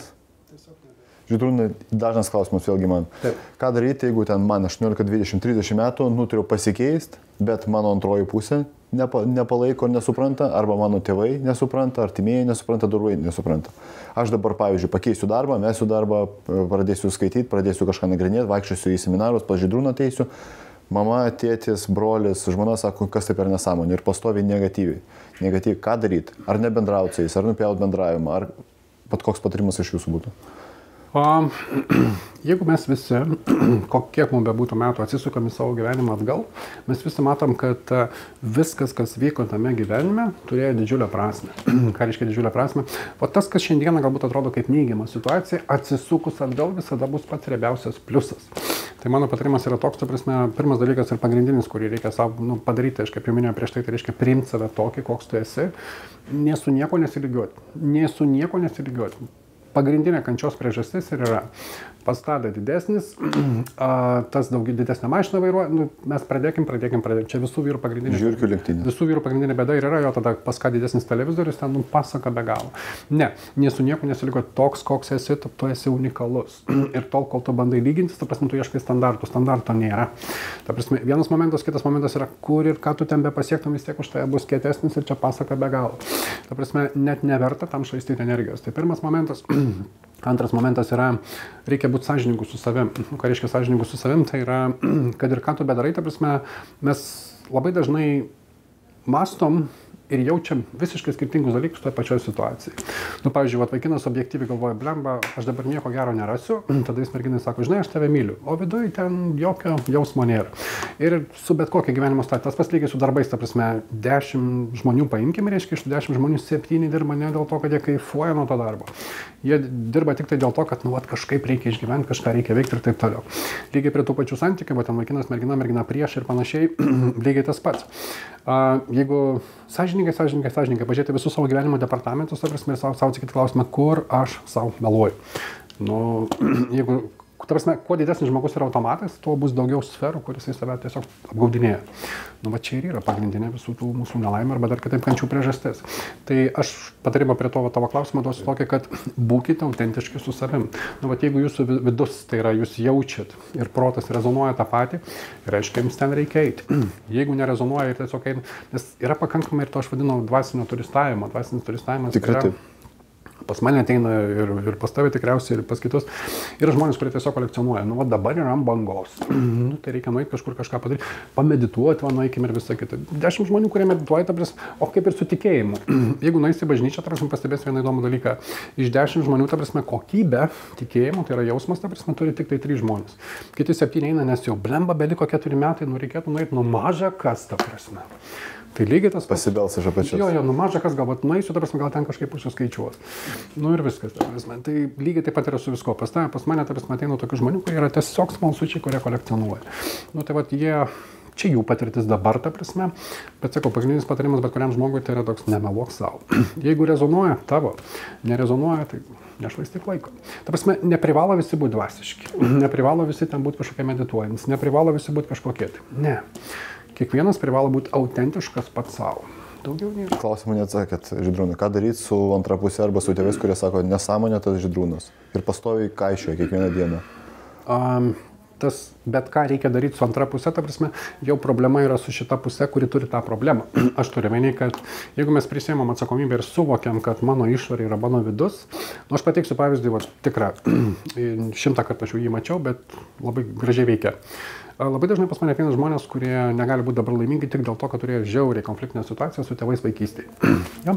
Žydrūnai, dažnas klausimas vėlgi man. Taip. Ką daryti, jeigu ten man aštuoniolika, dvidešimt, trisdešimt metų nutariau pasikeisti, bet mano antroji pusė nepa, nepalaiko ir nesupranta, arba mano tėvai nesupranta, artimieji nesupranta, darbai nesupranta. Aš dabar, pavyzdžiui, pakeisiu darbą, mesiu darbą, pradėsiu skaityti, pradėsiu kažką nagrinėti, vaikščiosiu į seminarus, pas Žydrūną ateisiu. Mama, tėtis, brolis, žmona sako, kas tai per nesąmonė ir pastoviai negatyviai. Negatyviai, ką daryti? Ar nebendrauti su jais, ar nupjauti bendravimą, ar pat koks patarimas iš jūsų būtų? O, jeigu mes visi, kiek mums bebūtų metų, atsisukam į savo gyvenimą atgal, mes visi matom, kad viskas, kas vyko tame gyvenime, turėjo didžiulę prasmę. Ką reiškia didžiulę prasmę? O tas, kas šiandieną galbūt atrodo kaip neigiama situacija, atsisukus atgal visada bus pats riebiausias pliusas. Tai mano patarimas yra toks, ta prasme, pirmas dalykas ir pagrindinis, kurį reikia savo nu, padaryti, aš kaip jau minėjau prieš tai, tai reiškia priimti save tokį, koks tu esi, ne su nieko nesilygiuoti, ne su nieko nesilygiuoti. Pagrindinė kančios priežastis ir yra pas tadą didesnis, a, tas daug didesnę mašiną vairuoja, nu, mes pradėkim, pradėkim, pradėkim, čia visų vyrų pagrindinė. Žiūrkių lenktynė. Visų vyrų pagrindinė bėda ir yra jo tada pas ką didesnis televizorius, ten nu, pasaka be galo. Ne, ne su nieko nesiliko toks, koks esi, tu, tu esi unikalus. Ir tol, kol tu bandai lygintis, ta prasme, tu ieškai standartų, standarto nėra. Ta prasme, vienas momentas, kitas momentas yra, kur ir ką tu ten be pasiektum, vis tiek už tai bus kietesnis ir čia pasaka be galo. Ta prasme, net neverta tam švaistyti energijos. Tai pirmas momentas. Antras momentas yra, reikia būti sąžiningu su savim. Ką reiškia sąžiningu su savim, tai yra, kad ir ką tu bedarai, ta prasme, mes labai dažnai mastom ir jaučiam visiškai skirtingus dalykus toje pačioje situacijoje. Nu, pavyzdžiui, vat, vaikinas objektyviai galvoja, blemba, aš dabar nieko gero nerasiu, tada jis merginai sako, žinai, aš tave myliu, o viduje ten jokio jausmo nėra. Ir su bet kokia gyvenimo situacija, tas pats lygiai su darbais, ta prasme, dešimt žmonių paimkime, reiškia, iš tų dešimt žmonių septyni dirba ne dėl to, kad jie kaifuoja nuo to darbo. Jie dirba tik tai dėl to, kad, nu, vat, kažkaip reikia išgyventi, kažką reikia veikti ir taip toliau. Lygiai prie tų pačių santykių, bet ten vaikinas, mergina, mergina prieš ir panašiai, lygiai tas pats. Uh, jeigu sąžininkai, sąžininkai, sąžininkai, pažiūrėti visus savo gyvenimo departamentus, ta prasme, ir savo atsakyti klausimą, kur aš savo meluoju. Nu, jeigu, ta prasme, kuo didesnis žmogus yra automatas, tuo bus daugiau sferų, kuris į save tiesiog apgaudinėja. Nu, va čia ir yra pagrindinė visų tų mūsų nelaimė arba dar kitaip kančių priežastis. Tai aš patarimą prie to va, tavo klausimą duosiu tokį, kad būkite autentiški su savim. Nu, va jeigu jūsų vidus, tai yra jūs jaučiat ir protas rezonuoja tą patį, reiškia, jums ten reikia eiti. Jeigu nerezonuoja ir tiesiog eiti, nes yra pakankamai ir to aš vadinau dvasinio turistavimo. Dvasinis turistavimas tikrai yra... Pas mane ateina ir, ir pas tavę tikriausiai, ir pas kitus. Yra žmonės, kurie tiesiog kolekcionuoja. Nu, va dabar yra ant bangos. Nu, tai reikia nueiti kažkur kažką padaryti. Pamedituoti, va, nueikim ir visą kitą. Dešimt žmonių, kurie medituoja, ta prasme, o kaip ir su tikėjimu. Jeigu nueisi į bažnyčią, ta prasme, pastebės vieną įdomų dalyką. Iš dešimt žmonių, ta prasme, kokybė tikėjimo, tai yra jausmas, ta prasme, turi tik tai trys žmonės. Kiti septyni eina, nes jau blemba, beliko keturi metai, nu reikėtų nueiti, nu maža kas, ta prasme. Tai lygiai tas pats. Pasibels iš apačios. Jo, jo, nu maža kas, galbūt nueisiu, ta prasme, gal ten kažkaip užsiskaičiuos. Nu ir viskas, ta prasme. Tai lygiai taip pat yra su visko. Pas, ta, pas mane, ta prasme, ateina tokių žmonių, kurie yra tiesiog smalsučiai, kurie kolekcionuoja. Nu tai vat jie, čia jų patirtis dabar, ta prasme, bet sakau, pagrindinis patarimas bet kuriam žmogui tai yra toks nemeluok savo. Jeigu rezonuoja tavo, nerezonuoja, tai nešvaistyk laiko. Ta prasme, neprivalo visi būti dvasiški, neprivalo visi ten būti kažkokie medituojantys, neprivalo visi būti kažkokie. Ne. Kiekvienas privalo būti autentiškas pats savo. Daugiau nėra. Klausimą neatsakėt, Žydrūnai. Ką daryti su antra pusė arba su tėvais, kurie sako, nesąmonė tas Žydrūnas. Ir pastoviai kaišioja kiekvieną dieną. Um, tas, bet ką reikia daryti su antra pusė, ta prasme, jau problema yra su šita pusė, kuri turi tą problemą. Aš turiu menį, kad jeigu mes prisėmam atsakomybę ir suvokiam, kad mano išorė yra mano vidus, nu aš pateiksiu pavyzdį, va, tikrą, šimtą kartų aš jau jį mačiau, bet labai gražiai veikia. Labai dažnai pas mane ateina žmonės, kurie negali būti dabar laimingi tik dėl to, kad turėjo žiauriai konfliktinę situaciją su tėvais vaikystėje. Ja?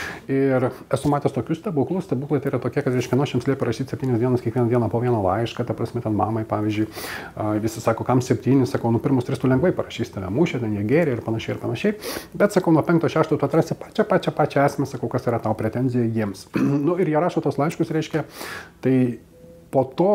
Ir esu matęs tokius stebuklus. Stebuklai tai yra tokie, kad reiškia, nu aš jums liepiu rašyti septynias dienas, kiekvieną dieną po vieną laišką, ta prasme, ten mamai, pavyzdžiui, visi sako, kam septynis, sakau, nu pirmus tris tu lengvai parašys, tave mušė, ten jie gėrė ir panašiai ir panašiai. Bet sakau, nuo penkto šešto tu atrasi pačią, pačią, pačią esmę, sakau, kas yra tavo pretenzija jiems. Nu ir jie rašo tos laiškus, reiškia, tai po to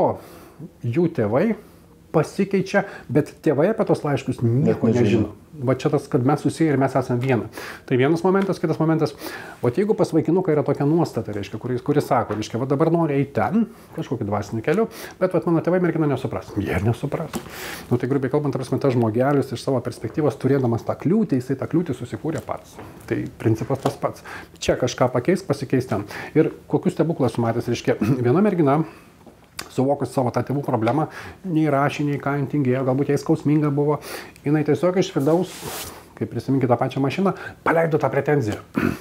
jų tėvai pasikeičia, bet tėvai apie tos laiškus nieko nežino. Va čia tas, kad mes susiję ir mes esame viena. Tai vienas momentas, kitas momentas. O jeigu pas vaikinuką yra tokia nuostata, reiškia, kuris, kuris sako, reiškia, va dabar nori eiti ten, kažkokį dvasinį kelių, bet va mano tėvai mergina nesupras. Jie ir nesupras. Nu tai grubiai kalbant, prasme, tas žmogelis iš savo perspektyvos, turėdamas tą kliūtį, jisai tą kliūtį susikūrė pats. Tai principas tas pats. Čia kažką pakeis, pasikeis ten. Ir kokius stebuklus matęs, reiškia, viena mergina, suvokus savo tą tėvų problemą, nei rašė, nei ką tingėjo, galbūt jai skausminga buvo, jinai tiesiog iš vidaus, kaip prisiminkite tą pačią mašiną, paleido tą pretenziją.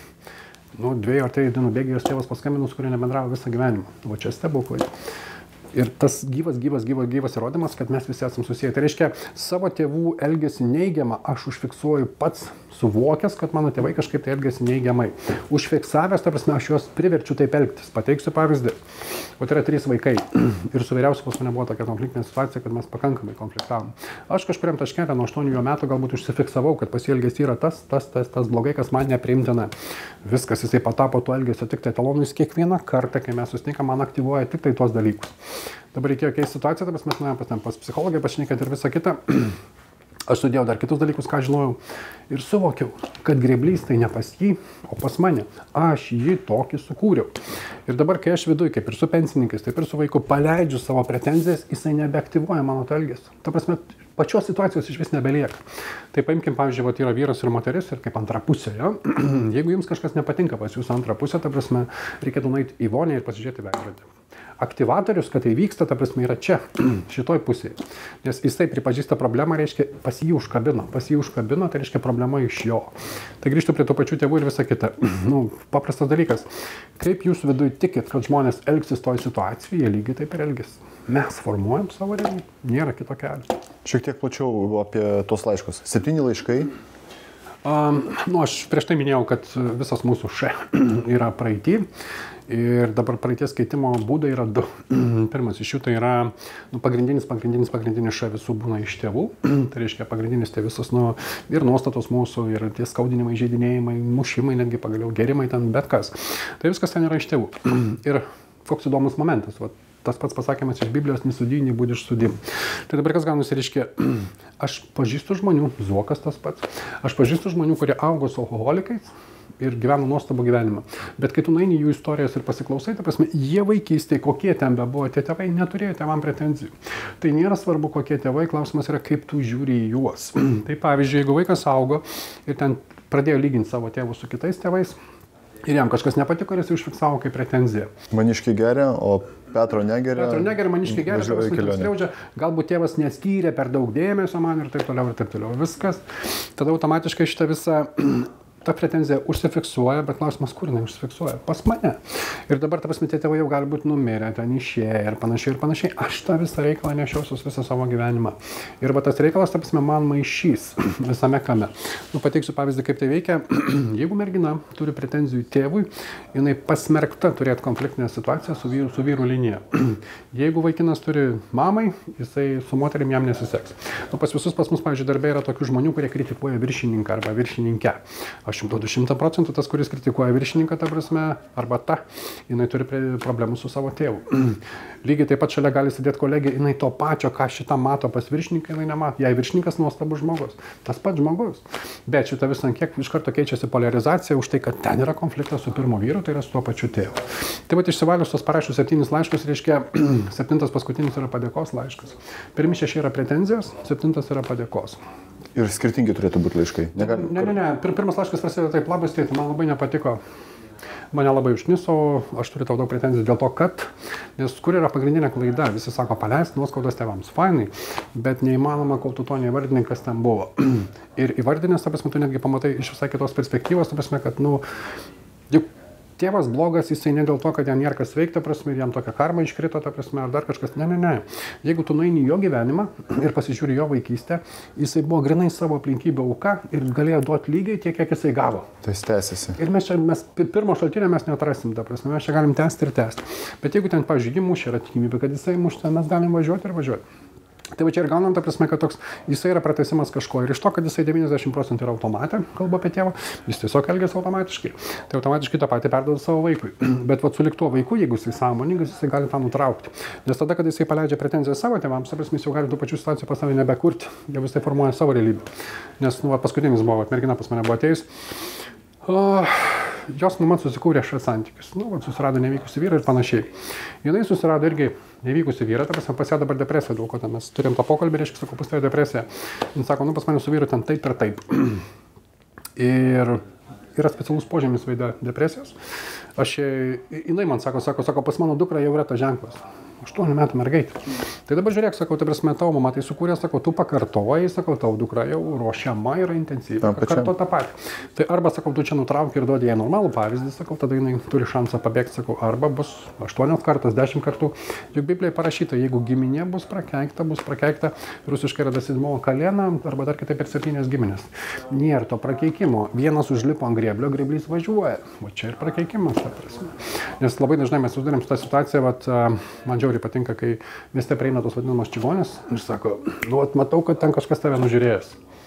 Nu, dviejų ar trijų dienų bėgė jos tėvas paskambinus, kurie nebendravo visą gyvenimą. O čia stebuklai. Ir tas gyvas, gyvas, gyvas, gyvas įrodymas, kad mes visi esame susiję. Tai reiškia, savo tėvų elgesį neigiamą aš užfiksuoju pats, suvokęs, kad mano tėvai kažkaip tai elgesi neigiamai. Užfiksavęs, ta prasme, aš juos priverčiu taip elgtis. Pateiksiu pavyzdį. O tai yra trys vaikai. Ir su vyriausiu pas mane buvo tokia konfliktinė situacija, kad mes pakankamai konfliktavom. Aš kažkuriam taške, nuo aštuonių metų galbūt užsifiksavau, kad pasielgės yra tas, tas, tas, tas blogai, kas man nepriimtina. Viskas, jisai patapo to elgesio tik tai talonų. Jis kiekvieną kartą, kai mes susitinkam, man aktyvuoja tik tai tuos dalykus. Dabar reikėjo keisti situaciją, tai mes nuėjom pas, pas psichologą, pašnekėti ir visą kitą. Aš sudėjau dar kitus dalykus, ką žinojau. Ir suvokiau, kad grėblys tai ne pas jį, o pas mane. Aš jį tokį sukūriau. Ir dabar, kai aš viduje, kaip ir su pensininkais, taip ir su vaiku, paleidžiu savo pretenzijas, jisai nebeaktyvuoja mano to elgesio. Ta prasme, pačios situacijos iš vis nebelieka. Tai paimkim, pavyzdžiui, vat yra vyras ir moteris ir kaip antra pusė. Ja? Jeigu jums kažkas nepatinka pas jūsų antrą pusę, ta prasme, reikėtų nueiti į vonę ir pasižiūrėti veidrodį. Aktyvatorius, kad tai vyksta, ta prasme, yra čia, šitoj pusėje. Nes jisai pripažįsta problemą, reiškia, pas jį užkabino. Pas jį užkabino, tai reiškia problema iš jo. Tai grįžtu prie tų pačių tėvų ir visa kita. Nu, paprastas dalykas. Kaip jūs viduje tikit, kad žmonės elgsis toj situacijoje, jie lygiai taip ir elgis. Mes formuojam savo realybę. Nėra kito kelio. Šiek tiek plačiau apie tos laiškus. Septyni laiškai. Um, nu, aš prieš tai minėjau, kad visas mūsų š yra praeitį. Ir dabar praeities keitimo būdai yra du. Pirmas iš jų tai yra nu, pagrindinis, pagrindinis, pagrindinis š visų būna iš tėvų. Tai reiškia pagrindinis tai visas nu, ir nuostatos mūsų, ir tie skaudinimai, žeidinėjimai, mušimai, netgi pagaliau gerimai ten, bet kas. Tai viskas ten yra iš tėvų. Ir koks įdomus momentas. Va, tas pats pasakymas iš Biblijos, nesudijai, būdi išsudim. Tai dabar kas gaunasi, reiškia, aš pažįstu žmonių, Zuokas tas pats, aš pažįstu žmonių, kurie augo su alkoholikais ir gyveno nuostabų gyvenimą. Bet kai tu nueini jų istorijas ir pasiklausai, ta prasme, jie vaikystėje, kokie ten bebuvo, tie tėvai neturėjo tėvam pretenzijų. Tai nėra svarbu, kokie tėvai, klausimas yra, kaip tu žiūri į juos. Tai pavyzdžiui, jeigu vaikas augo ir ten pradėjo lyginti savo tėvus su kitais tėvais, ir jam kažkas nepatiko, jis užfiksavo kaip pretenziją. Maniškiai geria, o Petro negeria. Petro negeria, maniškiai geria, skriaudžia. Galbūt tėvas neskyrė per daug dėmesio man ir taip toliau ir taip toliau. Viskas. Tada automatiškai šitą visą ta pretenzija užsifiksuoja, bet klausimas, kur jinai užsifiksuoja? Pas mane. Ir dabar, ta prasme, tie tėvai jau gali būti numirę, ten išėję ir panašiai ir panašiai. Aš tą visą reikalą nešiausius visą savo gyvenimą. Ir va tas reikalas, ta prasme, man maišys visame kame. Nu, pateiksiu pavyzdį, kaip tai veikia. Jeigu mergina turi pretenzijų tėvui, jinai pasmerkta turėti konfliktinę situaciją su vyru, su vyru linija. Jeigu vaikinas turi mamai, jisai su moterim jam nesiseks. Nu, pas visus pas mus, pavyzdžiui, darbė yra tokių žmonių, kurie kritikuoja viršininką arba viršininkę. Aš jums duodu šimtą procentų, tas, kuris kritikuoja viršininką, ta prasme, arba ta, jinai turi problemų su savo tėvu. Lygiai taip pat šalia gali sėdėti kolegė, jinai to pačio, ką šitą mato pas viršininką, jinai nemato. Jei viršininkas nuostabus žmogus, tas pats žmogus. Bet šitą visą kiek iš karto keičiasi polarizacija už tai, kad ten yra konfliktas su pirmu vyru, tai yra su tuo pačiu tėvu. Taip pat išsivalius tos parašius septynis laiškus, reiškia, septintas paskutinis yra padėkos laiškas. Pirmi šeši yra pretenzijos, septintas yra padėkos. Ir skirtingi turėtų būti laiškai. Negali... Ne, ne, ne. Pirmas laiškas prasideda taip, labas tėti, man labai nepatiko. Mane labai užkniso, aš turiu tau daug pretenzijų dėl to, kad, nes kur yra pagrindinė klaida, visi sako, paleist nuoskaudas tėvams, fainai, bet neįmanoma, kol tu to neįvardinai, kas ten buvo. Ir įvardinęs, ta prasme, tu netgi pamatai iš visai kitos perspektyvos, ta prasme, kad, nu, juk tėvas blogas, jisai ne dėl to, kad jam nėra kas veikti, ta prasme, ir jam tokia karma iškrito, ta prasme, ar dar kažkas. Ne, ne, ne. Jeigu tu nueini jo gyvenimą ir pasižiūri jo vaikystę, jisai buvo grinai savo aplinkybę auka ir galėjo duoti lygiai tiek, kiek jisai gavo. Tai tęsiasi. Ir mes čia, mes pirmo šaltinio mes neatrasim, ta prasme, mes čia galim tęsti ir tęsti. Bet jeigu ten, pavyzdžiui, mušė yra tikimybė, kad jisai mušta, mes galim važiuoti ir važiuoti. Tai va čia ir gaunam, ta prasme, kad toks, jisai yra pratęsimas kažko ir iš to, kad jisai devyniasdešimt procentų yra automatė, kalba apie tėvą, jis tiesiog elgiasi automatiškai. Tai automatiškai tą patį perduoda savo vaikui. Bet va su lik tuo vaiku, jeigu jisai sąmoningas, jisai gali tą nutraukti. Nes tada, kad jisai paleidžia pretenziją savo tėvams, ta prasme, jis jau gali tų pačių situacijų pas save nebekurti, jau jisai formuoja savo realybę. Nes, nu, va, paskutinis buvo, mergina pas mane buvo atėjus. O, jos mama susikūrė šios santykius, nu, va, susirado nevykusi vyrą ir panašiai. Jinai susirado irgi nevykusi vyrą, ta prasme, pas ją dabar depresija, dėl ko ten mes turėjom tą pokalbį, reiškia, sakau, pas tave depresija. Jis sako, nu, pas mane su vyru ten taip ir taip. Ir yra specialus požymis veide depresijos. Aš, jinai man sako, sako, sako, pas mano dukra jau yra tas ženklas. aštuonių metų mergaitė. Tai dabar žiūrėk, sakau, tai prasme, tavo mama tai sukūrė, sakau, tu pakartoji, sakau, tavo dukra jau ruošiama yra intensyviai. Karto tą patį. Tai arba, sakau, tu čia nutrauki ir duodi jai normalų pavyzdį, sakau, tada jinai turi šansą pabėgti, sakau, arba bus aštuonios kartos, dešimt kartų. Juk Biblijoje parašyta, jeigu giminė bus prakeikta, bus prakeikta, rusiškai yra dasidmo kalėna, arba dar kitaip ir septynės giminės. Nėra to prakeikimo. Vienas užlipo ant grėblio, grėblys važiuoja. O čia ir prakeikimas, ta prasme. Nes labai dažnai mes susidurėm su tą situaciją, vat, man žiauriai patinka, kai mieste prieina tos vadinamos čigonės ir sako, nu, vat, matau, kad ten kažkas tave nužiūrėjęs.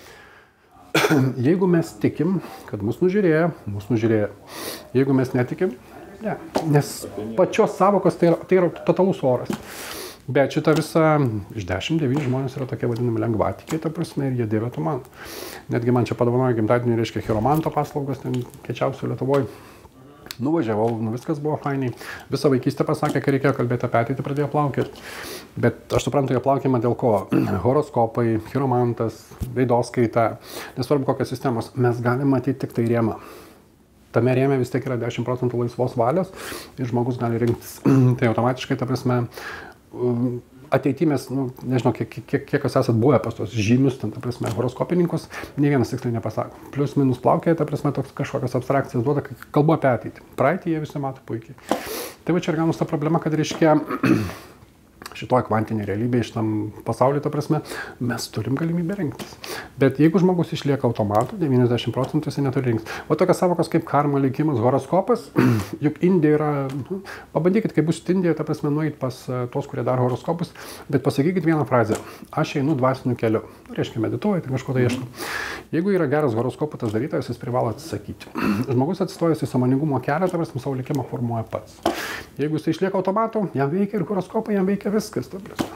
Jeigu mes tikim, kad mus nužiūrėjo, mus nužiūrėjo. Jeigu mes netikim, ne. Nes pačios savokos tai yra, tai yra totalus oras. Bet šitą visą iš dešimt devyni žmonės yra tokie vadinami lengvatikiai, ta prasme, ir jie dėvėtų man. Netgi man čia padovanojo gimtadienį, reiškia, chiromanto paslaugas, ten kečiausių Lietuvoje. Nuvažiavau, nu viskas buvo fainiai. Visą vaikystę pasakė, kai reikėjo kalbėti apie ateitį, pradėjo plaukėti. Bet aš suprantu, jie plaukimą dėl ko? Horoskopai, chiromantas, veidoskaita, nesvarbu kokios sistemos, mes galime matyti tik tai rėmą. Tame rėme vis tiek yra dešimt procentų laisvos valios ir žmogus gali rinktis. Tai automatiškai, ta prasme, ateitimės, nu, nežinau, kiek, kiek, kiek kas esat buvę pas tos žymius, ten, ta prasme, horoskopininkus, ne vienas tiksliai nepasako. Plius minus plaukėja, ta prasme, toks kažkokias abstrakcijas duoda, kai kalbu apie ateitį. Praeitį jie visi mato puikiai. Tai va čia ir gaunus ta problema, kad reiškia šitoje kvantinėje realybėje, šitam pasaulyje, ta prasme, mes turim galimybę rinktis. Bet jeigu žmogus išlieka automatu, devyniasdešimt procentų jis neturi rinktis. O tokios savokos kaip karma, likimas, horoskopas, juk Indija yra, nu, pabandykit, kai bus Indijoje, ta prasme, nueit pas tos, kurie daro horoskopus, bet pasakykit vieną frazę. Aš einu dvasiniu keliu. Reiškia, medituoju, tai kažko tai ieškau. Jeigu yra geras horoskopų tas darytojas, jis privalo atsisakyti. Žmogus atsistojęs į sąmoningumo kelią, ta prasme, savo likimą formuoja pats. Jeigu jis išlieka automatu, jam veikia ir horoskopai, jam veikia viskas.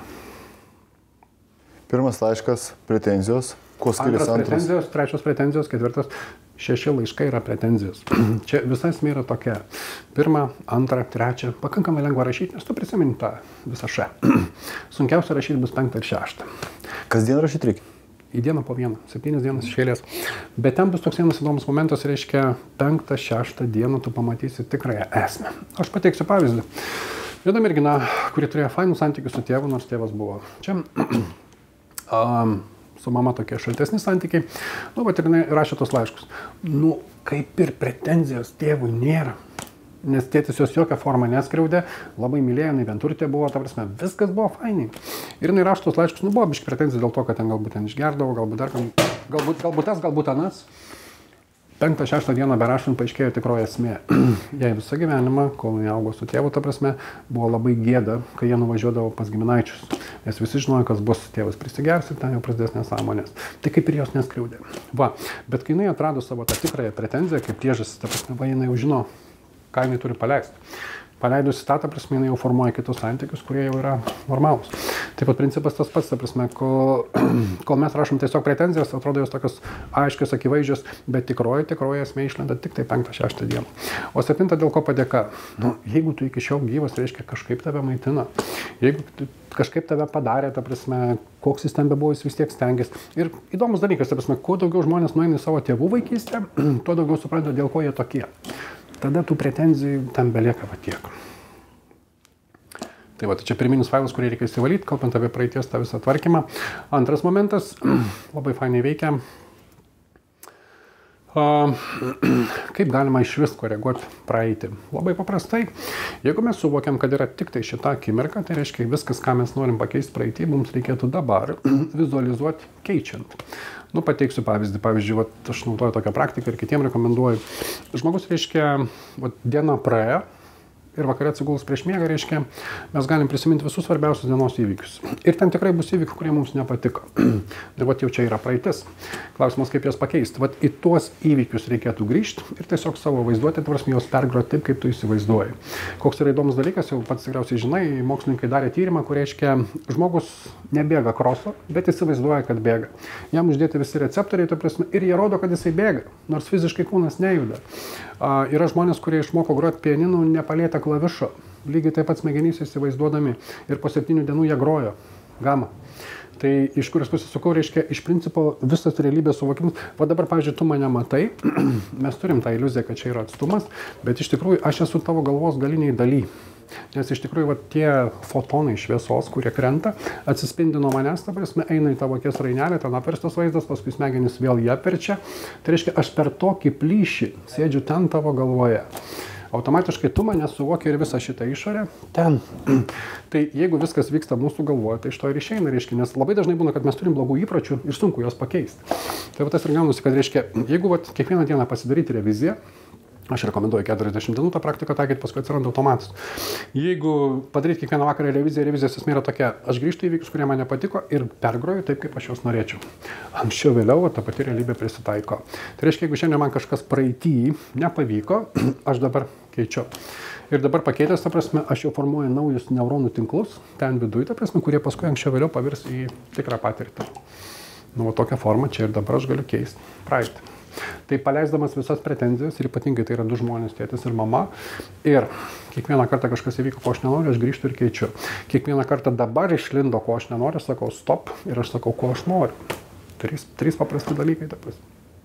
Pirmas laiškas – pretenzijos. Kuo skiriasi antras? Antras pretenzijos, trečios pretenzijos, ketvirtas. Šeši laiškai yra pretenzijos. Čia visa esmė yra tokia. Pirma, antra, trečia. Pakankamai lengva rašyti, nes tu prisimeni tą visą šę. Sunkiausia rašyti bus penktą ir šeštą. Kasdien rašyti reikia? Į dieną po vieną, septynias dienas iš eilės. Bet ten bus toks vienas įdomus momentas, reiškia, penktą, šeštą dieną tu pamatysi tikrąją esmę. Aš pateiksiu pavyzdį. Viena mergina, kuri turėjo fainų santykių su tėvu, nors tėvas buvo čia, um, su mama tokie šaltesni santykiai, nu, bet ir jinai rašė tos laiškus. Nu, kaip ir pretenzijos tėvui nėra. Nes tėtis jos jokią formą neskriaudė, labai mylėjo, jinai vienturtė buvo, ta prasme, viskas buvo fainiai. Ir jinai rašo tos laiškus, nu buvo biški pretenzijų dėl to, kad ten galbūt ten išgerdavo, galbūt dar, galbūt, galbūt tas, galbūt anas. Penktą, šeštą dieną berašant paaiškėjo tikroji esmė. Jai visą gyvenimą, kol jinai augo su tėvu, ta prasme, buvo labai gėda, kai jie nuvažiuodavo pas giminaičius. Nes visi žinojo, kas bus, tėvas prisigers ir ten jau prasidės nesąmonės. Tai kaip ir jos neskriaudė. Va, bet kai jinai atrado savo tą tikrąją pretenziją, kaip priežastį, ta prasme, va, jinai jau žino, ką jinai turi paleisti. Paleidusi tą, ta prasme, jinai jau formuoja kitus santykius, kurie jau yra normalūs. Taip pat principas tas pats, ta prasme, kol, kol mes rašom tiesiog pretenzijas, atrodo jos tokios aiškios, akivaizdžios, bet tikroji, tikroji esmė išlenda tik tai penktą, šeštą dieną. O septintą dėl ko padėka? Nu, jeigu tu iki šiol gyvas, reiškia kažkaip tave maitina. Jeigu kažkaip tave padarė, ta prasme, koks jis ten bebuvo, jis vis tiek stengiasi. Ir įdomus dalykas, ta prasme, kuo daugiau žmonės nueina į savo tėvų vaikystę, tuo daugiau supranta, dėl ko jie tokie. Tada tų pretenzijų ten belieka va tiek. Tai va, tai čia pirminis failas, kurį reikia įsivalyti, kalbant apie praeities tą visą tvarkymą. Antras momentas, labai fainai veikia. Kaip galima iš vis koreguoti praeitį? Labai paprastai. Jeigu mes suvokiam, kad yra tik tai šita akimirka, tai reiškia viskas, ką mes norim pakeisti praeitį, mums reikėtų dabar vizualizuoti keičiant. Nu, pateiksiu pavyzdį. Pavyzdžiui, vat, aš naudoju tokią praktiką ir kitiem rekomenduoju. Žmogus, reiškia, vat, diena praėjo ir vakarė atsigulus prieš miegą, reiškia, mes galim prisiminti visus svarbiausius dienos įvykius. Ir ten tikrai bus įvykių, kurie mums nepatiko. Ir vat jau čia yra praeitis. Klausimas, kaip jas pakeisti. Vat į tuos įvykius reikėtų grįžti ir tiesiog savo vaizduotę, tvarsmė, jos pergroti taip, kaip tu įsivaizduoji. Koks yra įdomus dalykas, jau pats tikriausiai žinai, mokslininkai darė tyrimą, kur reiškia, žmogus nebėga kroso, bet įsivaizduoja, kad bėga. Jam uždėti visi receptoriai, tvarsmė, ir jie rodo, kad jisai bėga, nors fiziškai kūnas nejuda. Uh, yra žmonės, kurie išmoko groti pianinu, nepalietę klavišo, lygiai taip pat smegenys įsivaizduodami ir po septynių dienų jie grojo gamą. Tai iš kurios pusės sakau, reiškia, iš principo visas realybės suvokimas. Va dabar, pavyzdžiui, tu mane matai, mes turim tą iliuziją, kad čia yra atstumas, bet iš tikrųjų aš esu tavo galvos galiniai daly. Nes iš tikrųjų va, tie fotonai šviesos, kurie krenta, atsispindi nuo manęs, ta prasme, eina į tavo akies rainelę, ten aperstas vaizdas, paskui smegenys vėl jie aperčia. Tai reiškia, aš per tokį plyšį sėdžiu ten tavo galvoje. Automatiškai tu mane suvoki ir visą šitą išorę ten. Tai jeigu viskas vyksta mūsų galvoje, tai iš to ir išeina, reiškia, nes labai dažnai būna, kad mes turim blogų įpročių ir sunku juos pakeisti. Tai va tas ir gaunasi, kad reiškia, jeigu va, kiekvieną dieną pasidaryti reviziją, aš rekomenduoju keturiasdešimt dienų tą praktiką taikyti, paskui atsiranda automatas. Jeigu padaryti kiekvieną vakarą reviziją, revizijos esmė yra tokia, aš grįžtu į įvykius, kurie man nepatiko ir pergroju taip, kaip aš juos norėčiau. Anksčiau vėliau ta pati realybė prisitaiko. Tai reiškia, jeigu šiandien man kažkas praeitį nepavyko, aš dabar keičiu. Ir dabar pakeitęs, ta prasme, aš jau formuoju naujus neuronų tinklus, ten viduje, ta prasme, kurie paskui anksčiau vėliau pavirs į tikrą patirtį. Nu, tokią formą čia ir dabar aš galiu keisti praeitį. Tai paleisdamas visas pretenzijas, ir ypatingai tai yra du žmonės, tėtis ir mama, ir kiekvieną kartą kažkas įvyko, ko aš nenoriu, aš grįžtu ir keičiu. Kiekvieną kartą dabar išlindo, ko aš nenoriu, sakau stop, ir aš sakau, ko aš noriu. Trys, trys paprasti dalykai. Tapas.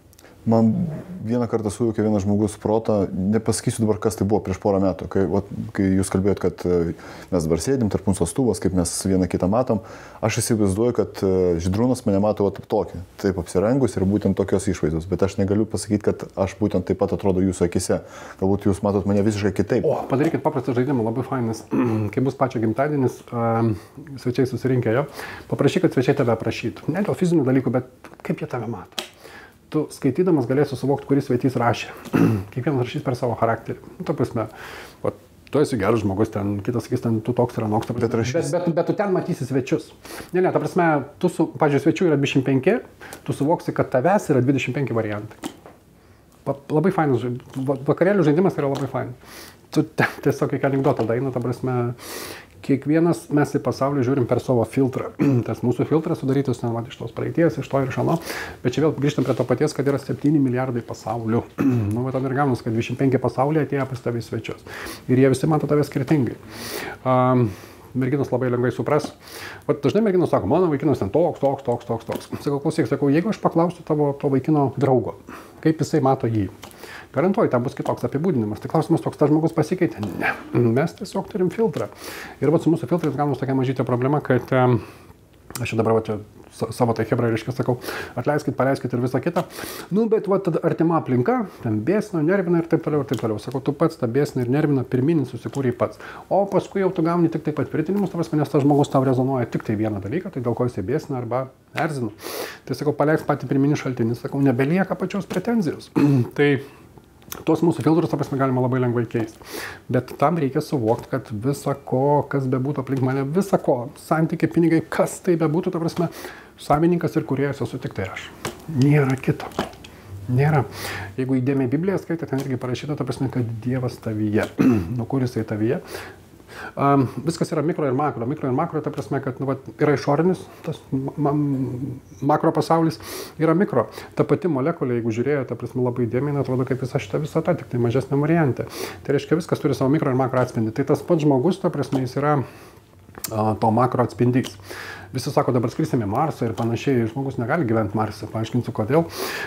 Man vieną kartą sujaukė vienas žmogus protą, nepasakysiu dabar, kas tai buvo prieš porą metų, kai, o, kai jūs kalbėjot, kad mes dabar sėdim tarp mūsų stuvos, kaip mes vieną kitą matom, aš įsivaizduoju, kad Žydrūnas mane mato va, tokį, taip apsirengus ir būtent tokios išvaizdos, bet aš negaliu pasakyti, kad aš būtent taip pat atrodo jūsų akise, galbūt jūs matot mane visiškai kitaip. O, padarykit paprastą žaidimą, labai fainas, kai bus pačio gimtadienis, svečiai susirinkę jo, paprašyk, kad svečiai tave aprašytų, ne dėl fizinių dalykų, bet kaip jie tave mato. Tu skaitydamas galėsi suvokti, kuris sveitys rašė. Kiekvienas rašys per savo charakterį. Nu, ta prasme, va, tu esi geras žmogus, ten, kitas sakys, ten, tu toks yra noks, ta prasme, bet, bet, bet tu ten matysi svečius. Ne, ne, ta prasme, tu, su, pažiūrėjau, svečių yra dvidešimt penki, tu suvoksi, kad tavęs yra dvidešimt penki variantai. Pa, labai fainas, vakarėlių žaidimas yra labai fainas. Tu tiesiog kaip anekdotą daina, ta prasme, kiekvienas mes į pasaulį žiūrim per savo filtrą. Tas mūsų filtras sudarytas ne, va, iš tos praeities, iš to ir iš ano. Bet čia vėl grįžtam prie to paties, kad yra septyni milijardai pasaulių. Nu, va, tam ir gaunasi, kad dvidešimt penki pasaulyje atėjo pas tavį svečius. Ir jie visi mato tave skirtingai. Um, merginos labai lengvai supras. O dažnai merginos sako, mano vaikinas ten toks, toks, toks, toks, toks. Sakau, klausyk, sakau, jeigu aš paklausiu tavo to vaikino draugo, kaip jisai mato jį. Garantuoju, tam bus kitoks apibūdinimas. Tai klausimas toks, tas žmogus pasikeitė? Ne. Mes tiesiog turim filtrą. Ir vat su mūsų filtrais gaunasi tokia mažytė problema, kad aš jau dabar va čia savo tai hebrai reiškia sakau, atleiskit, paleiskit ir visą kitą. Nu, bet va tada artima aplinka, ten bėsina, nervina ir taip toliau, ir taip toliau. Sakau, tu pats tą bėsina ir nervina, pirminį susikūrė pats. O paskui jau tu gauni tik taip pat pritinimus, tavas, nes tas žmogus tau rezonuoja tik tai vieną dalyką, tai dėl ko jisai bėsina arba erzina. Tai sakau, paleisk patį pirminį šaltinį, sakau, nebelieka pačios pretenzijos. Tai tuos mūsų filtrus, ta prasme, galima labai lengvai keisti. Bet tam reikia suvokti, kad visa ko, kas bebūtų aplink mane, visa ko, santykiai, pinigai, kas tai bebūtų, ta prasme, savininkas ir kūrėjas esu tik tai aš. Nėra kito. Nėra. Jeigu įdėmiai Bibliją skaitė, ten irgi parašyta, ta prasme, kad Dievas tavyje. Nu, kur jisai tavyje? Um, viskas yra mikro ir makro. Mikro ir makro, ta prasme, kad nu, va, yra išorinis, tas ma makro pasaulis, yra mikro. Ta pati molekulė, jeigu žiūrėjo, ta prasme, labai dėmiai, atrodo kaip visa šita visata, tik tai mažesnė variantė. Tai reiškia, viskas turi savo mikro ir makro atspindį. Tai tas pats žmogus, ta prasme, jis yra uh, to makro atspindys. Visi sako, dabar skrisime į Marsą ir panašiai, žmogus negali gyventi Marse. Paaiškinsiu, kodėl.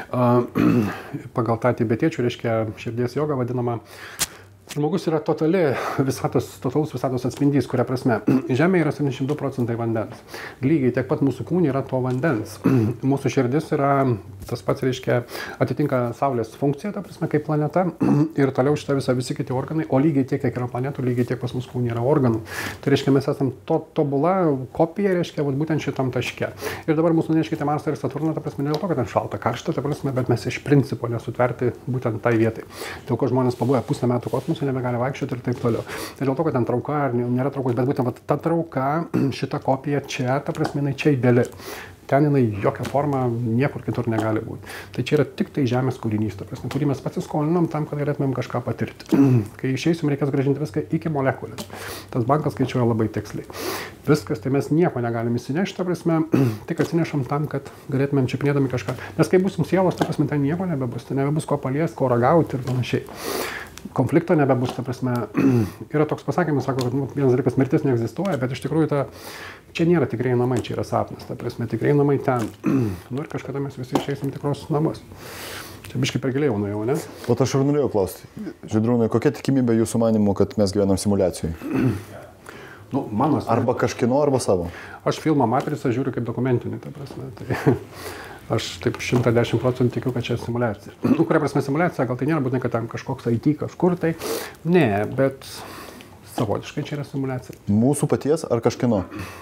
Uh, pagal tą tibetiečių, reiškia, širdies jogą vadinama, žmogus yra totali visatos, totalus visatos atspindys, kuria prasme Žemė yra septyniasdešimt du procentai vandens. Lygiai tiek pat mūsų kūnė yra to vandens. Mūsų širdis yra, tas pats reiškia, atitinka Saulės funkciją, ta prasme, kaip planeta. Ir toliau šitą visą visi kiti organai, o lygiai tiek, kiek yra planetų, lygiai tiek pas mūsų kūnė yra organų. Tai reiškia, mes esam to, tobula kopija, reiškia, vat, būtent šitam taške. Ir dabar mūsų nuneškite Marsą ir Saturną, ta prasme, ne dėl to, kad ten šalta, karšta, ta prasme, bet mes iš principo nesutverti būtent tai vietai. Dėl ko žmonės pabuvę pusę metų kosmose nebegali vaikščioti ir taip toliau. Tai dėl to, kad ten trauka ar nėra traukos, bet būtent ta trauka, šita kopija čia, ta prasme, jinai čia ideali. Ten jinai jokia forma niekur kitur negali būti. Tai čia yra tik tai Žemės kūrinys, ta prasme, kurį mes pasiskolinom tam, kad galėtumėm kažką patirti. Kai išeisim, reikės grąžinti viską iki molekulės. Tas bankas skaičiuoja labai tiksliai. Viskas, tai mes nieko negalim įsinešti, ta prasme, tik atsinešam tam, kad galėtumėm čipinėdami kažką. Nes kai busim sielos, ta prasme, ten nieko nebebus, ten nebebus ko paliesti, ko ragauti ir panašiai. Konflikto nebebus, ta prasme, yra toks pasakymas, sako, kad nu, vienas dalykas mirtis neegzistuoja, bet iš tikrųjų ta, čia nėra tikrai namai, čia yra sapnas, ta prasme, tikrai namai ten. Nu ir kažkada mes visi išeisim tikros namus. Čia biškai per giliai jau nuėjau, ne? O aš ir norėjau klausti, Žydrūnai, kokia tikimybė jūsų manimu, kad mes gyvenam simulacijai? Nu, mano... Arba kažkino, arba savo. Aš filmą Matricą žiūriu kaip dokumentinį, ta prasme, tai... Aš taip šimtą dešimt procentų tikiu, kad čia simuliacija. Nu, kuria prasme simuliacija, gal tai nėra būtinai, kad ten kažkoks I T kažkur tai. Ne, bet savotiškai čia yra simuliacija. Mūsų paties ar kažkino?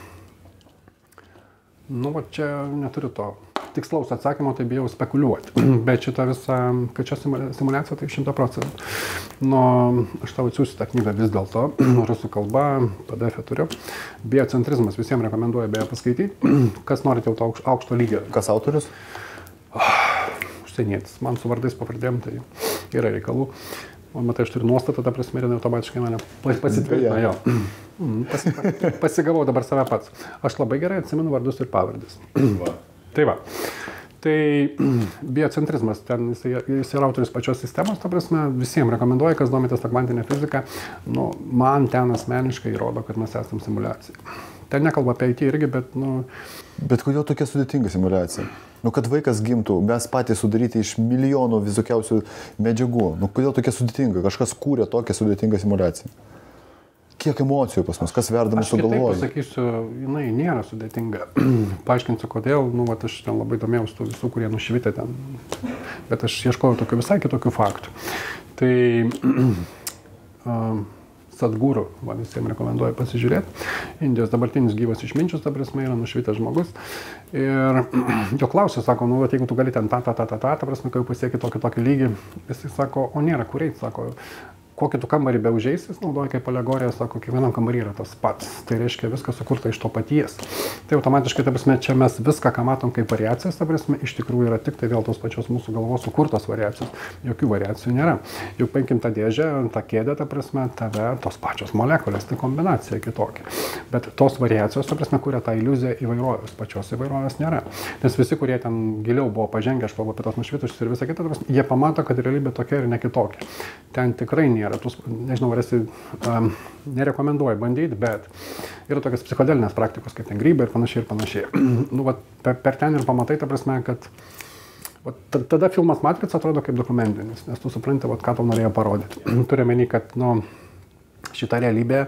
Nu, va čia neturiu to tikslaus atsakymo, tai bijau spekuliuoti. Bet šitą visą, kad čia simuliacija, tai šimtą procentų. Nu, aš tau atsiųsiu tą knygą vis dėlto, rusų kalba, P D F turiu. Biocentrizmas, visiems rekomenduoju beje paskaityti. Kas norite jau to aukšto lygio? Kas autorius? Užsienietis. Man su vardais pavardėm, tai yra reikalų. Man matai, aš turiu nuostatą, ta prasme, ir automatiškai mane pasitvirtino. Jo. Pasi, pasigavau dabar save pats. Aš labai gerai atsimenu vardus ir pavardės. Va. Tai va. Tai biocentrizmas, ten jis, jis yra autorius pačios sistemos, ta prasme, visiems rekomenduoju, kas domitės tą kvantinę fiziką. Nu, man ten asmeniškai įrodo, kad mes esam simuliacija. Ten nekalba apie I T irgi, bet, nu... Bet kodėl tokia sudėtinga simuliacija? Nu, kad vaikas gimtų, mes patys sudaryti iš milijonų visokiausių medžiagų. Nu, kodėl tokia sudėtinga? Kažkas kūrė tokią sudėtingą simuliaciją. Kiek emocijų pas mus, kas verda mūsų galvoje? Aš pasakysiu, jinai nėra sudėtinga. Paaiškinsiu, kodėl, nu, vat, aš ten labai domėjausi tų visų, kurie nušvitė ten. Bet aš ieškojau tokių visai kitokių faktų. Tai... Um, Sadguru, va, visiems rekomenduoju pasižiūrėti. Indijos dabartinis gyvas išminčius, ta prasme, yra nušvitęs žmogus. Ir jo klausia, sako, nu, va, jeigu tu gali ten tą, tą, tą, tą, tą, ta prasme, kai jau pasieki tokį, tokį lygį, jisai sako, o nėra kur eit, sako, kokį tu kambarį be užeisi, jis naudoja kaip alegoriją, sako, kiekvienam kambarį yra tas pats. Tai reiškia viskas sukurta iš to paties. Tai automatiškai, ta prasme, čia mes viską, ką matom kaip variacijas, ta prasme, iš tikrųjų yra tik tai vėl tos pačios mūsų galvos sukurtos variacijos. Jokių variacijų nėra. Juk paimkim tą dėžę, tą kėdę, ta prasme, tave tos pačios molekulės, tai kombinacija kitokia. Bet tos variacijos, ta prasme, kuria tą iliuziją įvairovės, pačios įvairovės nėra. Nes visi, kurie ten giliau buvo pažengę, aš kalbu apie tos nušvitusius ir visą kitą, ta prasme, jie pamato, kad realybė tokia ir ne kitokia. Ten tikrai nėra. Tus, nežinau, ar esi, um, nerekomenduoju bandyti, bet yra tokias psichodelinės praktikos, kaip ten grybai ir panašiai ir panašiai. Nu, va, per, per ten ir pamatai, ta prasme, kad va, tada filmas Matrica atrodo kaip dokumentinis, nes tu supranti, va, ką tau norėjo parodyti. Turiu menį, kad nu, šita realybė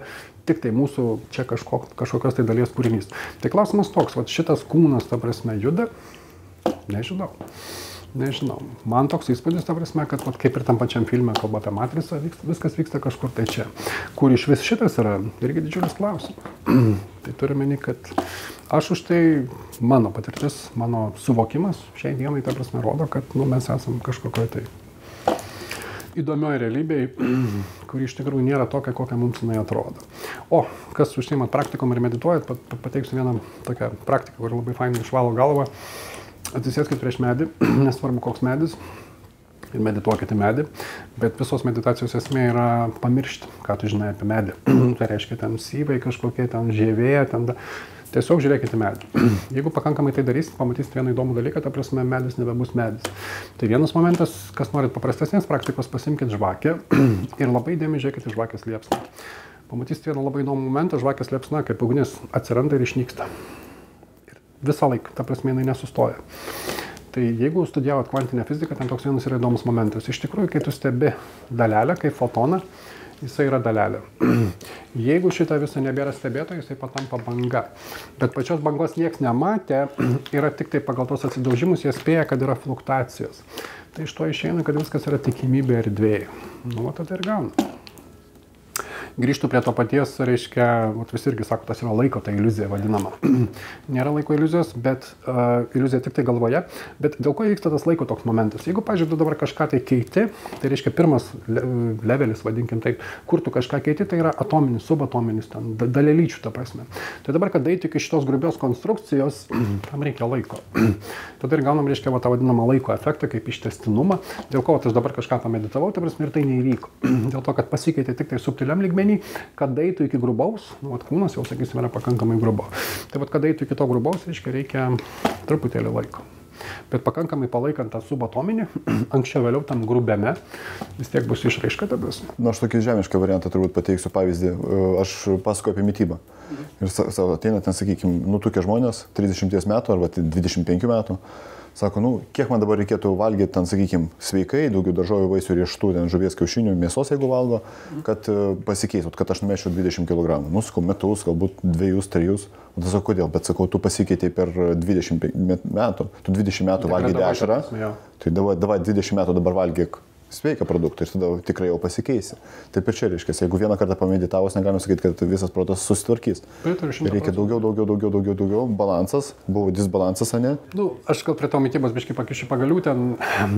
tik tai mūsų čia kažko, kažkokios tai dalies kūrinys. Tai klausimas toks, va šitas kūnas, ta prasme, juda, nežinau. Nežinau. Man toks įspūdis, ta prasme, kad vat, kaip ir tam pačiam filme kalba apie Matricą, viskas vyksta kažkur tai čia. Kur iš vis šitas yra, irgi didžiulis klausimas. Tai turime meni, kad aš už tai, mano patirtis, mano suvokimas šiai dienai, ta prasme, rodo, kad nu, mes esam kažkokioj tai įdomioje realybėje, kuri iš tikrųjų nėra tokia, kokia mums jinai atrodo. O, kas užsiimat praktikom ir medituojat, pat, pateiksiu vieną tokią praktiką, kuri labai fainai išvalo galvą. Atsisėskit prieš medį, nesvarbu koks medis, ir medituokite medį, bet visos meditacijos esmė yra pamiršti, ką tu žinai apie medį. Tai reiškia, ten syvai kažkokie, ten žievėje, ten... Da... Tiesiog žiūrėkite medį. Jeigu pakankamai tai darysit, pamatysit vieną įdomų dalyką, ta prasme, medis nebebus medis. Tai vienas momentas, kas norit paprastesnės praktikos, pasimkit žvakę ir labai įdėmiai žiūrėkite žvakės liepsną. Pamatysit vieną labai įdomų momentą, žvakės liepsna, kaip ugnis atsiranda ir išnyksta. Ir visą laiką, ta prasme, jinai nesustoja. Tai jeigu studijavot kvantinę fiziką, ten toks vienas yra įdomus momentas. Iš tikrųjų, kai tu stebi dalelę, kaip fotoną, jisai yra dalelė. Jeigu šitą visą nebėra stebėto, jisai patampa banga. Bet pačios bangos nieks nematė, yra tik tai pagal tos atsidaužimus, jie spėja, kad yra fluktuacijos. Tai iš to išeina, kad viskas yra tikimybė erdvėje. Nu, o tada ir gauna. Grįžtų prie to paties, reiškia, visi irgi sako, tas yra laiko, ta iliuzija vadinama. Nėra laiko iliuzijos, bet uh, iliuzija tik tai galvoje. Bet dėl ko vyksta tas laiko toks momentas? Jeigu, pavyzdžiui, tu dabar kažką tai keiti, tai reiškia pirmas levelis, vadinkim taip, kur tu kažką keiti, tai yra atominis, subatominis, ten, dalelyčių, ta prasme. Tai dabar, kad eiti iki šitos grubios konstrukcijos, tam reikia laiko. Tada ir gaunam, reiškia, va, tą vadinamą laiko efektą, kaip ištęstinumą, dėl ko aš dabar kažką pameditavau, ta prasme, ir tai neįvyko. Dėl to, kad pasikeitė tik tai subtiliam lygmenį, kad eitų iki grubaus, nu, vat, kūnas jau, sakysim, yra pakankamai grubo. Tai vat, kad eitų iki to grubaus, reiškia, reikia truputėlį laiko. Bet pakankamai palaikant tą subatominį, anksčiau vėliau tam grubiame, vis tiek bus išraiška tada. Na, aš tokį žemišką variantą turbūt pateiksiu pavyzdį. Aš pasakoju apie mitybą. Ir savo ateina ten, sakykime, nutukę žmonės, trisdešimties metų arba dvidešimt penkių metų. Sako, nu, kiek man dabar reikėtų valgyti, ten, sakykime, sveikai, daugiau daržovių, vaisių, riešutų, ten, žuvies, kiaušinių, mėsos, jeigu valgo, kad pasikeistų, kad aš numešiu dvidešimt kilogramų. Nu, sakau, metus, galbūt dviejus, trijus. O tai sakau, kodėl? Bet sakau, tu pasikeitei per dvidešimt metų. Tu dvidešimt metų valgai dešrą, tai davai, davai dvidešimt metų dabar valgyk sveiką produktą ir tada tikrai jau pasikeisi. Taip ir čia reiškia, jeigu vieną kartą pameditavus, negalime sakyti, kad visas protas susitvarkys. Reikia daugiau, daugiau, daugiau, daugiau, daugiau. Balansas, buvo disbalansas, ne? Nu, aš gal prie to mitybos biškai pakišiu pagalių, ten,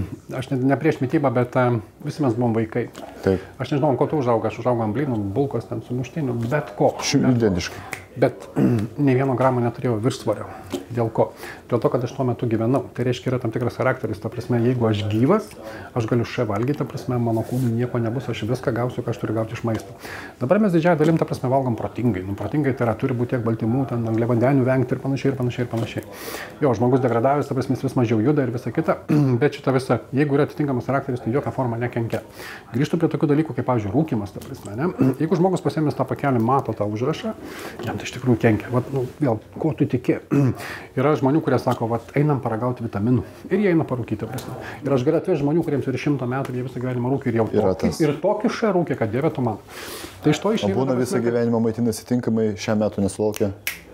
aš ne, ne prieš mitybą, bet uh, visi mes buvom vaikai. Taip. Aš nežinau, ko tu užaugai, aš užaugau ant blynų, bulkos, ten sumuštinių, bet ko. Identiškai. Bet ne vieno gramo neturėjau viršsvorio. Dėl ko? Dėl to, kad aš tuo metu gyvenau. Tai reiškia, yra tam tikras charakteris. Ta prasme, jeigu aš gyvas, aš galiu še valgyti, ta prasme, mano kūnui nieko nebus, aš viską gausiu, ką aš turiu gauti iš maisto. Dabar mes didžiąją dalim, ta prasme, valgom protingai. Nu, protingai tai yra, turi būti tiek baltymų, ten angliavandenių vengti ir panašiai, ir panašiai, ir panašiai. Jo, žmogus degradavęs, ta prasme, vis mažiau juda ir visa kita. Bet šita visa, jeigu yra atitinkamas charakteris, tai jokia forma nekenkia. Grįžtu prie tokių dalykų, kaip, pavyzdžiui, rūkymas, ta prasme, ne? Jeigu žmogus pasiėmęs tą pakelį, mato tą užrašą, jam tai iš tikrųjų kenkia. Vat, nu, vėl, ko tu tiki? Yra žmonių, kurie sako, vat, einam paragauti vitaminų. Ir jie eina parūkyti. Prasme. Ir aš galiu atvežti žmonių, kuriems yra šimto metų ir jie visą gyvenimą rūkia ir jau tokį, ir tokį šą rūkia, kad dieve tu man. Tai iš to išeina. O būna visą gyvenimą maitinasi tinkamai, šią metų nesulaukia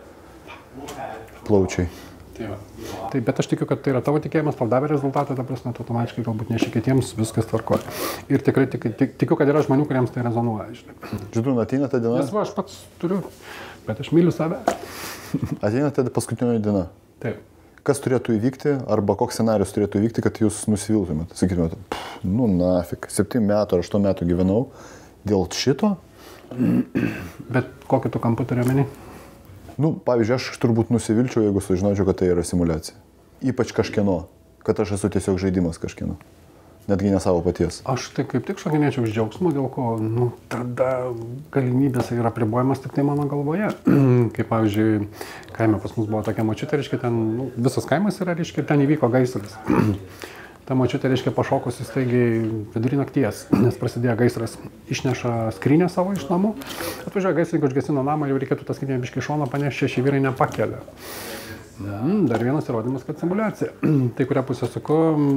plaučiai. Tai, tai bet aš tikiu, kad tai yra tavo tikėjimas, tau davė rezultatą, ta prasme, tu automatiškai galbūt neši kitiems, viskas tvarkoja. Ir tikrai tik, tik, tikiu, kad yra žmonių, kuriems tai rezonuoja. Žinau, ateina ta diena. Nes va, aš pats turiu, bet aš myliu save. Ateina ta paskutinioji diena. Taip. Kas turėtų įvykti, arba koks scenarius turėtų įvykti, kad jūs nusiviltumėte? Sakytumėte, nu nafik, septynių metų ar aštuonių metų gyvenau dėl šito. Bet kokį tu kampą turi omeny? Nu, pavyzdžiui, aš turbūt nusivilčiau, jeigu sužinočiau, kad tai yra simulacija. Ypač kažkieno, kad aš esu tiesiog žaidimas kažkieno. Netgi ne savo paties. Aš tai kaip tik šokinėčiau iš džiaugsmo, dėl ko, nu, tada galimybės yra apribojamas tik tai mano galvoje. Kaip, pavyzdžiui, kaime pas mus buvo tokia močiutė, reiškia, ten, nu, visas kaimas yra, reiškia, ten įvyko gaisras. Ta močiutė, reiškia, pašokusi staigiai vidury nakties, nes prasidėjo gaisras, išneša skrynę savo iš namų, atvažiuoja gaisrininkai, užgesino namą, jau reikėtų tą skrynę biškį šoną panešti, šeši vyrai nepakelia. Mm, dar vienas įrodymas, kad simuliacija. Tai kurią pusę suku,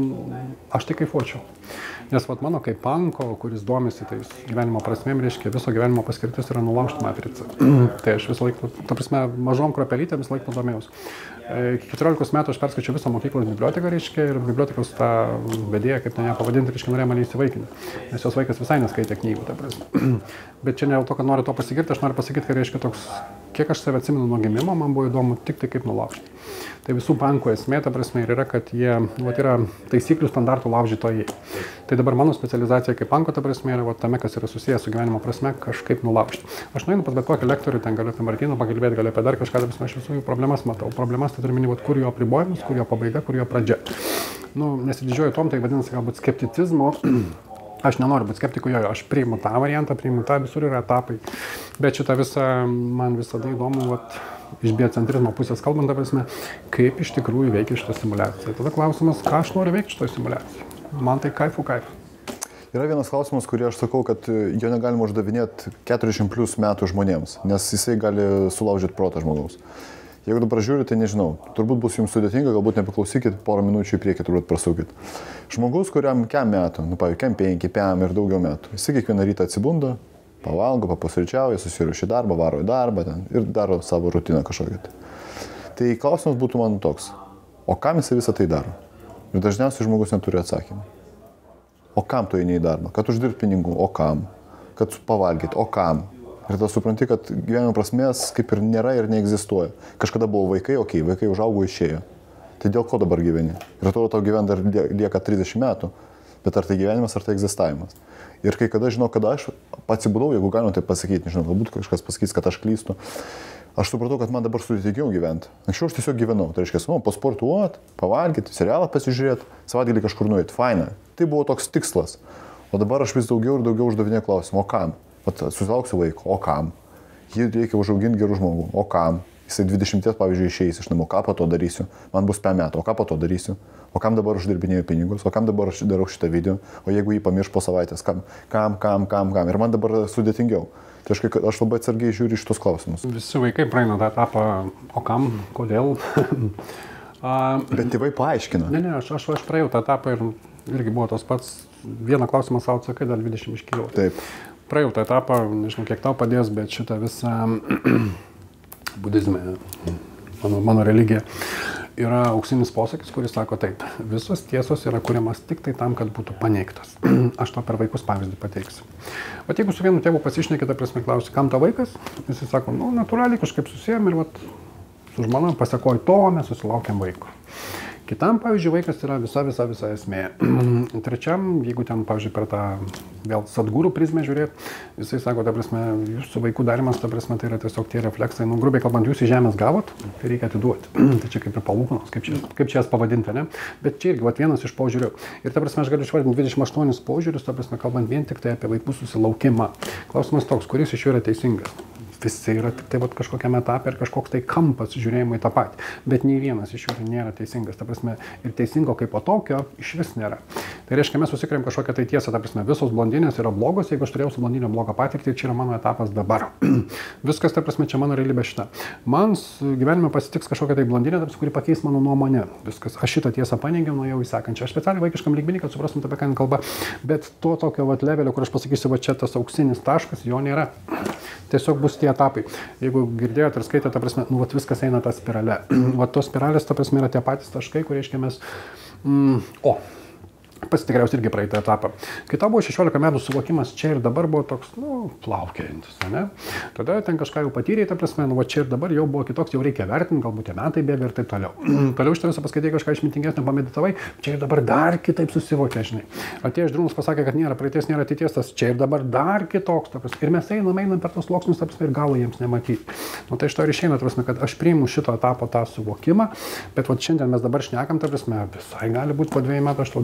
aš tai kaifuočiau. Nes vat mano kaip panko, kuris domisi tais gyvenimo prasmėm, reiškia, viso gyvenimo paskirtis yra nulaužti matricą. Tai aš visą laiką, ta prasme, mažom kruopelytėm visą laiką domėjausi. Iki keturiolikos metų aš perskaičiau visą mokyklos biblioteką, reiškia, ir bibliotekos tą vedėją, kaip ten ją pavadinti, reiškia, norėjo mane įsivaikinti. Nes jos vaikas visai neskaitė knygų, ta prasme. Bet čia ne dėl to, kad noriu to pasigirti, aš noriu pasakyti, kad reiškia toks, kiek aš save atsimenu nuo gimimo, man buvo įdomu tik tai kaip nulaužti. Tai visų pankų esmė, ta prasme, ir yra, kad jie, vat, yra taisyklių standartų laužytojai. Tai dabar mano specializacija kaip panko, ta prasme, yra vat, tame, kas yra susijęs su gyvenimo prasme, kažkaip nulaužti. Aš nueinu pas bet kokį lektorių, ten galiu apie Martyną pakalbėti, galiu apie dar kažką, ta prasme, aš visų jų problemas matau. Problemas tai turiu minėti, kur jo apribojimas, kur jo pabaiga, kur jo pradžia. Nu, nesididžiuoju tom, tai vadinasi galbūt skepticizmo. Aš nenoriu būti skeptiku, jo, aš priimu tą variantą, priimu tą, visur yra etapai. Bet šitą visą, man visada įdomu, vat, iš biocentrizmo pusės kalbant, ta prasme, kaip iš tikrųjų veikia šitą simulaciją. Tada klausimas, ką aš noriu veikti šitą simulaciją. Man tai kaifu kaifu. Yra vienas klausimas, kurį aš sakau, kad jo negalima uždavinėti keturiasdešimt plus metų žmonėms, nes jisai gali sulaužyti protą žmogaus. Jeigu dabar žiūrite, tai nežinau, turbūt bus jums sudėtinga, galbūt nepaklausykit, porą minučių į priekį turbūt prasukit. Žmogus, kuriam kem metų, nu pavyzdžiui, kem penki, pem ir daugiau metų, jis kiekvieną rytą atsibunda, pavalgo, papusryčiauja, susiruošia į darbą, varo į darbą ten, ir daro savo rutiną kažkokią. Tai klausimas būtų man toks, o kam jis visą tai daro? Ir dažniausiai žmogus neturi atsakymą. O kam tu eini į darbą? Kad uždirbti pinigų, o kam? Kad pavalgyti, o kam? Ir tada supranti, kad gyvenimo prasmės kaip ir nėra ir neegzistuoja. Kažkada buvo vaikai, okei, okay, vaikai užaugo, išėjo. Tai dėl ko dabar gyveni? Ir atrodo, tau gyvent dar lieka trisdešimt metų, bet ar tai gyvenimas, ar tai egzistavimas. Ir kai kada žinau, kada aš atsibudau, jeigu galima tai pasakyti, nežinau, galbūt kažkas pasakys, kad aš klystu, aš supratau, kad man dabar sudėtingiau gyventi. Anksčiau aš tiesiog gyvenau. Tai reiškia, nu, pasportuoti, pavalgyti, serialą pasižiūrėti, savaitgalį kažkur nueiti, faina. Tai buvo toks tikslas. O dabar aš vis daugiau ir daugiau uždavinėju klausimą, o kam? Vat susilauksiu vaiko, o kam? Jį reikia užauginti gerų žmogų, o kam? Jisai dvidešimties, pavyzdžiui, išeis iš namų, ką po to darysiu? Man bus pem metų, o ką po to darysiu? O kam dabar uždirbinėjau pinigus? O kam dabar aš darau šitą video? O jeigu jį pamirš po savaitės, kam, kam, kam, kam, kam? Ir man dabar sudėtingiau. Tai aš, aš labai atsargiai žiūriu iš tos klausimus. Visi vaikai praeina tą etapą, o kam, kodėl? Bet tėvai paaiškina. Ne, ne, aš, aš, aš praėjau tą etapą ir irgi buvo tos pats. Vieną klausimą savo atsakai, dar dvidešimt iškylau. Taip. Praėjau tą etapą, nežinau, kiek tau padės, bet šitą visą budizmą, mano, mano religija, yra auksinis posakis, kuris sako taip, visos tiesos yra kuriamas tik tai tam, kad būtų paneigtas. Aš to per vaikus pavyzdį pateiksiu. O jeigu su vienu tėvu pasišnekėte, prasme klausi, kam ta vaikas, jis sako, nu, natūraliai kažkaip susijęm ir vat, su žmona pasakoju to, mes susilaukiam vaiko. Kitam, pavyzdžiui, vaikas yra visa, visa, visa esmė. Trečiam, jeigu ten, pavyzdžiui, per tą vėl sadgūrų prizmę žiūrėt, jisai sako, ta prasme, jūsų vaikų darimas, ta prasme, tai yra tiesiog tie refleksai. Nu, grubiai kalbant, jūs į žemės gavot, tai reikia atiduoti. Tai čia kaip ir palūkanos, kaip čia, kaip čia jas pavadinti, ne? Bet čia irgi, vat, vienas iš požiūrių. Ir ta prasme, aš galiu išvardinti dvidešimt aštuonis požiūrius, ta prasme, kalbant vien tik tai apie vaikų susilaukimą. Klausimas toks, kuris iš jų yra teisingas? Visi yra tik tai vat, kažkokiame etape ir kažkoks tai kampas žiūrėjimo į tą patį. Bet nei vienas iš jų nėra teisingas. Ta prasme, ir teisingo kaip po tokio iš vis nėra. Tai reiškia, mes susikuriam kažkokią tai tiesą. Ta prasme, visos blondinės yra blogos, jeigu aš turėjau su blondinė blogą patirtį, čia yra mano etapas dabar. Viskas, ta prasme, čia mano realybė šita. Man gyvenime pasitiks kažkokia tai blondinė, ta prasme, kuri pakeis mano nuomonę. Viskas. Aš šitą tiesą paneigiau, nuėjau į sekančią. Aš specialiai vaikiškam lygmenį, kad suprastum apie ką kalba. Bet to tokio vat levelio, kur aš pasakysiu, va čia tas auksinis taškas, jo nėra. Tiesiog bus tie etapai. Jeigu girdėjote ir skaitėte, ta prasme, nu, vat viskas eina tą spiralę. Vat tos spiralės, ta prasme, yra tie patys taškai, kur reiškia mes... Mm, o, pats tikriausiai irgi praeitą etapą. Kai tau buvo šešiolika metų, suvokimas čia ir dabar buvo toks, nu, plaukėjantis, ne? Tada ten kažką jau patyrė, ta prasme, nu, va čia ir dabar jau buvo kitoks, jau reikia vertinti, galbūt tie metai bėga ir taip toliau. Toliau šitą visą paskaitai kažką išmintingesnio, pameditavai, čia ir dabar dar kitaip susivokė, žinai. Atėjęs Drūnas pasakė, kad nėra praeities, nėra ateities, tas čia ir dabar dar kitoks, ta prasme. Ir mes einam, einam per tos sluoksnius, ta prasme, ir galo jiems nematyti. Nu, tai iš to ir išeina, ta prasme, kad aš priimu šito etapo tą suvokimą, bet va šiandien mes dabar šnekam, ta prasme, visai gali būti po dviejų metų, aš tau dar kitaip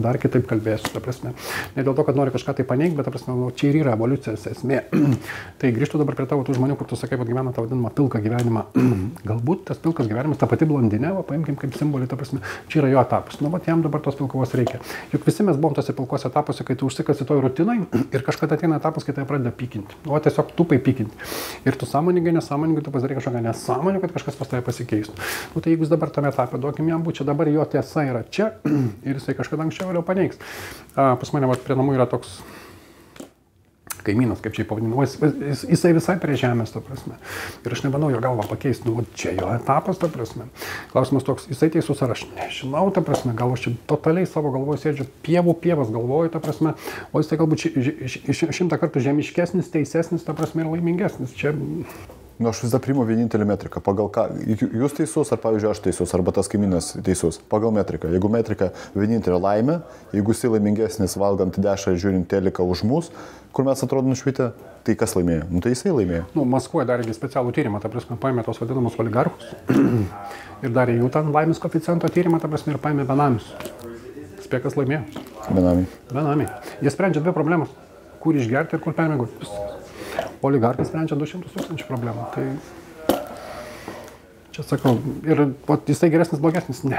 taip kalbėsiu, ta prasme. Ne dėl to, kad noriu kažką tai paneigti, bet ta prasme, nu, čia ir yra evoliucijos esmė. Tai grįžtu dabar prie tavo tų žmonių, kur tu sakai, kad gyvena tą vadinamą pilką gyvenimą. Galbūt tas pilkas gyvenimas, ta pati blondinė, va, paimkim kaip simbolį, ta prasme, čia yra jo etapas. Nu, vat jam dabar tos pilkuvos reikia. Juk visi mes buvom tose pilkos etapuose, kai tu užsikasi toj rutinai ir kažkada ateina etapas, kai tai pradeda pykinti. O tiesiog tupai pykinti. Ir tu sąmoningai, nesąmoningai, tu pasidarai kažkokią nesąmonę, kad kažkas pas tave pasikeistų. Nu, tai jeigu jis dabar tame etape, duokim jam būti, čia dabar jo tiesa yra čia ir jisai kažkada anksčiau vėliau paneigs. A, pas mane vat, prie namų yra toks kaimynas, kaip čia pavadinau, jis, jis, jisai visai prie žemės, ta prasme. Ir aš nemanau jo galvą pakeisti, nu, čia jo etapas, ta prasme. Klausimas toks, jisai teisus ar aš nežinau, ta prasme, gal aš čia totaliai savo galvoje sėdžiu, pievų pievas galvoju, ta prasme, o jisai galbūt ši, ši, ši, šimtą kartų žemiškesnis, teisesnis, ta prasme, ir laimingesnis. Čia... Nu, aš vis dar priimu vienintelį metriką. Pagal ką? Jūs teisus, ar pavyzdžiui aš teisus, arba tas kaimynas teisus. Pagal metriką. Jeigu metrika vienintelė laimė, jeigu jisai laimingesnis valgant dešrą ir žiūrint teliką už mus, kur mes atrodom nušvitę, tai kas laimėjo? Nu, tai jisai laimėjo. Nu, Maskvoje darė specialų tyrimą, ta prasme, paėmė tos vadinamus oligarchus ir darė jų ten laimės koeficiento tyrimą, ta prasme, ir paėmė benamius. Spėk, kas laimėjo? Benamiai. Benamiai. Jie sprendžia dvi problemas. Kur išgerti ir kur permiegoti. Oligarkai sprendžia du šimtus tūkstančių problemų. Tai čia sakau, ir o, jisai geresnis, blogesnis? Ne.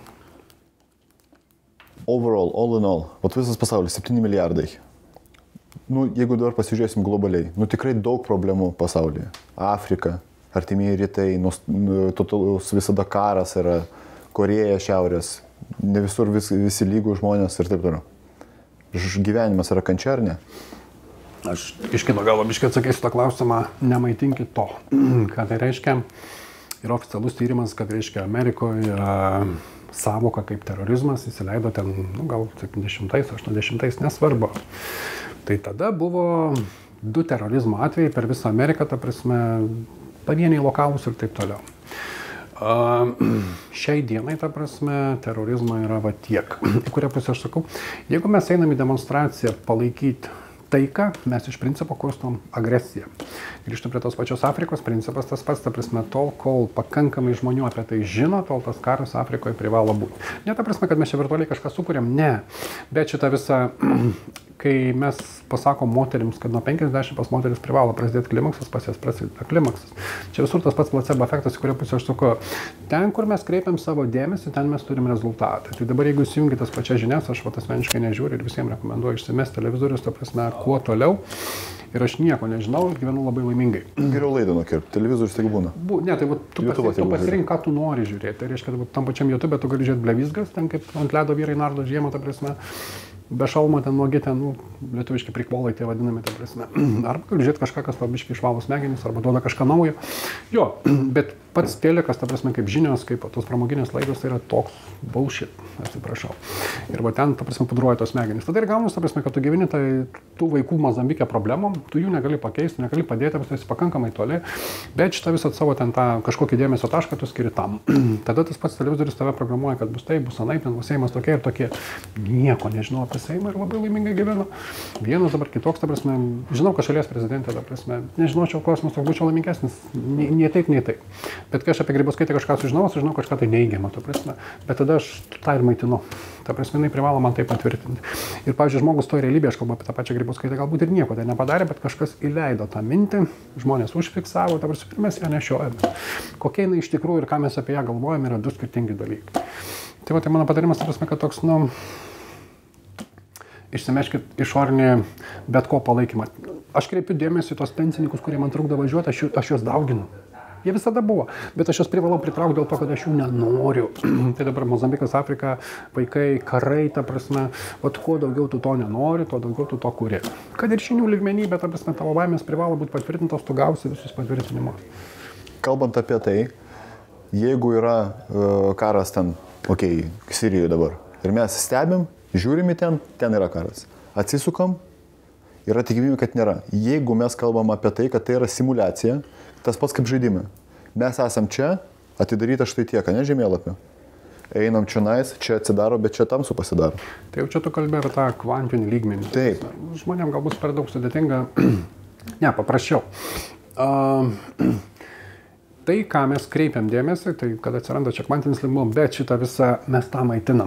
Overall, all in all, vat visas pasaulis, septyni milijardai. Nu, jeigu dabar pasižiūrėsim globaliai, nu tikrai daug problemų pasaulyje. Afrika, artimieji rytai, nu, totalus visada karas yra, Korėja, šiaurės, ne visur vis, visi lygų žmonės ir taip toliau. Gyvenimas yra kančia ar ne? Aš iš kito galo biškai atsakysiu tą klausimą, nemaitinkit to. Ką tai reiškia? Yra oficialus tyrimas, kad reiškia Amerikoje sąvoka kaip terorizmas įsileido ten, nu, gal septyniasdešimtais, aštuoniasdešimtais, nesvarbu. Tai tada buvo du terorizmo atvejai per visą Ameriką, ta prasme, pavieniai lokalūs ir taip toliau. Uh, šiai dienai, ta prasme, terorizmo yra va tiek. Į kurią pusę aš sakau, jeigu mes einam į demonstraciją palaikyti taiką, mes iš principo kurstom agresiją. Grįžtu prie tos pačios Afrikos, principas tas pats, ta prasme, tol, kol pakankamai žmonių apie tai žino, tol tas karas Afrikoje privalo būti. Ne ta prasme, kad mes čia virtualiai kažką sukūrėm, ne. Bet šitą visą, kai mes pasakom moterims, kad nuo penkiasdešimt pas moteris privalo prasidėti klimaksas, pas jas prasideda klimaksas. Čia visur tas pats placebo efektas, į kurią pusę aš suku. Ten, kur mes kreipiam savo dėmesį, ten mes turim rezultatą. Tai dabar, jeigu įsijungi tas pačias žinias, aš vat asmeniškai nežiūriu ir visiems rekomenduoju išsimesti televizorius, ta prasme, kuo toliau. Ir aš nieko nežinau, gyvenu labai laimingai. Geriau laidą nukirpti, televizorius tik būna. Bu, ne, tai va, tu, pasi, tu pasirink, ką tu nori žiūrėti. Tai reiškia, tam pačiam YouTube tu gali žiūrėti Blevizgas, ten kaip ant ledo vyrai nardo žiemą, ta prasme. Be šalmo ten nuogi ten, nu, lietuviški prikvolai tie vadinami, ta prasme. Arba gali žiūrėti kažką, kas pabiškai išvalo smegenis, arba duoda kažką naujo. Jo, bet pats telekas, ta prasme, kaip žinios, kaip tos pramoginės laidos, tai yra toks bullshit, atsiprašau. Ir va ten, ta prasme, pudruoja tos smegenys. Tada ir gaunasi, ta prasme, kad tu gyveni tai tų vaikų Mozambike problemom, tu jų negali pakeisti, negali padėti, tu esi pakankamai toli, bet šitą visą savo ten tą kažkokį dėmesio tašką tu skiri tam. Tada tas pats televizorius tave programuoja, kad bus taip, bus anaip, ten bus Seimas tokie ir tokie. Nieko nežinau apie Seimą ir labai laimingai gyvenu. Vienas dabar kitoks, ta prasme, žinau, kad šalies prezidentė, ta prasme, nežinočiau klausimus, toks būčiau laimingesnis, nei taip, nei taip. Bet kai aš apie Grybauskaitę kažką sužinau, sužinau kažką tai neigiamą, ta prasme. Bet tada aš tą ir maitinu. Ta prasme, jinai privalo man tai patvirtinti. Ir, pavyzdžiui, žmogus toje realybėje, aš kalbu apie tą pačią Grybauskaitę, galbūt ir nieko tai nepadarė, bet kažkas įleido tą mintį, žmonės užfiksavo, ta prasme, ir mes ją nešiojame. Kokia jinai iš tikrųjų ir ką mes apie ją galvojame, yra du skirtingi dalykai. Tai va, tai mano patarimas, ta prasme, kad toks, nu, išsimeškit išorinį bet ko palaikymą. Aš kreipiu dėmesį į tos pensininkus, kurie man trukdo važiuoti, aš, aš juos dauginu. Jie visada buvo, bet aš juos privalau pritraukti dėl to, kad aš jų nenoriu. Tai dabar Mozambikas, Afrika, vaikai, karai, ta prasme, vat kuo daugiau tu to nenori, tuo daugiau tu to kuri. Kad ir žinių lygmenį, bet ta prasme, tavo baimės privalo būti patvirtintos, tu gausi visus patvirtinimus. Kalbant apie tai, jeigu yra uh, karas ten, okei, okay, Sirijoje dabar, ir mes stebim, žiūrim į ten, ten yra karas. Atsisukam, yra tikimybė, kad nėra. Jeigu mes kalbam apie tai, kad tai yra simulacija, tas pats kaip žaidime. Mes esam čia, atidaryta štai tiek, ne žemėlapio. Einam čionais, čia atsidaro, bet čia tamsu pasidaro. Tai jau čia tu kalbėjai apie tą kvantinį lygmenį. Taip. Žmonėm galbūt per daug sudėtinga. Ne, paprasčiau. Uh, tai, ką mes kreipiam dėmesį, tai kad atsiranda čia kvantinis lygmuo, bet šitą visą mes tą maitinam.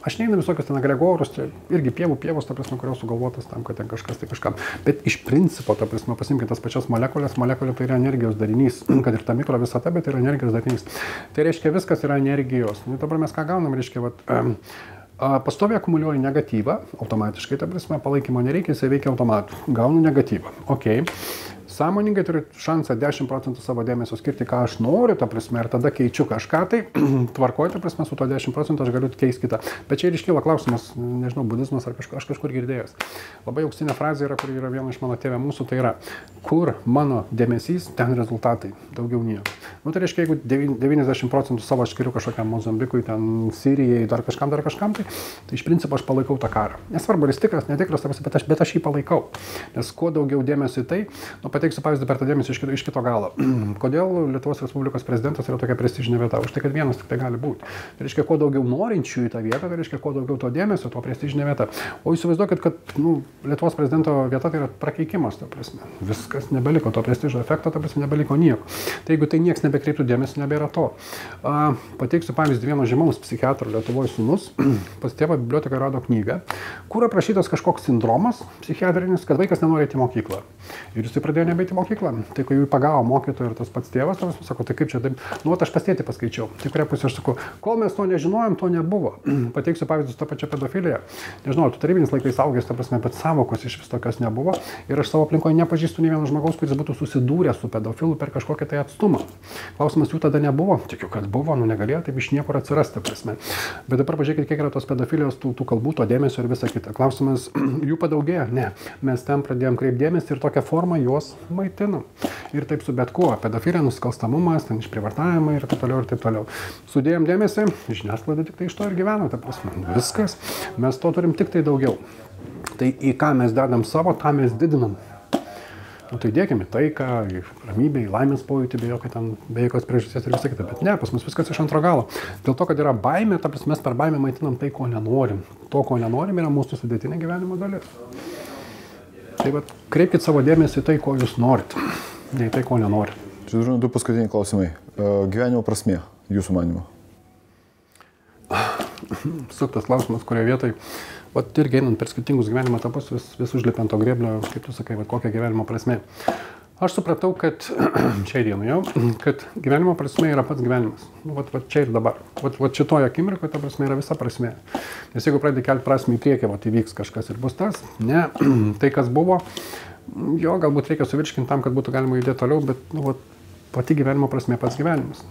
Aš neinu visokius ten agregorus, tai irgi pievų pievos, ta prasme, kurios sugalvotas tam, kad ten kažkas tai kažkam. Bet iš principo, ta prasme, pasimkite tas pačias molekulės, molekulė tai yra energijos darinys, kad ir ta mikro visata, bet tai yra energijos darinys. Tai reiškia, viskas yra energijos. Nu, dabar mes ką gaunam, reiškia, vat, um, pastoviai akumuliuoju negatyvą, automatiškai, ta prasme, palaikymo nereikia, jisai veikia automatu. Gaunu negatyvą. Okay. Sąmoningai turiu šansą dešimt procentų savo dėmesio skirti, ką aš noriu, ta prasme, ir tada keičiu kažką, tai tvarkoju, ta prasme, su to dešimt procentų aš galiu keisti kitą. Bet čia ir iškyla klausimas, nežinau, budizmas ar kažkur, aš kažkur girdėjęs. Labai auksinė frazė yra, kuri yra viena iš mano tėvė mūsų, tai yra, kur mano dėmesys, ten rezultatai, daugiau nieko. Nu, tai reiškia, jeigu devyniasdešimt procentų savo aš skiriu kažkokiam Mozambikui, ten Sirijai, dar kažkam, dar kažkam, tai, tai iš principo aš palaikau tą karą. Nesvarbu, ar jis tikras, netikras, bet aš, bet aš jį palaikau. Nes kuo daugiau dėmesio į tai, nu, pateiksiu pavyzdį per tą dėmesį iš kito, iš kito galo. Kodėl Lietuvos Respublikos prezidentas yra tokia prestižinė vieta? Už tai, kad vienas tik tai gali būti. Tai reiškia, kuo daugiau norinčių į tą vietą, tai reiškia, kuo daugiau to dėmesio, tuo prestižinė vieta. O įsivaizduokit, kad nu, Lietuvos prezidento vieta tai yra prakeikimas, ta prasme. Viskas nebeliko, to prestižo efekto, ta prasme, nebeliko nieko. Tai jeigu tai niekas nebekreiptų dėmesio, nebėra to. A, pateiksiu pavyzdį vieno žymaus psichiatro Lietuvoje sūnus. Pas tėvą biblioteką rado knygą, kur aprašytas kažkoks sindromas psichiatrinis, kad vaikas nenori eiti į mokyklą. Ir jis pradėjo nebeiti į mokyklą. Tai kai jų pagavo mokytoją ir tas pats tėvas, tas sako, tai kaip čia taip, nu, aš pas tėtį paskaičiau. Tai kuria pusė aš sakau, kol mes to nežinojom, to nebuvo. Pateiksiu pavyzdžius tą pačią pedofiliją. Nežinau, tu tarybiniais laikais augęs, ta prasme, bet savokos iš vis tokios nebuvo. Ir aš savo aplinkoje nepažįstu nei vieno žmogaus, kuris būtų susidūręs su pedofilu per kažkokią tai atstumą. Klausimas, jų tada nebuvo. Tikiu, kad buvo, nu negalėjo taip iš niekur atsirasti, prasme. Bet dabar pažiūrėkit, kiek yra tos pedofilijos, tų, tų kalbų, to dėmesio ir visa kita. Klausimas, jų padaugėjo? Ne. Mes ten pradėjom kreipdėmesį ir tokią formą juos maitinam. Ir taip su bet kuo. Pedofilija, nusikalstamumas, ten išprievartavimai ir taip toliau ir taip toliau. Sudėjom dėmesį, žiniasklaida tik tai iš to ir gyvena, ta prasme. Viskas. Mes to turim tik tai daugiau. Tai į ką mes dedam savo, tą mes didinam. Nu, tai dėkime taiką, į ramybę, į laimės pojūtį, be jokio ten, be jokios priežasties ir visą kitą. Bet ne, pas mus viskas iš antro galo. Dėl to, kad yra baimė, ta prasme, mes per baimę maitinam tai, ko nenorim. To, ko nenorim, yra mūsų sudėtinė gyvenimo dalis. Tai va, kreipkite savo dėmesį į tai, ko jūs norit, ne į tai, ko nenorit. Čia du paskutiniai klausimai. Gyvenimo prasmė, jūsų manymu? Suktas klausimas, kurioje vietoj, va, irgi einant per skirtingus gyvenimo etapus, vis, vis užlipiant to grėblio, kaip tu sakai, va, kokia gyvenimo prasmė. Aš supratau, kad šiai dienai jau, kad gyvenimo prasmė yra pats gyvenimas. Nu, vat, vat čia ir dabar. Vat, vat šitoje akimirkoje ta prasme yra visa prasmė. Nes jeigu pradedi kelti prasmę į priekį, vat įvyks kažkas ir bus tas, ne, tai kas buvo, jo galbūt reikia suvirškinti tam, kad būtų galima judėti toliau, bet nu, vat, pati gyvenimo prasmė pats gyvenimas.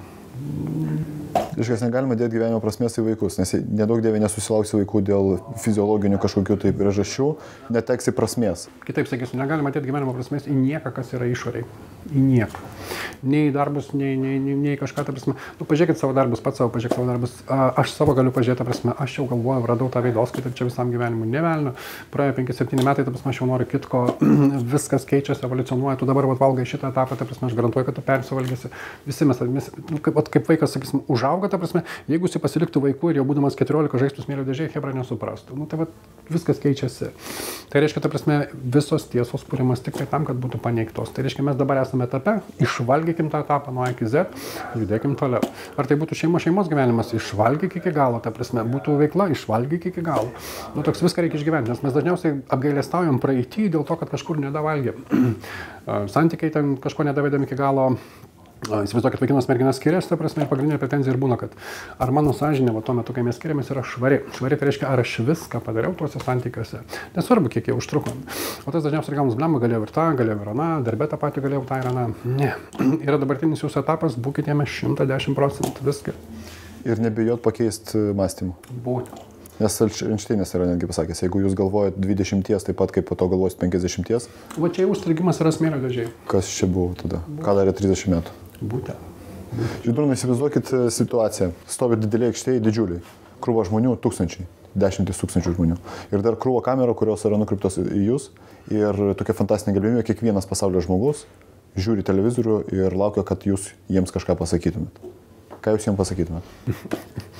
Iškas negalima dėti gyvenimo prasmės į vaikus, nes nedaug dievė nesusilauksi vaikų dėl fiziologinių kažkokių tai priežasčių, neteksi prasmės. Kitaip sakysiu, negalima dėti gyvenimo prasmės į nieką, kas yra išoriai. Į nieką. Nei į darbus, nei, nei, nei, nei kažką, ta prasme. Nu, pažiūrėkit savo darbus, pats savo pažiūrėkit savo darbus. A, aš savo galiu pažiūrėti, ta prasme, aš jau galvoju, radau tą veidoskaitą čia visam gyvenimui. Nevelnio, praėjo penki septyni metai, ta prasme, aš jau noriu kitko, viskas keičiasi, evoliucionuoja, tu dabar vat, valgai šitą etapą, ta prasme, aš garantuoju, kad tu persivalgysi. Visi mes, mes nu, kaip, vat, kaip vaikas, sakysim, užauga, ta prasme, jeigu jis pasiliktų vaikų ir jau būdamas keturiolika žaistų smėlio dėžėje, hebra nesuprastų. Nu, tai vat, viskas keičiasi. Tai reiškia, ta prasme, visos tiesos kūrimas tik tai tam, kad būtų paneigtos. Tai reiškia, mes dabar esame etape, išvalgykim tą etapą nuo A iki Z, judėkim toliau. Ar tai būtų šeimo šeimos gyvenimas, išvalgyk iki galo, ta prasme, būtų veikla, išvalgyk iki galo. Nu, toks viską reikia išgyventi, nes mes dažniausiai apgailestaujam praeitį dėl to, kad kažkur nedavalgėm. Santykiai ten kažko nedavedėm iki galo. Įsivaizduokit, vaikinas merginas skiriasi, ta prasme, ir pagrindinė pretenzija ir būna, kad ar mano sąžinė, va, tuo metu, kai mes skiriamės, yra švari. Švari tai reiškia, ar aš viską padariau tuose santykiuose. Nesvarbu, kiek jie užtruko. O tas dažniausiai gaunus blemba, galėjau ir tą, galėjau ir aną, darbę tą patį galėjau tą ir aną. Ne. Yra dabartinis jūsų etapas, būkite jame šimtas dešimt procentų, viską. Ir nebijot pakeisti mąstymą. Būtent. Nes Einšteinas yra netgi pasakęs, jeigu jūs galvojat dvidešimties, taip pat kaip po to galvosit penkiasdešimties. Va čia jau užstrigimas yra smėlio dėžėje. Kas čia buvo tada? Būtent. Ką darė trisdešimt metų? Būtent. Žydrūnai, įsivaizduokit situaciją. Stovi dideliai aikštėje, didžiuliai. Krūva žmonių, tūkstančiai. Dešimtis tūkstančių žmonių. Ir dar krūva kamerų, kurios yra nukreiptos į jūs. Ir tokia fantastinė galimybė, kiekvienas pasaulio žmogus žiūri televizorių ir laukia, kad jūs jiems kažką pasakytumėt. Ką jūs jiems pasakytumėt?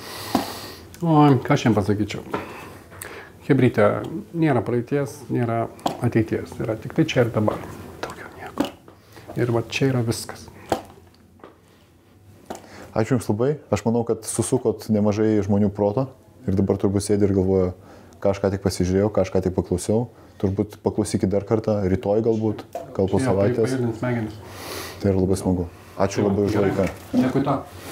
O, ką aš jiems pasakyčiau? Hebrytė, nėra praeities, nėra ateities. Yra tik tai čia ir dabar. Daugiau nieko. Ir va čia yra viskas. Ačiū Jums labai. Aš manau, kad susukot nemažai žmonių proto ir dabar turbūt sėdi ir galvoja, ką aš ką tik pasižiūrėjau, ką aš ką tik paklausiau. Turbūt paklausykit dar kartą, rytoj galbūt, gal po savaitės. Tai yra labai smagu. Ačiū labai už laiką. Dėkui tau.